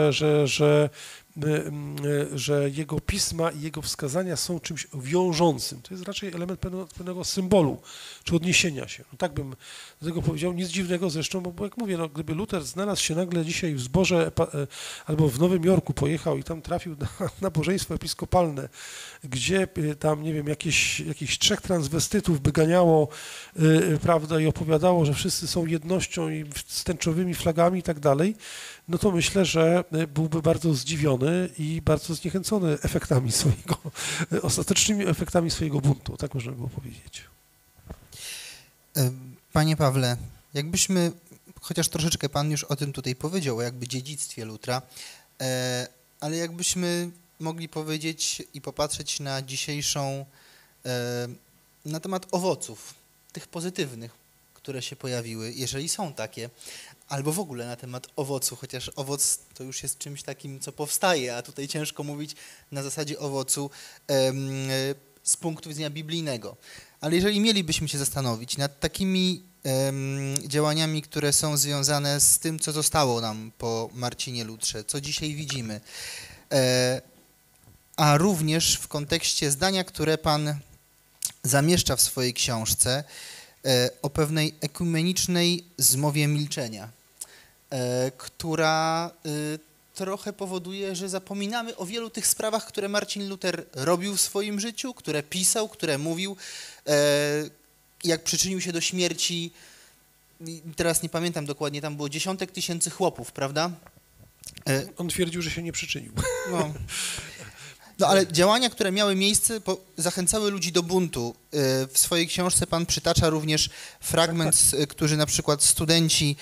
że jego pisma i jego wskazania są czymś wiążącym. To jest raczej element pewnego symbolu, czy odniesienia się. No, tak bym do tego powiedział. Nic dziwnego zresztą, bo jak mówię, no, gdyby Luter znalazł się nagle dzisiaj w zborze albo w Nowym Jorku pojechał i tam trafił na nabożeństwo episkopalne, gdzie tam, nie wiem, jakichś 3 transwestytów by ganiało, prawda, i opowiadało, że wszyscy są jednością i z tęczowymi flagami i tak dalej, no to myślę, że byłby bardzo zdziwiony i bardzo zniechęcony ostatecznymi efektami swojego buntu, tak można było powiedzieć. Panie Pawle, jakbyśmy, chociaż troszeczkę Pan już o tym tutaj powiedział, o jakby dziedzictwie Lutra, ale jakbyśmy mogli powiedzieć i popatrzeć na dzisiejszą, na temat owoców, tych pozytywnych, które się pojawiły, jeżeli są takie, albo w ogóle na temat owocu, chociaż owoc to już jest czymś takim, co powstaje, a tutaj ciężko mówić na zasadzie owocu z punktu widzenia biblijnego. Ale jeżeli mielibyśmy się zastanowić nad takimi działaniami, które są związane z tym, co zostało nam po Marcinie Lutrze, co dzisiaj widzimy, a również w kontekście zdania, które Pan zamieszcza w swojej książce, o pewnej ekumenicznej zmowie milczenia, która trochę powoduje, że zapominamy o wielu tych sprawach, które Marcin Luter robił w swoim życiu, które pisał, które mówił, jak przyczynił się do śmierci, teraz nie pamiętam dokładnie, tam było dziesiątek tysięcy chłopów, prawda? On twierdził, że się nie przyczynił. No ale działania, które miały miejsce, zachęcały ludzi do buntu. W swojej książce Pan przytacza również fragment, który na przykład studenci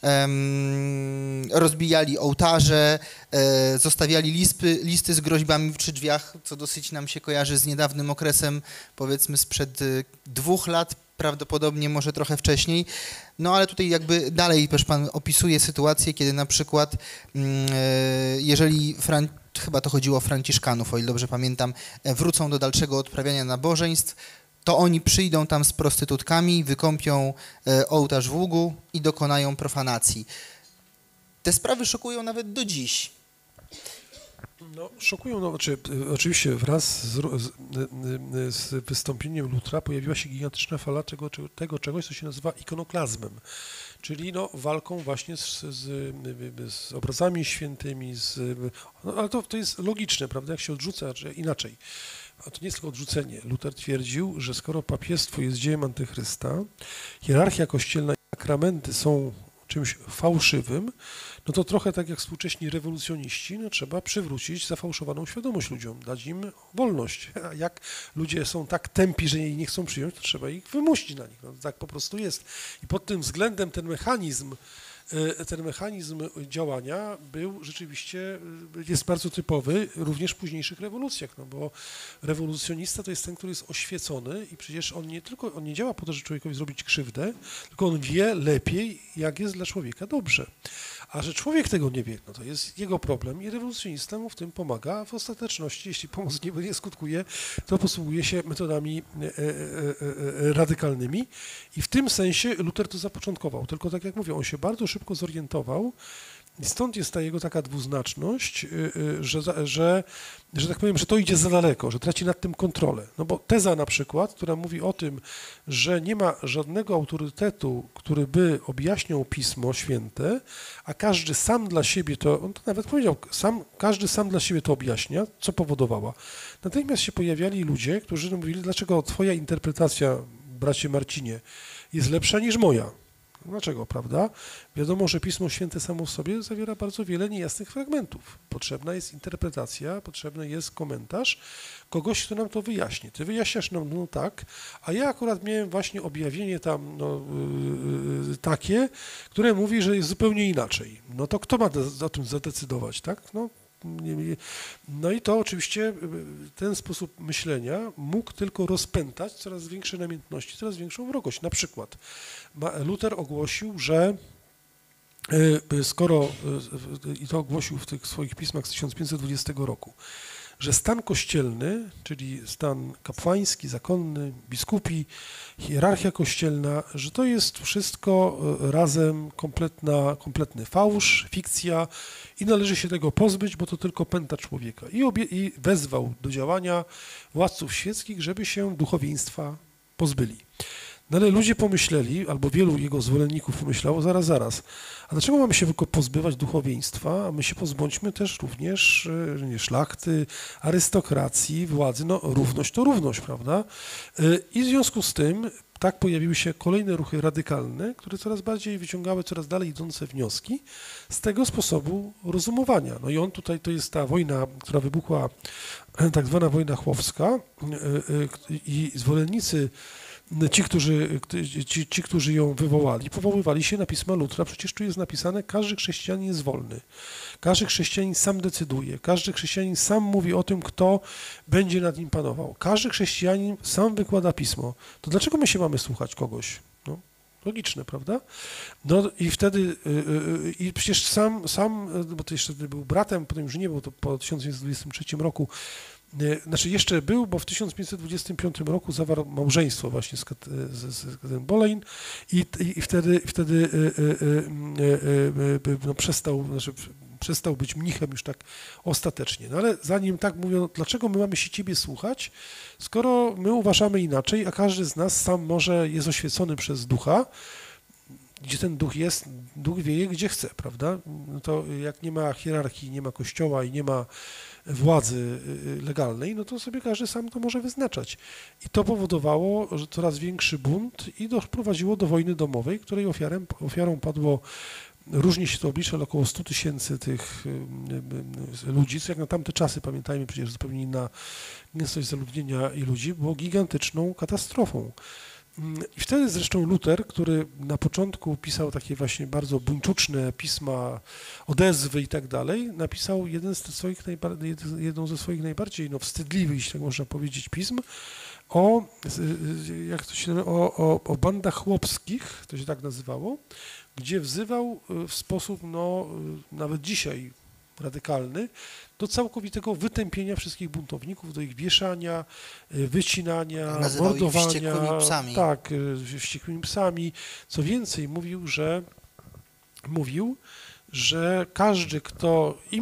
rozbijali ołtarze, zostawiali listy z groźbami przy drzwiach, co dosyć nam się kojarzy z niedawnym okresem, powiedzmy sprzed 2 lat, prawdopodobnie może trochę wcześniej. No ale tutaj jakby dalej też Pan opisuje sytuację, kiedy na przykład jeżeli chyba to chodziło o franciszkanów, o ile dobrze pamiętam, wrócą do dalszego odprawiania nabożeństw, to oni przyjdą tam z prostytutkami, wykąpią ołtarz w ługu i dokonają profanacji. Te sprawy szokują nawet do dziś. No, szokują, no, oczywiście wraz z wystąpieniem Lutra pojawiła się gigantyczna fala tego czegoś, co się nazywa ikonoklazmem, czyli no, walką właśnie z obrazami świętymi, no, ale to jest logiczne, prawda, jak się odrzuca, że inaczej. A to nie jest tylko odrzucenie. Luter twierdził, że skoro papiestwo jest dziełem antychrysta, hierarchia kościelna i sakramenty są czymś fałszywym, no to trochę tak jak współcześni rewolucjoniści, no trzeba przywrócić zafałszowaną świadomość ludziom, dać im wolność. A jak ludzie są tak tępi, że jej nie chcą przyjąć, to trzeba ich wymusić na nich. No, tak po prostu jest. I pod tym względem ten mechanizm działania był rzeczywiście, jest bardzo typowy również w późniejszych rewolucjach, no bo rewolucjonista to jest ten, który jest oświecony i przecież on nie działa po to, żeby człowiekowi zrobić krzywdę, tylko on wie lepiej, jak jest dla człowieka dobrze. A że człowiek tego nie wie, no to jest jego problem i rewolucjonista mu w tym pomaga, a w ostateczności, jeśli pomoc nie skutkuje, to posługuje się metodami radykalnymi i w tym sensie Luter to zapoczątkował. Tylko tak jak mówię, on się bardzo szybko zorientował i stąd jest ta jego taka dwuznaczność, że tak powiem, że to idzie za daleko, że traci nad tym kontrolę. No bo teza na przykład, która mówi o tym, że nie ma żadnego autorytetu, który by objaśniał Pismo Święte, a każdy sam dla siebie to, on to nawet powiedział, każdy sam dla siebie to objaśnia, co powodowała. Natychmiast się pojawiali ludzie, którzy mówili, dlaczego twoja interpretacja, bracie Marcinie, jest lepsza niż moja. Dlaczego, prawda? Wiadomo, że Pismo Święte samo w sobie zawiera bardzo wiele niejasnych fragmentów. Potrzebna jest interpretacja, potrzebny jest komentarz kogoś, kto nam to wyjaśni. Ty wyjaśniasz nam, no tak, a ja akurat miałem właśnie objawienie tam takie, które mówi, że jest zupełnie inaczej. No to kto ma o tym zadecydować, tak? No i to oczywiście ten sposób myślenia mógł tylko rozpętać coraz większe namiętności, coraz większą wrogość. Na przykład Luter ogłosił, że i to ogłosił w tych swoich pismach z 1520 roku, że stan kościelny, czyli stan kapłański, zakonny, biskupi, hierarchia kościelna, że to jest wszystko razem kompletny fałsz, fikcja i należy się tego pozbyć, bo to tylko pęta człowieka. I wezwał do działania władców świeckich, żeby się duchowieństwa pozbyli. No ale ludzie pomyśleli, albo wielu jego zwolenników pomyślało, zaraz, a dlaczego mamy się tylko pozbywać duchowieństwa, a my się pozbądźmy też również szlachty, arystokracji, władzy, no równość to równość, prawda? I w związku z tym tak pojawiły się kolejne ruchy radykalne, które coraz bardziej wyciągały coraz dalej idące wnioski z tego sposobu rozumowania. No i on tutaj, to jest ta wojna, która wybuchła, tak zwana wojna chłopska i zwolennicy ci, którzy ją wywołali, powoływali się na pisma Lutra. Przecież tu jest napisane, każdy chrześcijanin jest wolny. Każdy chrześcijanin sam decyduje. Każdy chrześcijanin sam mówi o tym, kto będzie nad nim panował. Każdy chrześcijanin sam wykłada pismo. To dlaczego my się mamy słuchać kogoś? No, logiczne, prawda? No i wtedy, i przecież sam, bo to jeszcze był bratem, potem już nie był, to po 1923 roku, znaczy jeszcze był, bo w 1525 roku zawarł małżeństwo właśnie z Boleyn i wtedy no przestał być mnichem już tak ostatecznie. No ale zanim tak mówią, dlaczego my mamy się ciebie słuchać, skoro my uważamy inaczej, a każdy z nas sam jest oświecony przez ducha, gdzie ten duch jest, duch wieje gdzie chce, prawda? No to jak nie ma hierarchii, nie ma kościoła i nie ma władzy legalnej, no to sobie każdy sam to może wyznaczać. I to powodowało że coraz większy bunt i doprowadziło do wojny domowej, której ofiarą padło, różnie się to oblicza, ale około 100 000 tych ludzi, co jak na tamte czasy, pamiętajmy, przecież zupełnie inna gęstość zaludnienia i ludzi, było gigantyczną katastrofą. I wtedy zresztą Luter, który na początku pisał takie właśnie bardzo buńczuczne pisma, odezwy i tak dalej, napisał jedną ze swoich najbardziej wstydliwych, jeśli tak można powiedzieć, pism o bandach chłopskich, to się tak nazywało, gdzie wzywał w sposób nawet dzisiaj radykalny do całkowitego wytępienia wszystkich buntowników, do ich wieszania, wycinania, mordowania. Wściekłymi psami. Tak, wściekłymi psami. Co więcej, mówił, że każdy, kto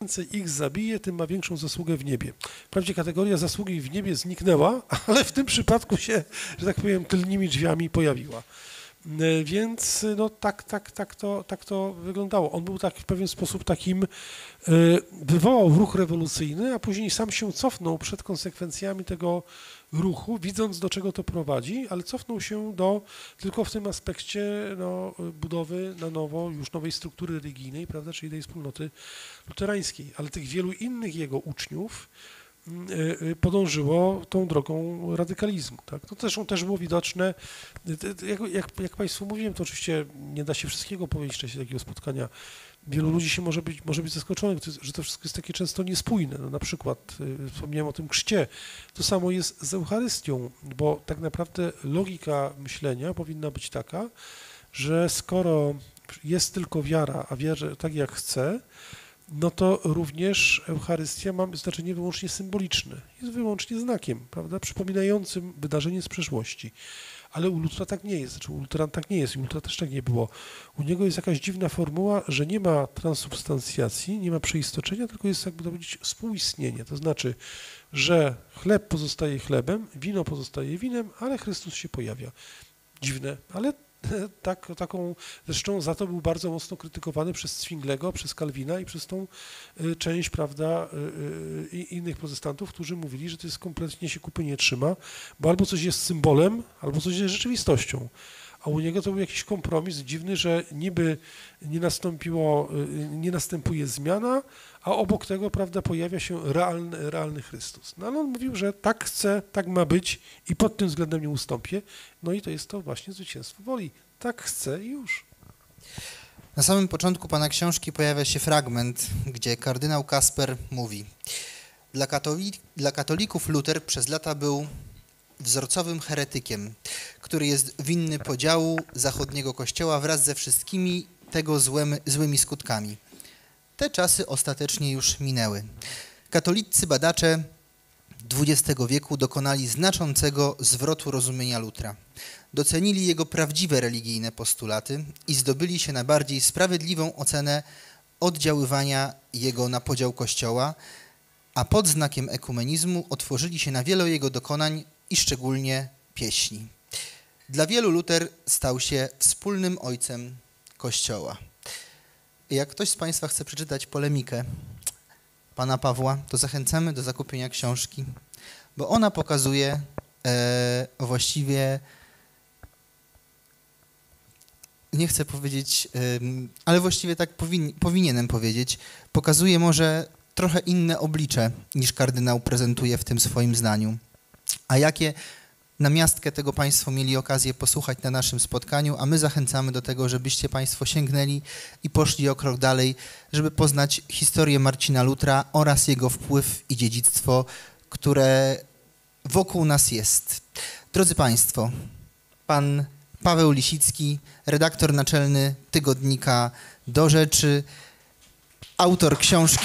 ich zabije, tym ma większą zasługę w niebie. Wprawdzie kategoria zasługi w niebie zniknęła, ale w tym przypadku się, że tak powiem, tylnymi drzwiami pojawiła. Więc no tak to wyglądało. On był tak w pewien sposób takim, wywołał ruch rewolucyjny, a później sam się cofnął przed konsekwencjami tego ruchu, widząc do czego to prowadzi, ale cofnął się tylko w tym aspekcie budowy na nowo już nowej struktury religijnej, prawda, czyli tej wspólnoty luterańskiej. Ale tych wielu innych jego uczniów podążyło tą drogą radykalizmu. Tak? To zresztą też było widoczne, jak Państwu mówiłem, to oczywiście nie da się wszystkiego powiedzieć w czasie takiego spotkania. Wielu ludzi się może być zaskoczonych, że to wszystko jest takie często niespójne. No, na przykład wspomniałem o tym chrzcie. To samo jest z Eucharystią, bo tak naprawdę logika myślenia powinna być taka, że skoro jest tylko wiara, a wierzę tak jak chcę, no to również Eucharystia ma znaczenie wyłącznie symboliczne. Jest wyłącznie znakiem, prawda, przypominającym wydarzenie z przeszłości. Ale u Lutra tak nie jest, znaczy u Luteran tak nie jest, u Lutra też tak nie było. U niego jest jakaś dziwna formuła, że nie ma transubstancjacji, nie ma przeistoczenia, tylko jest, jakby to powiedzieć, współistnienie. To znaczy, że chleb pozostaje chlebem, wino pozostaje winem, ale Chrystus się pojawia. Dziwne, ale taką, zresztą za to był bardzo mocno krytykowany przez Zwinglego, przez Kalwina i przez tą część, prawda, innych protestantów, którzy mówili, że to jest kompletnie się kupy nie trzyma, bo albo coś jest symbolem, albo coś jest rzeczywistością. A u niego to był jakiś kompromis dziwny, że niby nie następuje zmiana, a obok tego, prawda, pojawia się realny Chrystus. No ale on mówił, że tak chce, tak ma być i pod tym względem nie ustąpię. No i to jest to właśnie zwycięstwo woli. Tak chcę i już. Na samym początku pana książki pojawia się fragment, gdzie kardynał Kasper mówi: Dla katolików Luter przez lata był wzorcowym heretykiem, który jest winny podziału zachodniego kościoła wraz ze wszystkimi tego złymi skutkami. Te czasy ostatecznie już minęły. Katoliccy badacze XX wieku dokonali znaczącego zwrotu rozumienia Lutra. Docenili jego prawdziwe religijne postulaty i zdobyli się na bardziej sprawiedliwą ocenę oddziaływania jego na podział Kościoła, a pod znakiem ekumenizmu otworzyli się na wiele jego dokonań i szczególnie pieśni. Dla wielu Luter stał się wspólnym ojcem Kościoła. Jak ktoś z Państwa chce przeczytać polemikę pana Pawła, to zachęcamy do zakupienia książki, bo ona pokazuje właściwie, nie chcę powiedzieć, ale właściwie tak powinienem powiedzieć, pokazuje może trochę inne oblicze niż kardynał prezentuje w tym swoim zdaniu. A jakie namiastkę tego Państwo mieli okazję posłuchać na naszym spotkaniu, a my zachęcamy do tego, żebyście Państwo sięgnęli i poszli o krok dalej, żeby poznać historię Marcina Lutra oraz jego wpływ i dziedzictwo, które wokół nas jest. Drodzy Państwo, pan Paweł Lisicki, redaktor naczelny tygodnika Do Rzeczy, autor książki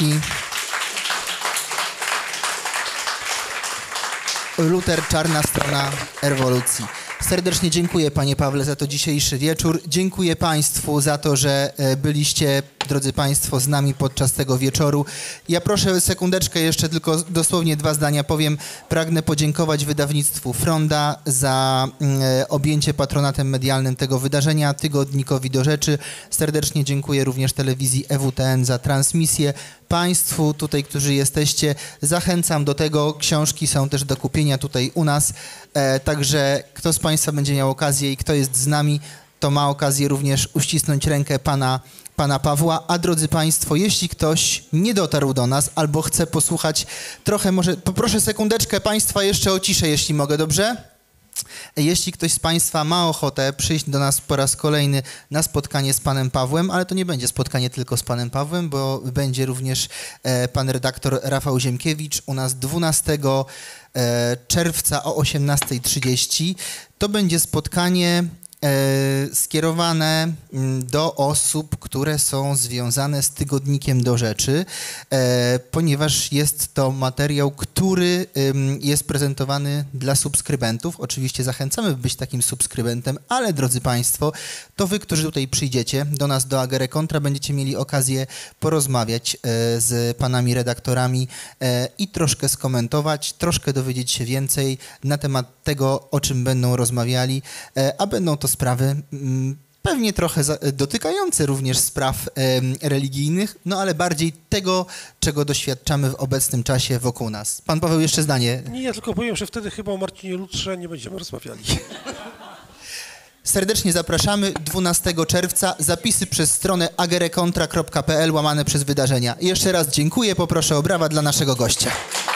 Luter, czarna strona rewolucji. Serdecznie dziękuję, panie Pawle, za to dzisiejszy wieczór. Dziękuję państwu za to, że byliście, drodzy państwo, z nami podczas tego wieczoru. Ja proszę sekundeczkę, jeszcze tylko dosłownie 2 zdania powiem. Pragnę podziękować wydawnictwu Fronda za objęcie patronatem medialnym tego wydarzenia, tygodnikowi Do Rzeczy. Serdecznie dziękuję również telewizji EWTN za transmisję. Państwu tutaj, którzy jesteście, zachęcam do tego. Książki są też do kupienia tutaj u nas. Także kto z Państwa będzie miał okazję i kto jest z nami, to ma okazję również uścisnąć rękę pana Pawła. A drodzy Państwo, jeśli ktoś nie dotarł do nas albo chce posłuchać trochę, może poproszę sekundeczkę Państwa jeszcze o ciszę, jeśli mogę, dobrze? Jeśli ktoś z Państwa ma ochotę przyjść do nas po raz kolejny na spotkanie z panem Pawłem, ale to nie będzie spotkanie tylko z panem Pawłem, bo będzie również pan redaktor Rafał Ziemkiewicz u nas 12 czerwca o 18:30. To będzie spotkanie skierowane do osób, które są związane z tygodnikiem Do Rzeczy, ponieważ jest to materiał, który jest prezentowany dla subskrybentów. Oczywiście zachęcamy, by być takim subskrybentem, ale drodzy Państwo, to Wy, którzy tutaj przyjdziecie do nas, do Agere Contra, będziecie mieli okazję porozmawiać z panami redaktorami i troszkę skomentować, troszkę dowiedzieć się więcej na temat tego, o czym będą rozmawiali, a będą to sprawy pewnie trochę dotykające również spraw religijnych, no ale bardziej tego, czego doświadczamy w obecnym czasie wokół nas. Pan Paweł, jeszcze zdanie. Nie, ja tylko powiem, że wtedy chyba o Marcinie Lutrze nie będziemy rozmawiali. Serdecznie zapraszamy 12 czerwca. Zapisy przez stronę agerecontra.pl /wydarzenia. Jeszcze raz dziękuję, poproszę o brawa dla naszego gościa.